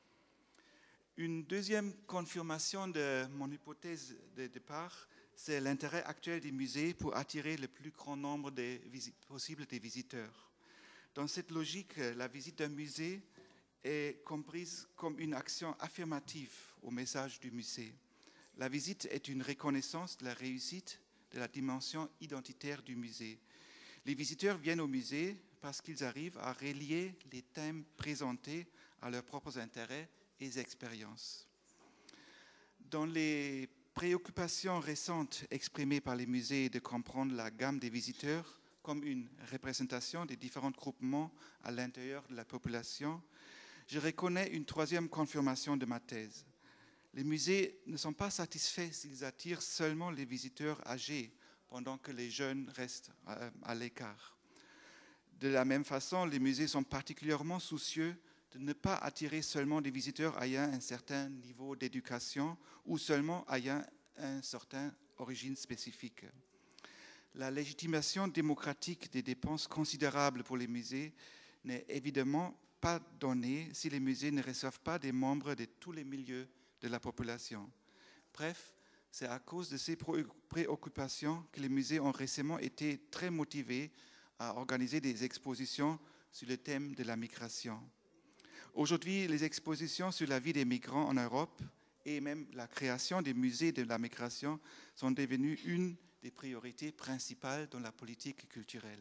Une deuxième confirmation de mon hypothèse de départ, c'est l'intérêt actuel des musées pour attirer le plus grand nombre de possible des visiteurs. Dans cette logique, la visite d'un musée est comprise comme une action affirmative au message du musée. La visite est une reconnaissance de la réussite de la dimension identitaire du musée. Les visiteurs viennent au musée parce qu'ils arrivent à relier les thèmes présentés à leurs propres intérêts et expériences. Dans les préoccupations récentes exprimées par les musées de comprendre la gamme des visiteurs comme une représentation des différents groupements à l'intérieur de la population, je reconnais une troisième confirmation de ma thèse. Les musées ne sont pas satisfaits s'ils attirent seulement les visiteurs âgés, pendant que les jeunes restent à, à l'écart. De la même façon, les musées sont particulièrement soucieux de ne pas attirer seulement des visiteurs ayant un certain niveau d'éducation ou seulement ayant une certaine origine spécifique. La légitimation démocratique des dépenses considérables pour les musées n'est évidemment pas donnée si les musées ne reçoivent pas des membres de tous les milieux de la population. Bref, c'est à cause de ces préoccupations que les musées ont récemment été très motivés à organiser des expositions sur le thème de la migration. Aujourd'hui, les expositions sur la vie des migrants en Europe et même la création des musées de la migration sont devenues une des priorités principales dans la politique culturelle.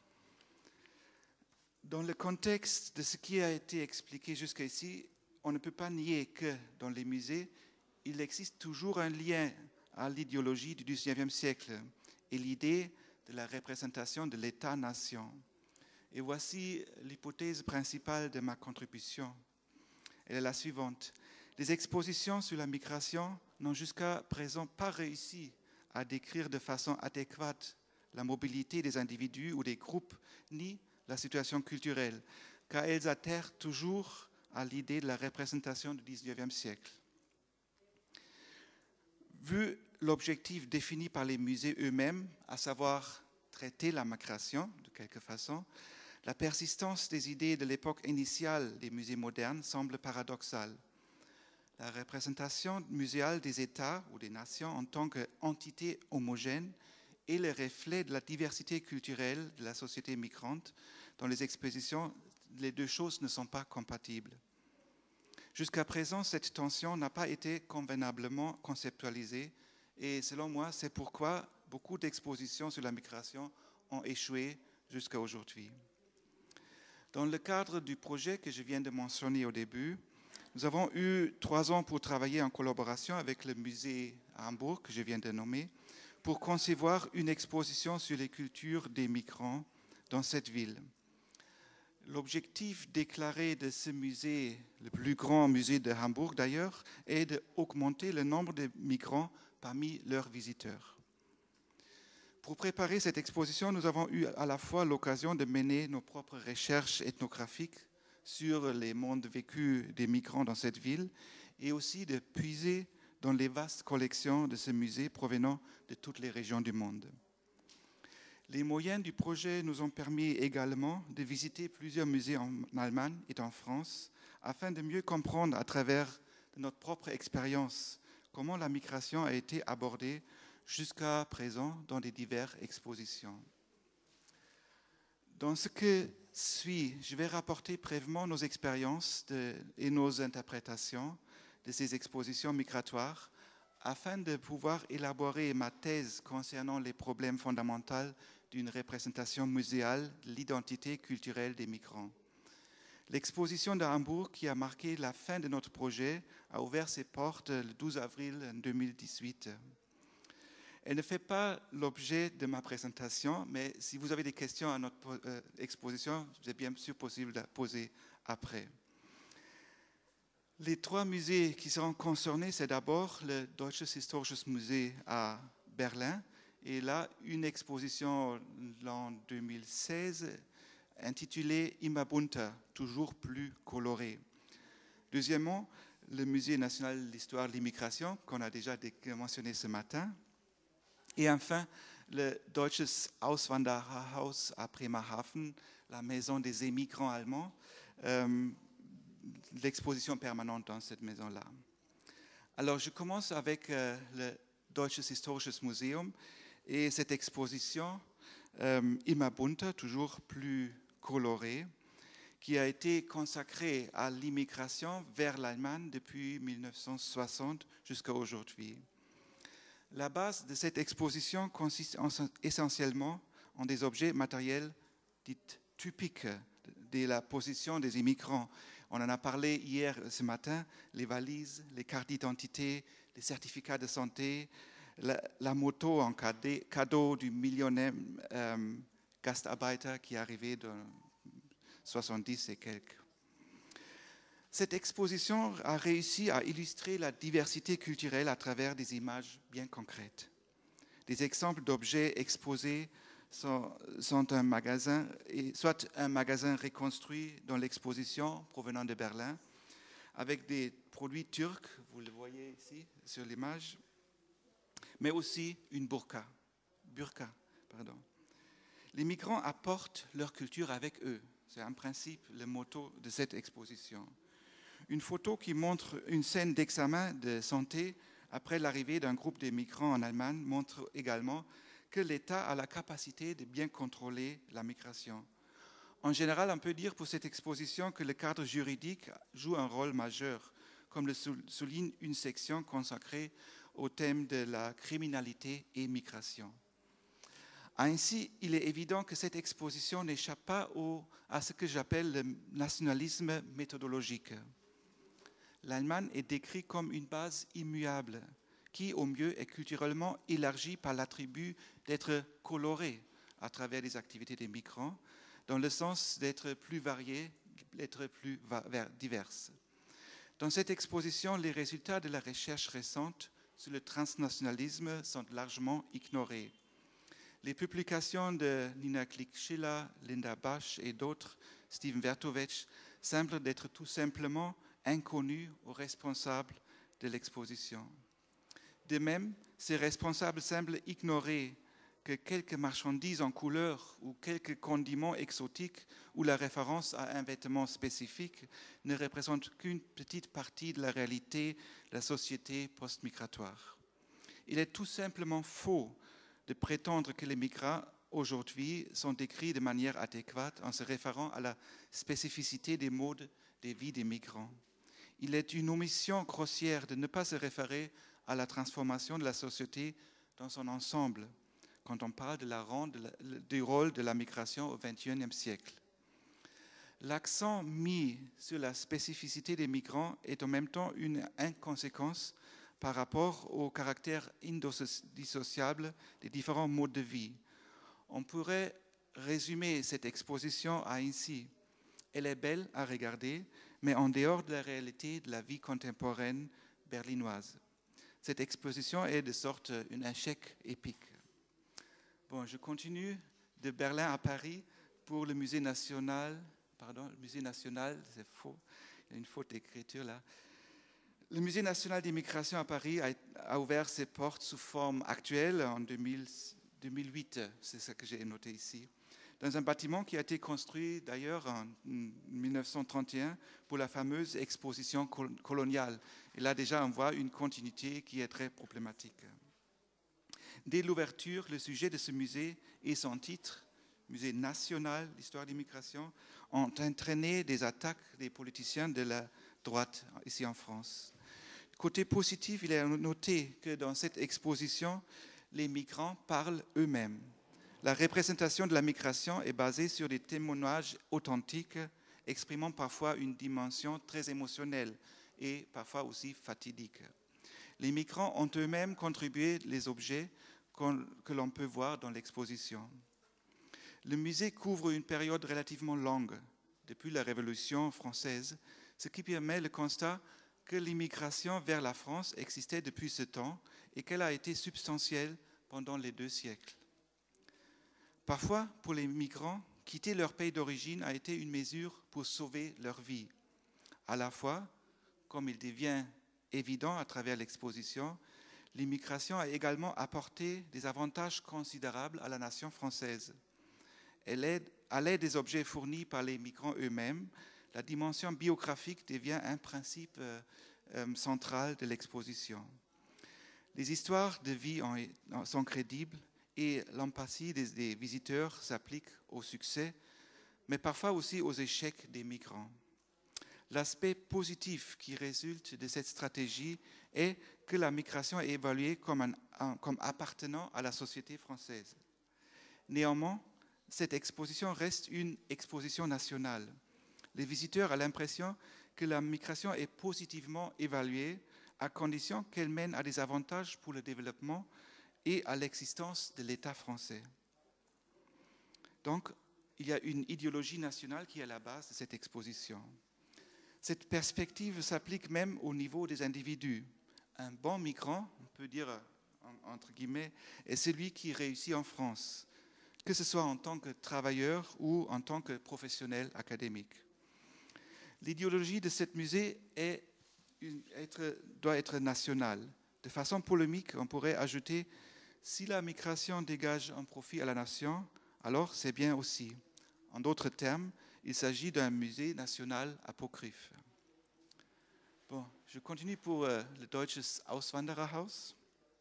Dans le contexte de ce qui a été expliqué jusqu'ici, on ne peut pas nier que dans les musées, il existe toujours un lien à l'idéologie du dix-neuvième siècle et l'idée de la représentation de l'État-nation. Et voici l'hypothèse principale de ma contribution. Elle est la suivante. Les expositions sur la migration n'ont jusqu'à présent pas réussi à décrire de façon adéquate la mobilité des individus ou des groupes, ni la situation culturelle, car elles atterrent toujours à l'idée de la représentation du dix-neuvième siècle. Vu l'objectif défini par les musées eux-mêmes, à savoir traiter la migration de quelque façon, la persistance des idées de l'époque initiale des musées modernes semble paradoxale. La représentation muséale des États ou des nations en tant qu'entité homogène est le reflet de la diversité culturelle de la société migrante. Dans les expositions, les deux choses ne sont pas compatibles. Jusqu'à présent, cette tension n'a pas été convenablement conceptualisée et selon moi, c'est pourquoi beaucoup d'expositions sur la migration ont échoué jusqu'à aujourd'hui. Dans le cadre du projet que je viens de mentionner au début, Nous avons eu trois ans pour travailler en collaboration avec le musée à Hambourg, que je viens de nommer, pour concevoir une exposition sur les cultures des migrants dans cette ville. L'objectif déclaré de ce musée, le plus grand musée de Hambourg d'ailleurs, est d'augmenter le nombre de migrants parmi leurs visiteurs. Pour préparer cette exposition, nous avons eu à la fois l'occasion de mener nos propres recherches ethnographiques sur les mondes vécus des migrants dans cette ville et aussi de puiser dans les vastes collections de ce musée provenant de toutes les régions du monde. Les moyens du projet nous ont permis également de visiter plusieurs musées en Allemagne et en France afin de mieux comprendre à travers notre propre expérience comment la migration a été abordée jusqu'à présent dans les diverses expositions. Dans ce que suit, je vais rapporter brièvement nos expériences de, et nos interprétations de ces expositions migratoires afin de pouvoir élaborer ma thèse concernant les problèmes fondamentaux d'une représentation muséale de l'identité culturelle des migrants. L'exposition de Hambourg, qui a marqué la fin de notre projet, a ouvert ses portes le douze avril deux mille dix-huit. Elle ne fait pas l'objet de ma présentation, mais si vous avez des questions à notre euh, exposition, c'est bien sûr possible de poser après. Les trois musées qui seront concernés, c'est d'abord le Deutsches Historisches Museum à Berlin, et là, une exposition en deux mille seize intitulée Immer bunter, toujours plus coloré. Deuxièmement, le Musée national de l'histoire de l'immigration, qu'on a déjà mentionné ce matin. Et enfin, le Deutsches Auswandererhaus à Bremerhaven, la maison des émigrants allemands, euh, l'exposition permanente dans cette maison-là. Alors, je commence avec euh, le Deutsches Historisches Museum et cette exposition, euh, Immer bunter, toujours plus colorée, qui a été consacrée à l'immigration vers l'Allemagne depuis mille neuf cent soixante jusqu'à aujourd'hui. La base de cette exposition consiste en, essentiellement en des objets matériels dits typiques de la position des immigrants. On en a parlé hier, ce matin, les valises, les cartes d'identité, les certificats de santé, la, la moto en cadeau du millionnaire euh, Gastarbeiter qui est arrivé dans soixante-dix et quelques. Cette exposition a réussi à illustrer la diversité culturelle à travers des images bien concrètes. Des exemples d'objets exposés sont, sont un magasin, soit un magasin reconstruit dans l'exposition provenant de Berlin, avec des produits turcs, vous le voyez ici sur l'image, mais aussi une burqa. burqa pardon. Les migrants apportent leur culture avec eux. C'est en principe le motto de cette exposition. Une photo qui montre une scène d'examen de santé après l'arrivée d'un groupe de migrants en Allemagne montre également que l'État a la capacité de bien contrôler la migration. En général, on peut dire pour cette exposition que le cadre juridique joue un rôle majeur, comme le souligne une section consacrée au thème de la criminalité et migration. Ainsi, il est évident que cette exposition n'échappe pas au, à ce que j'appelle le nationalisme méthodologique. L'Allemagne est décrite comme une base immuable qui, au mieux, est culturellement élargie par l'attribut d'être colorée à travers les activités des migrants, dans le sens d'être plus variée, d'être plus diverse. Dans cette exposition, les résultats de la recherche récente sur le transnationalisme sont largement ignorés. Les publications de Nina Klick-Schiller, Linda Basch et d'autres, Steven Vertovec, semblent d'être tout simplement inconnus aux responsables de l'exposition. De même, ces responsables semblent ignorer que quelques marchandises en couleur ou quelques condiments exotiques ou la référence à un vêtement spécifique ne représentent qu'une petite partie de la réalité de la société post-migratoire. Il est tout simplement faux de prétendre que les migrants aujourd'hui sont décrits de manière adéquate en se référant à la spécificité des modes de vie des migrants. Il est une omission grossière de ne pas se référer à la transformation de la société dans son ensemble quand on parle de la, du rôle de la migration au vingt et unième siècle. L'accent mis sur la spécificité des migrants est en même temps une inconséquence par rapport au caractère indissociable des différents modes de vie. On pourrait résumer cette exposition ainsi. Elle est belle à regarder, mais en dehors de la réalité de la vie contemporaine berlinoise. Cette exposition est de sorte un échec épique. Bon, je continue de Berlin à Paris pour le musée national. Pardon, le musée national, c'est faux, il y a une faute d'écriture là. Le musée national d'immigration à Paris a, a ouvert ses portes sous forme actuelle en deux mille, deux mille huit, c'est ce que j'ai noté ici, dans un bâtiment qui a été construit d'ailleurs en mille neuf cent trente et un pour la fameuse exposition coloniale. Et là déjà on voit une continuité qui est très problématique. Dès l'ouverture, le sujet de ce musée et son titre, Musée national d'histoire d'immigration, ont entraîné des attaques des politiciens de la droite ici en France. Côté positif, il est noté que dans cette exposition, les migrants parlent eux-mêmes. La représentation de la migration est basée sur des témoignages authentiques, exprimant parfois une dimension très émotionnelle et parfois aussi fatidique. Les migrants ont eux-mêmes contribué les objets que l'on peut voir dans l'exposition. Le musée couvre une période relativement longue, depuis la Révolution française, ce qui permet le constat que l'immigration vers la France existait depuis ce temps et qu'elle a été substantielle pendant les deux siècles. Parfois, pour les migrants, quitter leur pays d'origine a été une mesure pour sauver leur vie. À la fois, comme il devient évident à travers l'exposition, l'immigration a également apporté des avantages considérables à la nation française. Elle aide, à l'aide des objets fournis par les migrants eux-mêmes, la dimension biographique devient un principe euh, euh, central de l'exposition. Les histoires de vie en, sont crédibles et l'empathie des, des visiteurs s'applique au succès, mais parfois aussi aux échecs des migrants. L'aspect positif qui résulte de cette stratégie est que la migration est évaluée comme, un, un, comme appartenant à la société française. Néanmoins, cette exposition reste une exposition nationale. Les visiteurs ont l'impression que la migration est positivement évaluée à condition qu'elle mène à des avantages pour le développement et à l'existence de l'État français. Donc, il y a une idéologie nationale qui est à la base de cette exposition. Cette perspective s'applique même au niveau des individus. Un bon migrant, on peut dire entre guillemets, est celui qui réussit en France, que ce soit en tant que travailleur ou en tant que professionnel académique. L'idéologie de ce musée est une, être, doit être nationale. De façon polémique, on pourrait ajouter « si la migration dégage un profit à la nation, alors c'est bien aussi ». En d'autres termes, il s'agit d'un musée national apocryphe. Bon, je continue pour euh, le Deutsches Auswandererhaus.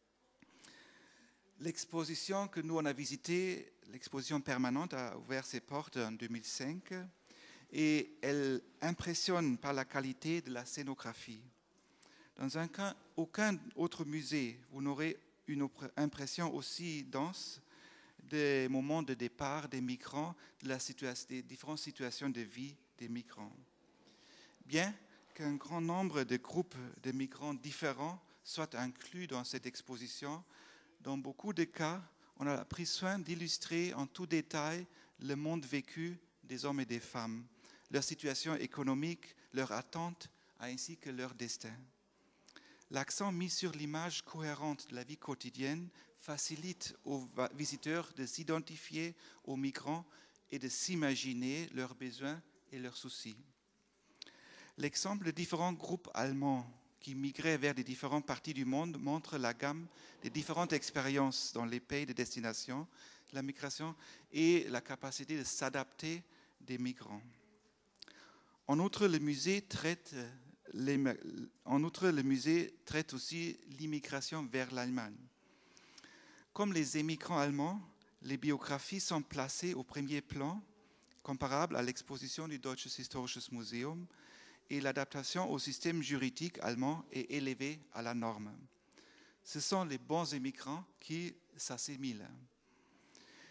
L'exposition que nous on a visitée, l'exposition permanente, a ouvert ses portes en deux mille cinq et elle impressionne par la qualité de la scénographie. Dans un cas, aucun autre musée, vous n'aurez une impression aussi dense des moments de départ des migrants, de la situation, des différentes situations de vie des migrants. Bien qu'un grand nombre de groupes de migrants différents soient inclus dans cette exposition, dans beaucoup de cas, on a pris soin d'illustrer en tout détail le monde vécu des hommes et des femmes, leur situation économique, leurs attentes, ainsi que leur destin. L'accent mis sur l'image cohérente de la vie quotidienne facilite aux visiteurs de s'identifier aux migrants et de s'imaginer leurs besoins et leurs soucis. L'exemple de différents groupes allemands qui migraient vers les différentes parties du monde montre la gamme des différentes expériences dans les pays de destination, la migration et la capacité de s'adapter des migrants. En outre, le musée traite, les, en outre, le musée traite aussi l'immigration vers l'Allemagne. Comme les émigrants allemands, les biographies sont placées au premier plan, comparable à l'exposition du Deutsches Historisches Museum, et l'adaptation au système juridique allemand est élevée à la norme. Ce sont les bons émigrants qui s'assimilent.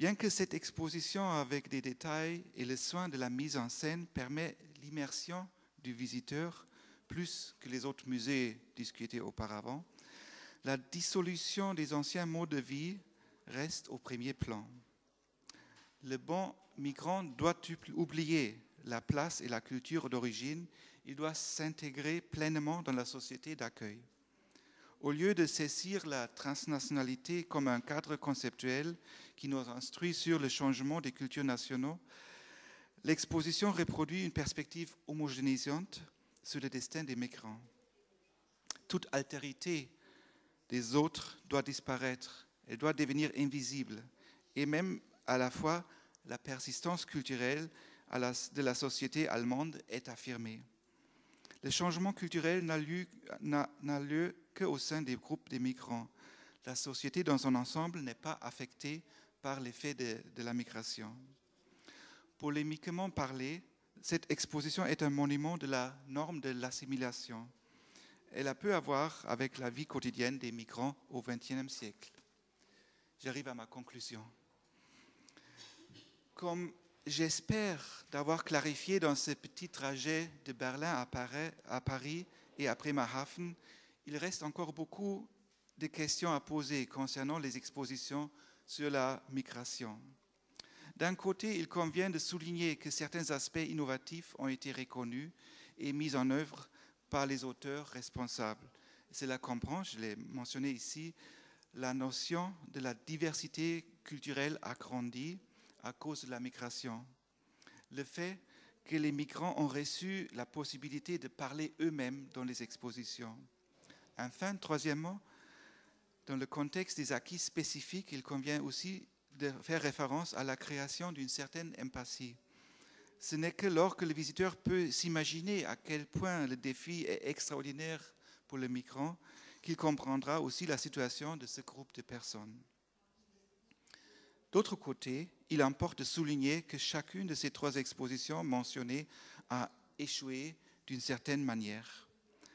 Bien que cette exposition avec des détails et le soin de la mise en scène permet l'immersion du visiteur plus que les autres musées discutés auparavant, la dissolution des anciens modes de vie reste au premier plan. Le bon migrant doit oublier la place et la culture d'origine, il doit s'intégrer pleinement dans la société d'accueil. Au lieu de saisir la transnationalité comme un cadre conceptuel qui nous instruit sur le changement des cultures nationaux, l'exposition reproduit une perspective homogénéisante sur le destin des migrants. Toute altérité des autres doit disparaître, elle doit devenir invisible, et même à la fois la persistance culturelle de la société allemande est affirmée. Le changement culturel n'a lieu, n'a, n'a lieu qu'au sein des groupes de migrants. La société dans son ensemble n'est pas affectée par l'effet de, de la migration. Polémiquement parlé, cette exposition est un monument de la norme de l'assimilation. Elle a peu à voir avec la vie quotidienne des migrants au vingtième siècle. J'arrive à ma conclusion. Comme j'espère d'avoir clarifié dans ce petit trajet de Berlin à Paris, à Paris et à Bremerhaven, il reste encore beaucoup de questions à poser concernant les expositions sur la migration. D'un côté, il convient de souligner que certains aspects innovatifs ont été reconnus et mis en œuvre par les auteurs responsables. Cela comprend, je l'ai mentionné ici, la notion de la diversité culturelle agrandie à cause de la migration. Le fait que les migrants ont reçu la possibilité de parler eux-mêmes dans les expositions. Enfin, troisièmement, dans le contexte des acquis spécifiques, il convient aussi de faire référence à la création d'une certaine empathie. Ce n'est que lorsque le visiteur peut s'imaginer à quel point le défi est extraordinaire pour le migrant qu'il comprendra aussi la situation de ce groupe de personnes. D'autre côté, il importe de souligner que chacune de ces trois expositions mentionnées a échoué d'une certaine manière.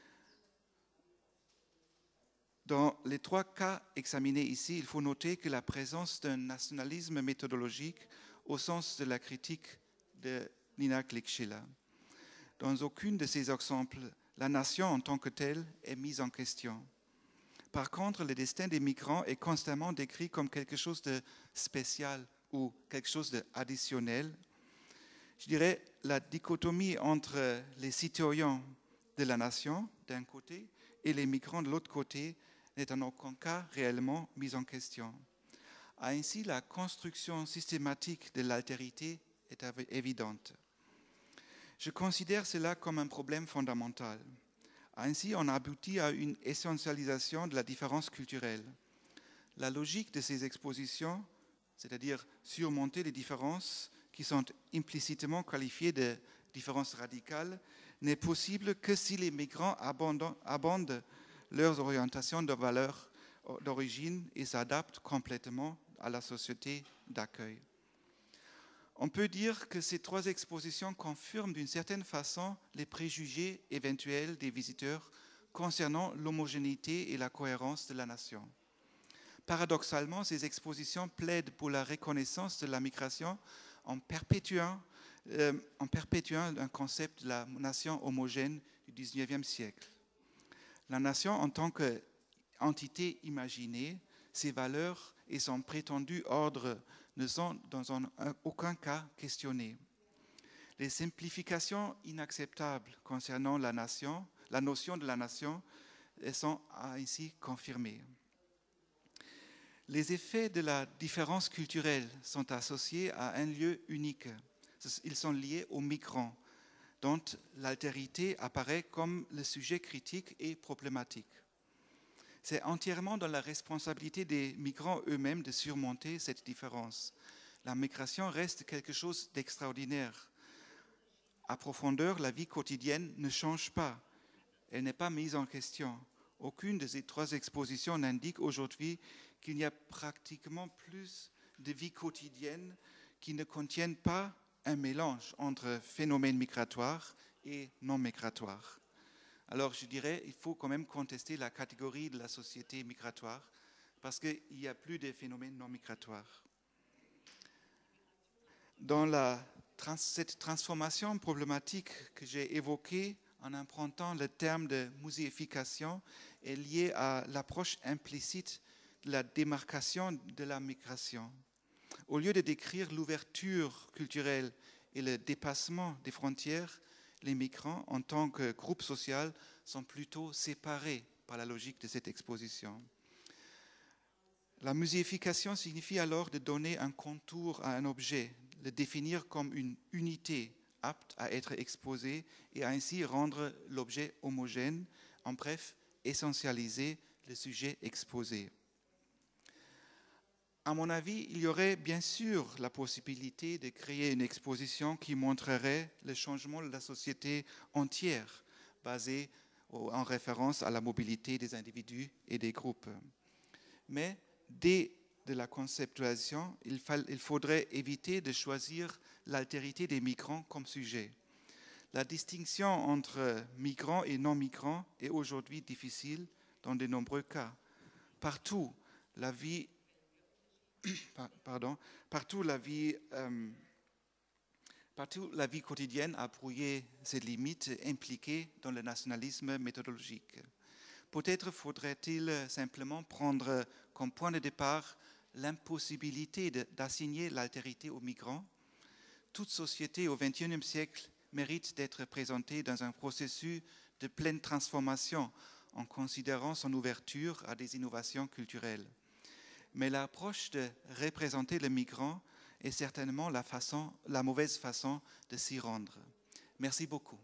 Dans les trois cas examinés ici, il faut noter que la présence d'un nationalisme méthodologique au sens de la critique de Nina Klick-Schiller. Dans aucune de ces exemples, la nation en tant que telle est mise en question. Par contre, le destin des migrants est constamment décrit comme quelque chose de spécial ou quelque chose d'additionnel. Je dirais la dichotomie entre les citoyens de la nation d'un côté et les migrants de l'autre côté n'est en aucun cas réellement mise en question. Ainsi, la construction systématique de l'altérité est évidente. Je considère cela comme un problème fondamental. Ainsi, on aboutit à une essentialisation de la différence culturelle. La logique de ces expositions, c'est-à-dire surmonter les différences qui sont implicitement qualifiées de différences radicales, n'est possible que si les migrants abandonnent leurs orientations de valeurs d'origine et s'adaptent complètement à la société d'accueil. On peut dire que ces trois expositions confirment d'une certaine façon les préjugés éventuels des visiteurs concernant l'homogénéité et la cohérence de la nation. Paradoxalement, ces expositions plaident pour la reconnaissance de la migration en perpétuant, euh, en perpétuant un concept de la nation homogène du dix-neuvième siècle. La nation en tant qu'entité imaginée, ses valeurs et son prétendu ordre ne sont dans un, aucun cas questionnés. Les simplifications inacceptables concernant la nation, la notion de la nation, sont ainsi confirmées. Les effets de la différence culturelle sont associés à un lieu unique. Ils sont liés aux migrants, dont l'altérité apparaît comme le sujet critique et problématique. C'est entièrement dans la responsabilité des migrants eux-mêmes de surmonter cette différence. La migration reste quelque chose d'extraordinaire. À profondeur, la vie quotidienne ne change pas. Elle n'est pas mise en question. Aucune de ces trois expositions n'indique aujourd'hui qu'il n'y a pratiquement plus de vie quotidienne qui ne contienne pas un mélange entre phénomènes migratoires et non migratoires. Alors je dirais qu'il faut quand même contester la catégorie de la société migratoire parce qu'il n'y a plus de phénomènes non migratoires. Dans la, trans, cette transformation problématique que j'ai évoquée en empruntant le terme de muséification est liée à l'approche implicite de la démarcation de la migration. Au lieu de décrire l'ouverture culturelle et le dépassement des frontières, les migrants en tant que groupe social sont plutôt séparés par la logique de cette exposition. La muséification signifie alors de donner un contour à un objet, le définir comme une unité apte à être exposée et ainsi rendre l'objet homogène, en bref, essentialiser le sujet exposé. À mon avis, il y aurait bien sûr la possibilité de créer une exposition qui montrerait le changement de la société entière, basée en référence à la mobilité des individus et des groupes. Mais dès de la conceptualisation, il, fa- il faudrait éviter de choisir l'altérité des migrants comme sujet. La distinction entre migrants et non-migrants est aujourd'hui difficile dans de nombreux cas. Partout, la vie, pardon, partout la vie, euh, partout la vie quotidienne a brouillé ses limites impliquées dans le nationalisme méthodologique. Peut-être faudrait-il simplement prendre comme point de départ l'impossibilité de, d'assigner l'altérité aux migrants. Toute société au vingt et unième siècle mérite d'être présentée dans un processus de pleine transformation en considérant son ouverture à des innovations culturelles. Mais l'approche de représenter le migrant est certainement la, façon, la mauvaise façon de s'y rendre. Merci beaucoup.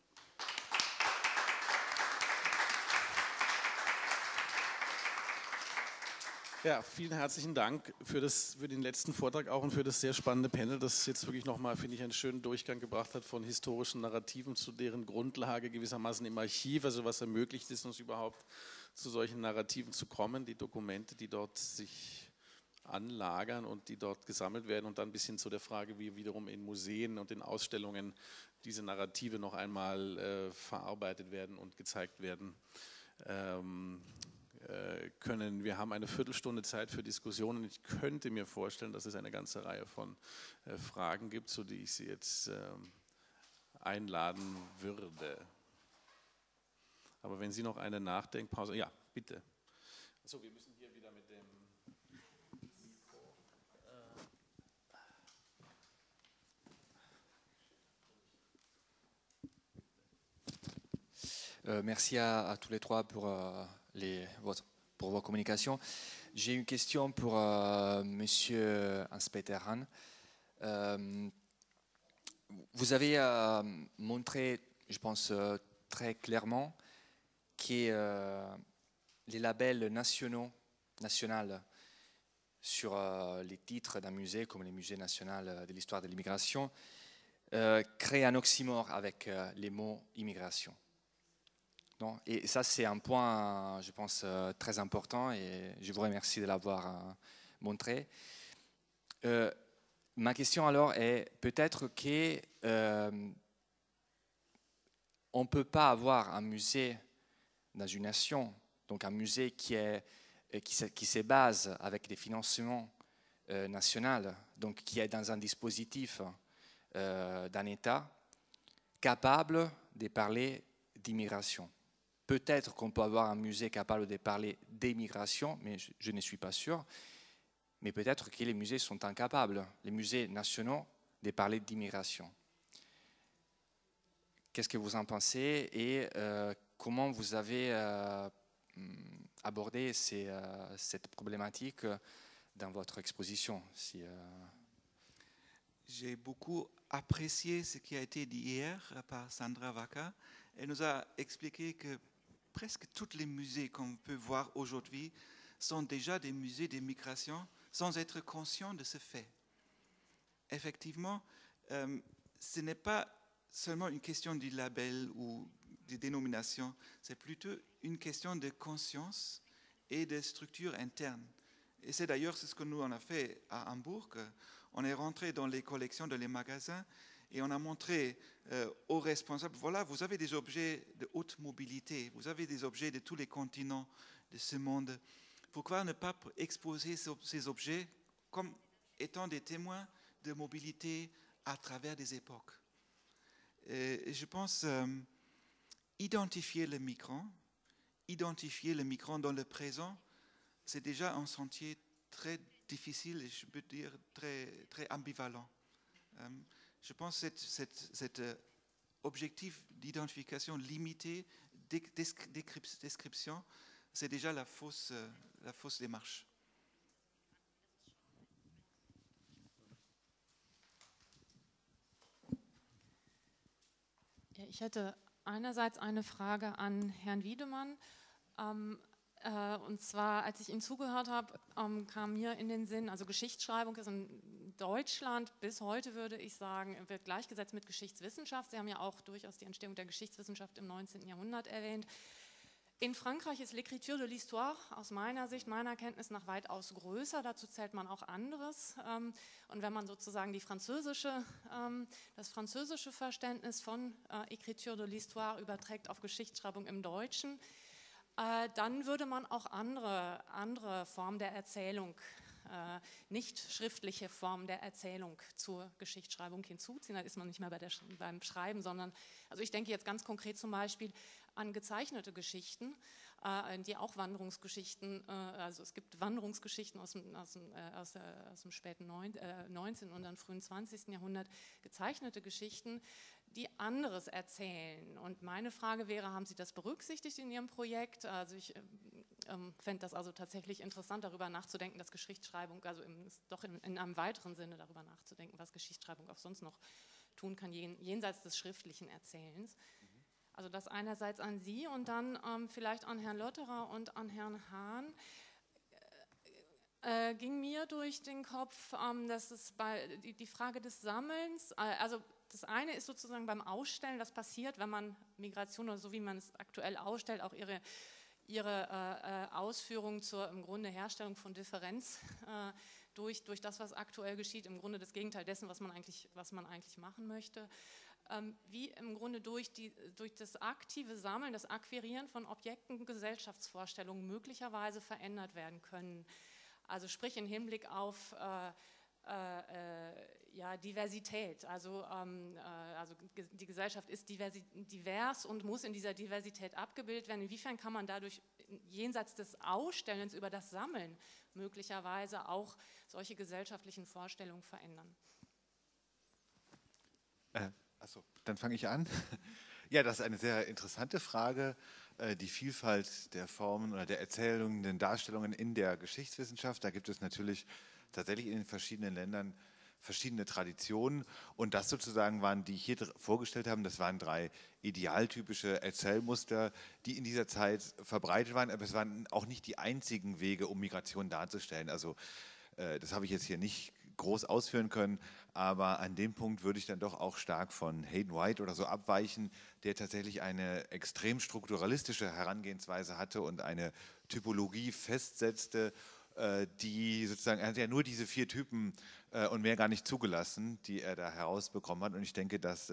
Ja, vielen herzlichen Dank für, das, für den letzten Vortrag auch und für das sehr spannende Panel, das jetzt wirklich nochmal, finde ich, einen schönen Durchgang gebracht hat von historischen Narrativen zu deren Grundlage gewissermaßen im Archiv, also was ermöglicht es uns überhaupt zu solchen Narrativen zu kommen, die Dokumente, die dort sich anlagern und die dort gesammelt werden und dann bis hin zu der Frage, wie wiederum in Museen und in Ausstellungen diese Narrative noch einmal äh, verarbeitet werden und gezeigt werden ähm, können. Wir haben eine Viertelstunde Zeit für Diskussionen. Ich könnte mir vorstellen, dass es eine ganze Reihe von äh, Fragen gibt, zu die ich Sie jetzt äh, einladen würde. Aber wenn Sie noch eine Nachdenkpause... Ja, bitte. Achso, wir müssen hier wieder mit dem Mikro... Euh, merci à, à tous les trois pour, euh, les, votre, pour vos communications. J'ai une question pour euh, Monsieur Hans-Peter Hahn. Euh, vous avez euh, montré, je pense, euh, très clairement que euh, les labels nationaux, nationaux sur euh, les titres d'un musée, comme les musées nationaux de l'histoire de l'immigration, euh, créent un oxymore avec euh, les mots immigration. Non, et ça, c'est un point, je pense, euh, très important et je vous remercie de l'avoir euh, montré. Euh, ma question alors est peut-être qu'on euh, ne peut pas avoir un musée dans une nation, donc un musée qui, est, qui, se, qui se base avec des financements euh, nationaux, donc qui est dans un dispositif euh, d'un État capable de parler d'immigration. Peut-être qu'on peut avoir un musée capable de parler d'émigration, mais je, je ne suis pas sûr. Mais peut-être que les musées sont incapables, les musées nationaux, de parler d'immigration. Qu'est-ce que vous en pensez et euh, comment vous avez euh, abordé ces, euh, cette problématique dans votre exposition si, euh... J'ai beaucoup apprécié ce qui a été dit hier par Sandra Vaca. Elle nous a expliqué que presque tous les musées qu'on peut voir aujourd'hui sont déjà des musées d'immigration sans être conscients de ce fait. Effectivement, euh, ce n'est pas seulement une question du label ou des dénominations, c'est plutôt une question de conscience et de structure interne. Et c'est d'ailleurs ce que nous on a fait à Hambourg. On est rentré dans les collections de les magasins et on a montré euh, aux responsables, voilà, vous avez des objets de haute mobilité, vous avez des objets de tous les continents de ce monde. Pourquoi ne pas exposer ces objets comme étant des témoins de mobilité à travers des époques. Et je pense euh, identifier le migrant, identifier le migrant dans le présent, c'est déjà un sentier très difficile et je peux dire très, très ambivalent. Euh, je pense que cet objectif d'identification limité, description, c'est déjà la fausse, la fausse démarche. Ja, ich hätte einerseits eine Frage an Herrn Wiedemann. Ähm, äh, und zwar, als ich Ihnen zugehört habe, ähm, kam mir in den Sinn, also Geschichtsschreibung ist in Deutschland bis heute, würde ich sagen, wird gleichgesetzt mit Geschichtswissenschaft. Sie haben ja auch durchaus die Entstehung der Geschichtswissenschaft im neunzehnten Jahrhundert erwähnt. In Frankreich ist l'écriture de l'histoire aus meiner Sicht, meiner Kenntnis nach weitaus größer. Dazu zählt man auch anderes. Und wenn man sozusagen die französische, das französische Verständnis von écriture de l'histoire überträgt auf Geschichtsschreibung im Deutschen, dann würde man auch andere, andere Formen der Erzählung, nicht schriftliche Formen der Erzählung zur Geschichtsschreibung hinzuziehen. Da ist man nicht mehr bei der, beim Schreiben, sondern, also ich denke jetzt ganz konkret zum Beispiel an gezeichnete Geschichten, äh, die auch Wanderungsgeschichten, äh, also es gibt Wanderungsgeschichten aus dem, aus dem, äh, aus der, aus dem späten neunzehnten und dann frühen zwanzigsten Jahrhundert, gezeichnete Geschichten, die anderes erzählen. Und meine Frage wäre, haben Sie das berücksichtigt in Ihrem Projekt? Also ich ähm, fände das also tatsächlich interessant, darüber nachzudenken, dass Geschichtsschreibung, also im, doch in, in einem weiteren Sinne darüber nachzudenken, was Geschichtsschreibung auch sonst noch tun kann, jen, jenseits des schriftlichen Erzählens. Also das einerseits an Sie und dann ähm, vielleicht an Herrn Lotterer und an Herrn Hahn. Äh, ging mir durch den Kopf, ähm, dass es bei die, die Frage des Sammelns, äh, also das eine ist sozusagen beim Ausstellen, was passiert, wenn man Migration oder so wie man es aktuell ausstellt, auch ihre, ihre äh, Ausführungen zur im Grunde Herstellung von Differenz äh, durch, durch das, was aktuell geschieht, im Grunde das Gegenteil dessen, was man eigentlich, was man eigentlich machen möchte. Wie im Grunde durch, die, durch das aktive Sammeln, das Akquirieren von Objekten Gesellschaftsvorstellungen möglicherweise verändert werden können. Also sprich im Hinblick auf äh, äh, ja, Diversität. Also, ähm, äh, also die Gesellschaft ist diversi divers und muss in dieser Diversität abgebildet werden. Inwiefern kann man dadurch jenseits des Ausstellens über das Sammeln möglicherweise auch solche gesellschaftlichen Vorstellungen verändern? Äh. Achso, dann fange ich an. Ja, das ist eine sehr interessante Frage. Die Vielfalt der Formen oder der Erzählungen, den Darstellungen in der Geschichtswissenschaft. Da gibt es natürlich tatsächlich in den verschiedenen Ländern verschiedene Traditionen. Und das sozusagen waren, die hier vorgestellt haben, das waren drei idealtypische Erzählmuster, die in dieser Zeit verbreitet waren. Aber es waren auch nicht die einzigen Wege, um Migration darzustellen. Also das habe ich jetzt hier nicht groß ausführen können, aber an dem Punkt würde ich dann doch auch stark von Hayden White oder so abweichen, der tatsächlich eine extrem strukturalistische Herangehensweise hatte und eine Typologie festsetzte, die sozusagen, er hat ja nur diese vier Typen und mehr gar nicht zugelassen, die er da herausbekommen hat. Und ich denke, dass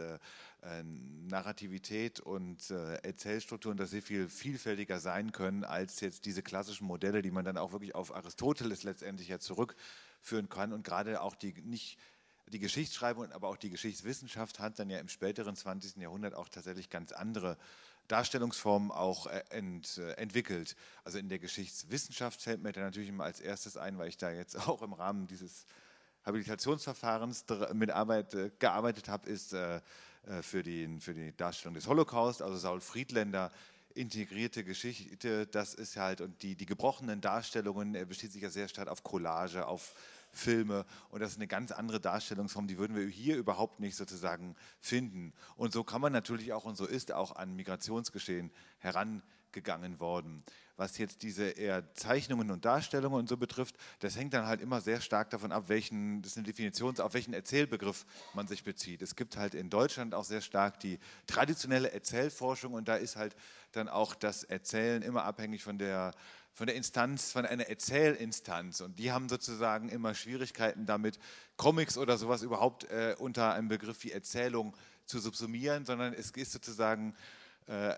Narrativität und Erzählstrukturen da sehr viel vielfältiger sein können, als jetzt diese klassischen Modelle, die man dann auch wirklich auf Aristoteles letztendlich ja zurückführen kann. Und gerade auch die nicht die Geschichtsschreibung, aber auch die Geschichtswissenschaft hat dann ja im späteren zwanzigsten Jahrhundert auch tatsächlich ganz andere Darstellungsformen auch ent, entwickelt. Also in der Geschichtswissenschaft fällt mir da natürlich immer als erstes ein, weil ich da jetzt auch im Rahmen dieses Habilitationsverfahrens mit Arbeit, äh, gearbeitet habe, ist äh, für, die, für die Darstellung des Holocaust, also Saul Friedländer, integrierte Geschichte, das ist halt, und die, die gebrochenen Darstellungen, er bezieht sich ja sehr stark auf Collage, auf Filme, und das ist eine ganz andere Darstellungsform, die würden wir hier überhaupt nicht sozusagen finden. Und so kann man natürlich auch, und so ist auch an Migrationsgeschehen herangegangen worden. Was jetzt diese eher Zeichnungen und Darstellungen und so betrifft, das hängt dann halt immer sehr stark davon ab, welchen, das ist eine Definition, auf welchen Erzählbegriff man sich bezieht. Es gibt halt in Deutschland auch sehr stark die traditionelle Erzählforschung, und da ist halt dann auch das Erzählen immer abhängig von der von der Instanz, von einer Erzählinstanz, und die haben sozusagen immer Schwierigkeiten damit, Comics oder sowas überhaupt äh, unter einem Begriff wie Erzählung zu subsumieren, sondern es ist sozusagen äh,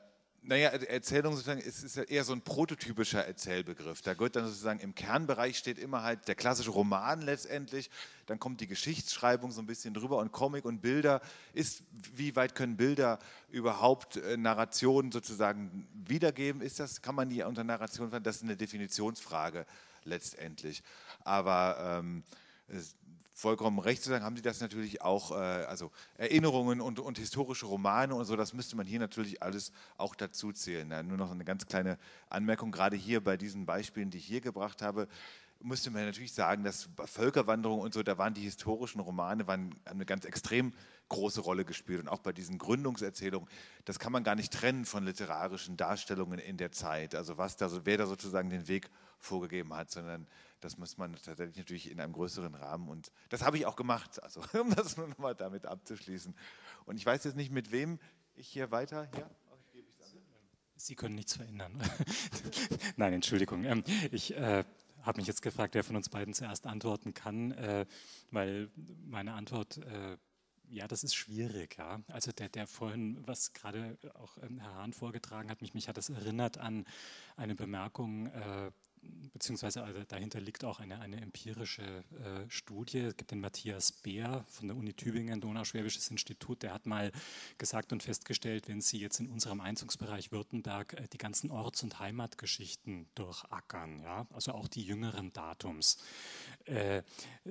Naja, Erzählung sozusagen ist, ist ja eher so ein prototypischer Erzählbegriff. Da gehört dann sozusagen im Kernbereich steht immer halt der klassische Roman letztendlich, dann kommt die Geschichtsschreibung so ein bisschen drüber und Comic und Bilder ist, wie weit können Bilder überhaupt äh, Narrationen sozusagen wiedergeben? Ist das, kann man die unter Narration verstehen? Das ist eine Definitionsfrage letztendlich. Aber ähm, es, vollkommen recht zu sagen, haben Sie das natürlich auch, äh, also Erinnerungen und, und historische Romane und so, das müsste man hier natürlich alles auch dazu zählen. Ja, nur noch eine ganz kleine Anmerkung, gerade hier bei diesen Beispielen, die ich hier gebracht habe, müsste man natürlich sagen, dass bei Völkerwanderung und so, da waren die historischen Romane, waren, haben eine ganz extrem große Rolle gespielt und auch bei diesen Gründungserzählungen, das kann man gar nicht trennen von literarischen Darstellungen in der Zeit, also was da, wer da sozusagen den Weg vorgegeben hat, sondern das muss man tatsächlich natürlich in einem größeren Rahmen und das habe ich auch gemacht, also um das nur nochmal damit abzuschließen. Und ich weiß jetzt nicht, mit wem ich hier weiter, ja? Sie können nichts verändern. Nein, Entschuldigung. Ähm, ich äh, habe mich jetzt gefragt, wer von uns beiden zuerst antworten kann, äh, weil meine Antwort, äh, ja, das ist schwierig. Ja? Also der, der vorhin, was gerade auch ähm, Herr Hahn vorgetragen hat, mich, mich hat das erinnert an eine Bemerkung, äh, beziehungsweise also dahinter liegt auch eine, eine empirische äh, Studie. Es gibt den Matthias Beer von der Uni Tübingen, Donauschwäbisches Institut, der hat mal gesagt und festgestellt, wenn Sie jetzt in unserem Einzugsbereich Württemberg äh, die ganzen Orts- und Heimatgeschichten durchackern, ja, also auch die jüngeren Datums, äh,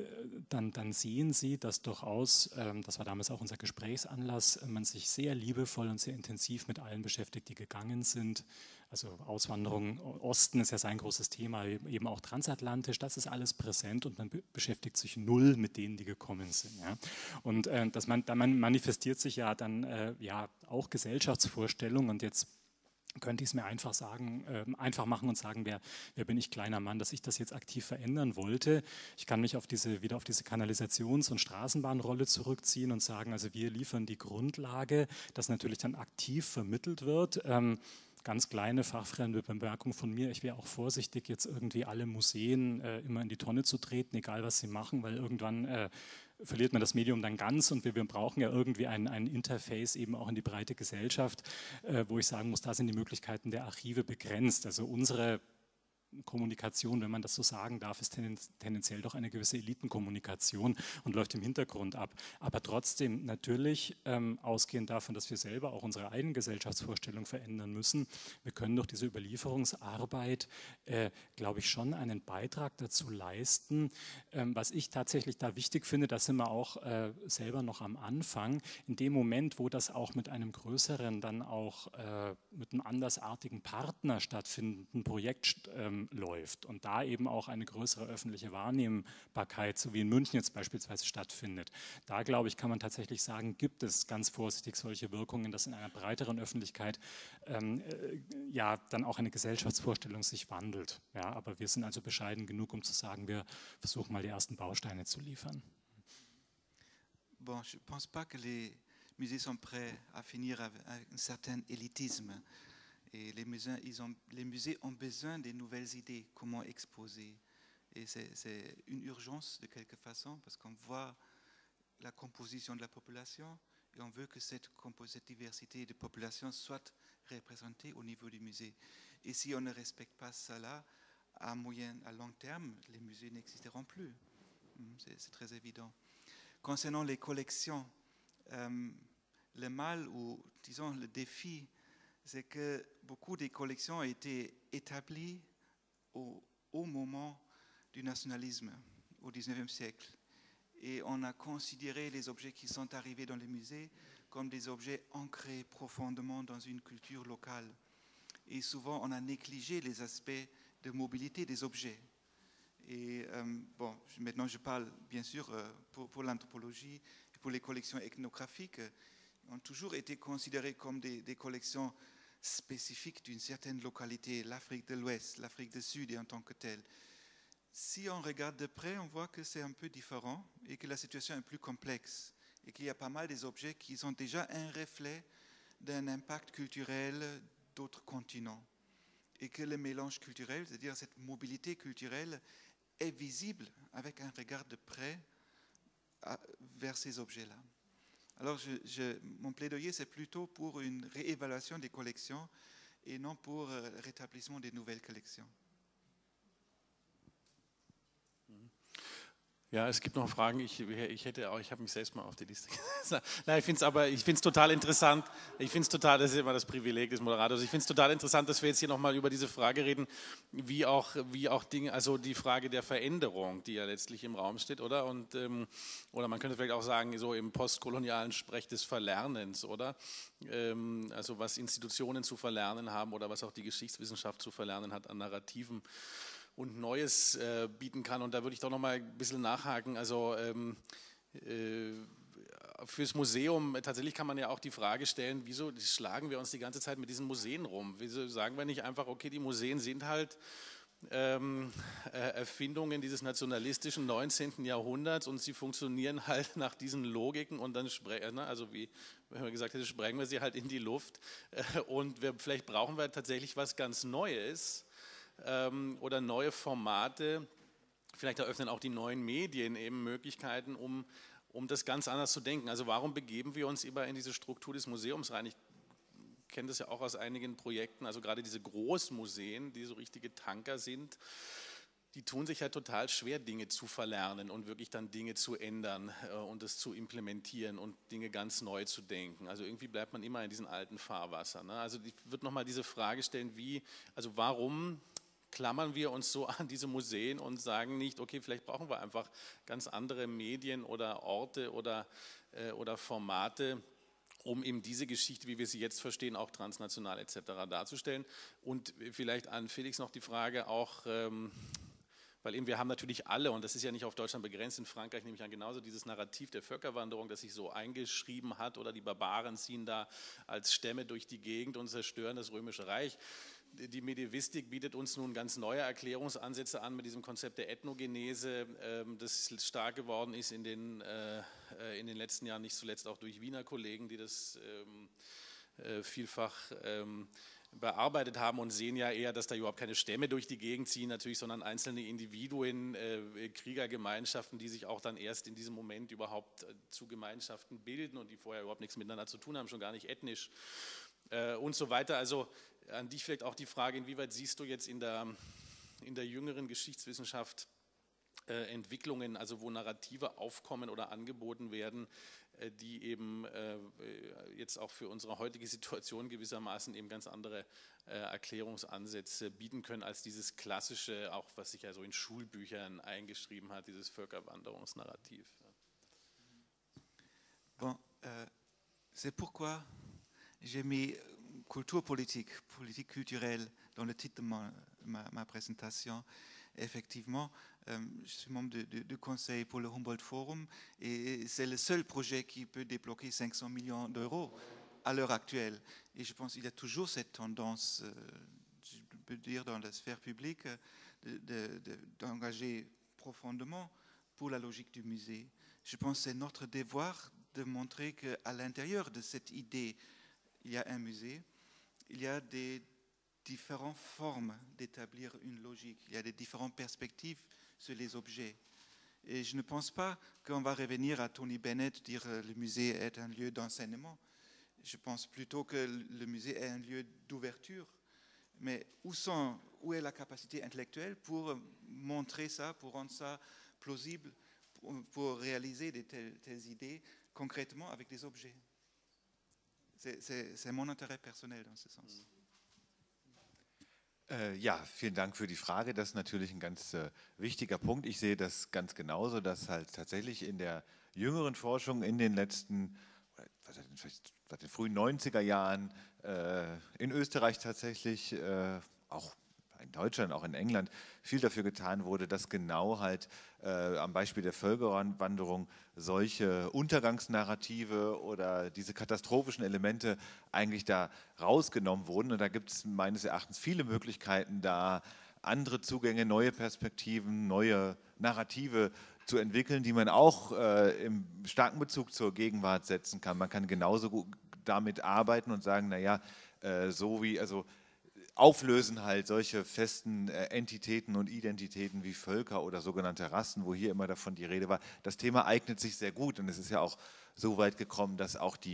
dann, dann sehen Sie, dass durchaus, äh, das war damals auch unser Gesprächsanlass, man sich sehr liebevoll und sehr intensiv mit allen beschäftigt, die gegangen sind. Also Auswanderung, Osten ist ja sein großes Thema, eben auch transatlantisch, das ist alles präsent und man be beschäftigt sich null mit denen, die gekommen sind. Ja. Und äh, das man, da man manifestiert sich ja dann äh, ja auch Gesellschaftsvorstellung und jetzt könnte ich es mir einfach sagen, äh, einfach machen und sagen, wer, wer bin ich, kleiner Mann, dass ich das jetzt aktiv verändern wollte. Ich kann mich auf diese, wieder auf diese Kanalisations- und Straßenbahnrolle zurückziehen und sagen, also wir liefern die Grundlage, dass natürlich dann aktiv vermittelt wird. Ähm, Ganz kleine fachfremde Bemerkung von mir, ich wäre auch vorsichtig, jetzt irgendwie alle Museen äh, immer in die Tonne zu treten, egal was sie machen, weil irgendwann äh, verliert man das Medium dann ganz und wir, wir brauchen ja irgendwie ein, ein Interface eben auch in die breite Gesellschaft, äh, wo ich sagen muss, da sind die Möglichkeiten der Archive begrenzt. Also unsere Kommunikation, wenn man das so sagen darf, ist tendenziell doch eine gewisse Elitenkommunikation und läuft im Hintergrund ab. Aber trotzdem natürlich ähm, ausgehend davon, dass wir selber auch unsere eigene Gesellschaftsvorstellung verändern müssen. Wir können durch diese Überlieferungsarbeit, äh, glaube ich, schon einen Beitrag dazu leisten. Ähm, was ich tatsächlich da wichtig finde, da sind wir auch äh, selber noch am Anfang, in dem Moment, wo das auch mit einem größeren, dann auch äh, mit einem andersartigen Partner stattfindenden Projekt ähm, läuft und da eben auch eine größere öffentliche Wahrnehmbarkeit, so wie in München jetzt beispielsweise stattfindet. Da, glaube ich, kann man tatsächlich sagen, gibt es ganz vorsichtig solche Wirkungen, dass in einer breiteren Öffentlichkeit ähm, äh, ja dann auch eine Gesellschaftsvorstellung sich wandelt. Ja, aber wir sind also bescheiden genug, um zu sagen, wir versuchen mal die ersten Bausteine zu liefern. Bon, je ne pense pas que les musées sont prêts à finir avec un certain élitisme. Et les musées, ils ont, les musées ont besoin des nouvelles idées, comment exposer. Et c'est une urgence de quelque façon, parce qu'on voit la composition de la population et on veut que cette, cette diversité de population soit représentée au niveau du musée. Et si on ne respecte pas cela, à moyen, à long terme, les musées n'existeront plus. C'est très évident. Concernant les collections, euh, le mal ou, disons, le défi, c'est que beaucoup des collections ont été établies au, au moment du nationalisme, au dix-neuvième siècle. Et on a considéré les objets qui sont arrivés dans les musées comme des objets ancrés profondément dans une culture locale. Et souvent, on a négligé les aspects de mobilité des objets. Et euh, bon, maintenant je parle bien sûr euh, pour, pour l'anthropologie et pour les collections ethnographiques, ont toujours été considérées comme des, des collections spécifiques d'une certaine localité, l'Afrique de l'Ouest, l'Afrique du Sud et en tant que telle. Si on regarde de près, on voit que c'est un peu différent et que la situation est plus complexe et qu'il y a pas mal des objets qui sont déjà un reflet d'un impact culturel d'autres continents et que le mélange culturel, c'est-à-dire cette mobilité culturelle, est visible avec un regard de près à, vers ces objets-là. Alors, je, je, mon plaidoyer, c'est plutôt pour une réévaluation des collections, et non pour le rétablissement des nouvelles collections. Ja, es gibt noch Fragen. Ich, ich hätte auch, ich habe mich selbst mal auf die Liste gesetzt. Nein, ich finde es aber, ich finde es total interessant. Ich finde es total, das ist immer das Privileg des Moderators. Ich finde es total interessant, dass wir jetzt hier nochmal über diese Frage reden, wie auch, wie auch Dinge, also die Frage der Veränderung, die ja letztlich im Raum steht, oder? Und, ähm, oder man könnte vielleicht auch sagen, so im postkolonialen Sprech des Verlernens, oder? Ähm, also was Institutionen zu verlernen haben oder was auch die Geschichtswissenschaft zu verlernen hat an Narrativen und Neues äh, bieten kann. Und da würde ich doch noch mal ein bisschen nachhaken. Also ähm, äh, fürs Museum, tatsächlich kann man ja auch die Frage stellen, wieso schlagen wir uns die ganze Zeit mit diesen Museen rum? Wieso sagen wir nicht einfach, okay, die Museen sind halt ähm, äh, Erfindungen dieses nationalistischen neunzehnten Jahrhunderts und sie funktionieren halt nach diesen Logiken und dann sprengen, ne, also wie wenn man gesagt hätte, sprengen wir sie halt in die Luft äh, und wir, vielleicht brauchen wir tatsächlich was ganz Neues, oder neue Formate, vielleicht eröffnen auch die neuen Medien eben Möglichkeiten, um, um das ganz anders zu denken. Also warum begeben wir uns immer in diese Struktur des Museums rein? Ich kenne das ja auch aus einigen Projekten, also gerade diese Großmuseen, die so richtige Tanker sind, die tun sich ja total schwer, Dinge zu verlernen und wirklich dann Dinge zu ändern äh, und das zu implementieren und Dinge ganz neu zu denken. Also irgendwie bleibt man immer in diesen alten Fahrwassern. Ne? Also ich würde nochmal diese Frage stellen, wie, also warum klammern wir uns so an diese Museen und sagen nicht, okay, vielleicht brauchen wir einfach ganz andere Medien oder Orte oder, äh, oder Formate, um eben diese Geschichte, wie wir sie jetzt verstehen, auch transnational et cetera darzustellen. Und vielleicht an Felix noch die Frage auch, ähm, weil eben wir haben natürlich alle, und das ist ja nicht auf Deutschland begrenzt, in Frankreich nehme ich an, genauso dieses Narrativ der Völkerwanderung, das sich so eingeschrieben hat, oder die Barbaren ziehen da als Stämme durch die Gegend und zerstören das Römische Reich. Die Medievistik bietet uns nun ganz neue Erklärungsansätze an mit diesem Konzept der Ethnogenese, das stark geworden ist in den, in den letzten Jahren, nicht zuletzt auch durch Wiener Kollegen, die das vielfach bearbeitet haben und sehen ja eher, dass da überhaupt keine Stämme durch die Gegend ziehen, natürlich, sondern einzelne Individuen, Kriegergemeinschaften, die sich auch dann erst in diesem Moment überhaupt zu Gemeinschaften bilden und die vorher überhaupt nichts miteinander zu tun haben, schon gar nicht ethnisch und so weiter. Also an dich vielleicht auch die Frage, inwieweit siehst du jetzt in der, in der jüngeren Geschichtswissenschaft äh, Entwicklungen, also wo Narrative aufkommen oder angeboten werden, äh, die eben äh, jetzt auch für unsere heutige Situation gewissermaßen eben ganz andere äh, Erklärungsansätze bieten können als dieses klassische, auch was sich ja so in Schulbüchern eingeschrieben hat, dieses Völkerwanderungsnarrativ. Bon, euh, c'est pourquoi j'ai mis culture politique, politique culturelle dans le titre de ma, ma, ma présentation. Effectivement, euh, je suis membre du, du, du conseil pour le Humboldt Forum et c'est le seul projet qui peut débloquer cinq cents millions d'euros à l'heure actuelle. Et je pense qu'il y a toujours cette tendance, euh, je peux dire dans la sphère publique, de, de, de, d'engager profondément pour la logique du musée. Je pense que c'est notre devoir de montrer qu'à l'intérieur de cette idée, il y a un musée. Il y a des différentes formes d'établir une logique. Il y a des différentes perspectives sur les objets. Et je ne pense pas qu'on va revenir à Tony Bennett, dire que le musée est un lieu d'enseignement. Je pense plutôt que le musée est un lieu d'ouverture. Mais où, sont, où est la capacité intellectuelle pour montrer ça, pour rendre ça plausible, pour, pour réaliser de telles, telles idées concrètement avec des objets? C'est mon intérêt personnel dans ce sens. Äh, ja, vielen Dank für die Frage. Das ist natürlich ein ganz äh, wichtiger Punkt. Ich sehe das ganz genauso, dass halt tatsächlich in der jüngeren Forschung in den letzten, seit den frühen neunziger Jahren äh, in Österreich tatsächlich, äh, auch in Deutschland, auch in England, viel dafür getan wurde, dass genau halt äh, am Beispiel der Völkerwanderung solche Untergangsnarrative oder diese katastrophischen Elemente eigentlich da rausgenommen wurden. Und da gibt es meines Erachtens viele Möglichkeiten, da andere Zugänge, neue Perspektiven, neue Narrative zu entwickeln, die man auch äh, im starken Bezug zur Gegenwart setzen kann. Man kann genauso gut damit arbeiten und sagen, naja, äh, so wie, also auflösen halt solche festen äh, Entitäten und Identitäten wie Völker oder sogenannte Rassen, wo hier immer davon die Rede war. Das Thema eignet sich sehr gut und es ist ja auch so weit gekommen, dass auch die,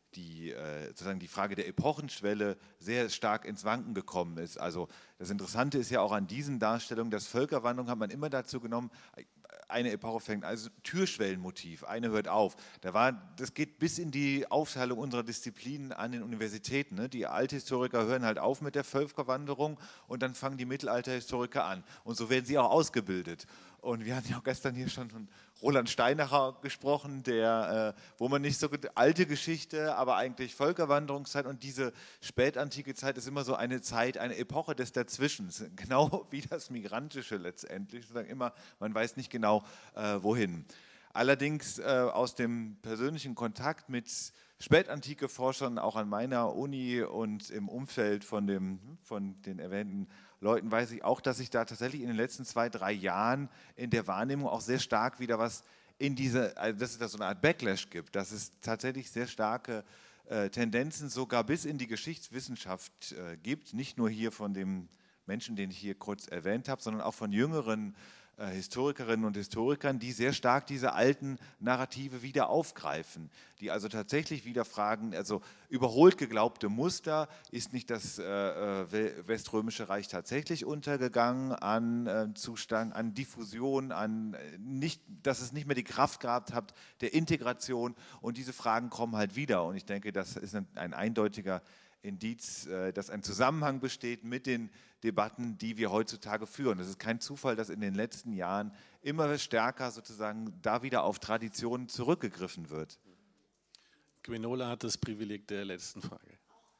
die, äh, sozusagen die Frage der Epochenschwelle sehr stark ins Wanken gekommen ist. Also das Interessante ist ja auch an diesen Darstellungen, dass Völkerwanderung hat man immer dazu genommen, eine Epoche fängt, also Türschwellenmotiv, eine hört auf. Da war, das geht bis in die Aufteilung unserer Disziplinen an den Universitäten. Ne? Die Althistoriker hören halt auf mit der Völkerwanderung und dann fangen die Mittelalterhistoriker an. Und so werden sie auch ausgebildet. Und wir hatten ja auch gestern hier schon von Roland Steinacher gesprochen, der, äh, wo man nicht so alte Geschichte, aber eigentlich Völkerwanderungszeit und diese spätantike Zeit ist immer so eine Zeit, eine Epoche des Dazwischens, genau wie das Migrantische letztendlich. Sozusagen immer, man weiß nicht genau, äh, wohin. Allerdings äh, aus dem persönlichen Kontakt mit spätantike Forschern, auch an meiner Uni und im Umfeld von, dem, von den erwähnten Leuten, weiß ich auch, dass sich da tatsächlich in den letzten zwei, drei Jahren in der Wahrnehmung auch sehr stark wieder was in diese, also dass es da so eine Art Backlash gibt, dass es tatsächlich sehr starke äh, Tendenzen sogar bis in die Geschichtswissenschaft äh, gibt, nicht nur hier von dem Menschen, den ich hier kurz erwähnt habe, sondern auch von jüngeren äh, Historikerinnen und Historikern, die sehr stark diese alten Narrative wieder aufgreifen, die also tatsächlich wieder fragen, also überholt geglaubte Muster, ist nicht das äh, Weströmische Reich tatsächlich untergegangen an äh, Zustand, an Diffusion, an äh, nicht, dass es nicht mehr die Kraft gehabt hat der Integration, und diese Fragen kommen halt wieder, und ich denke, das ist ein, ein eindeutiger Indiz, äh, dass ein Zusammenhang besteht mit den Debatten, die wir heutzutage führen. Es ist kein Zufall, dass in den letzten Jahren immer stärker sozusagen da wieder auf Traditionen zurückgegriffen wird. Gwenola hat das Privileg der letzten Frage.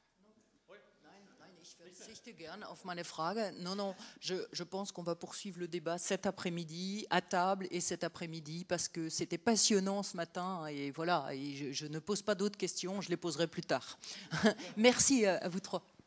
Je verzichte gerne auf meine Frage. Non, non, je, je pense qu'on va poursuivre le débat cet après-midi, à table et cet après-midi, parce que c'était passionnant ce matin, et voilà, et je, je ne pose pas d'autres questions, je les poserai plus tard. Merci à vous trois.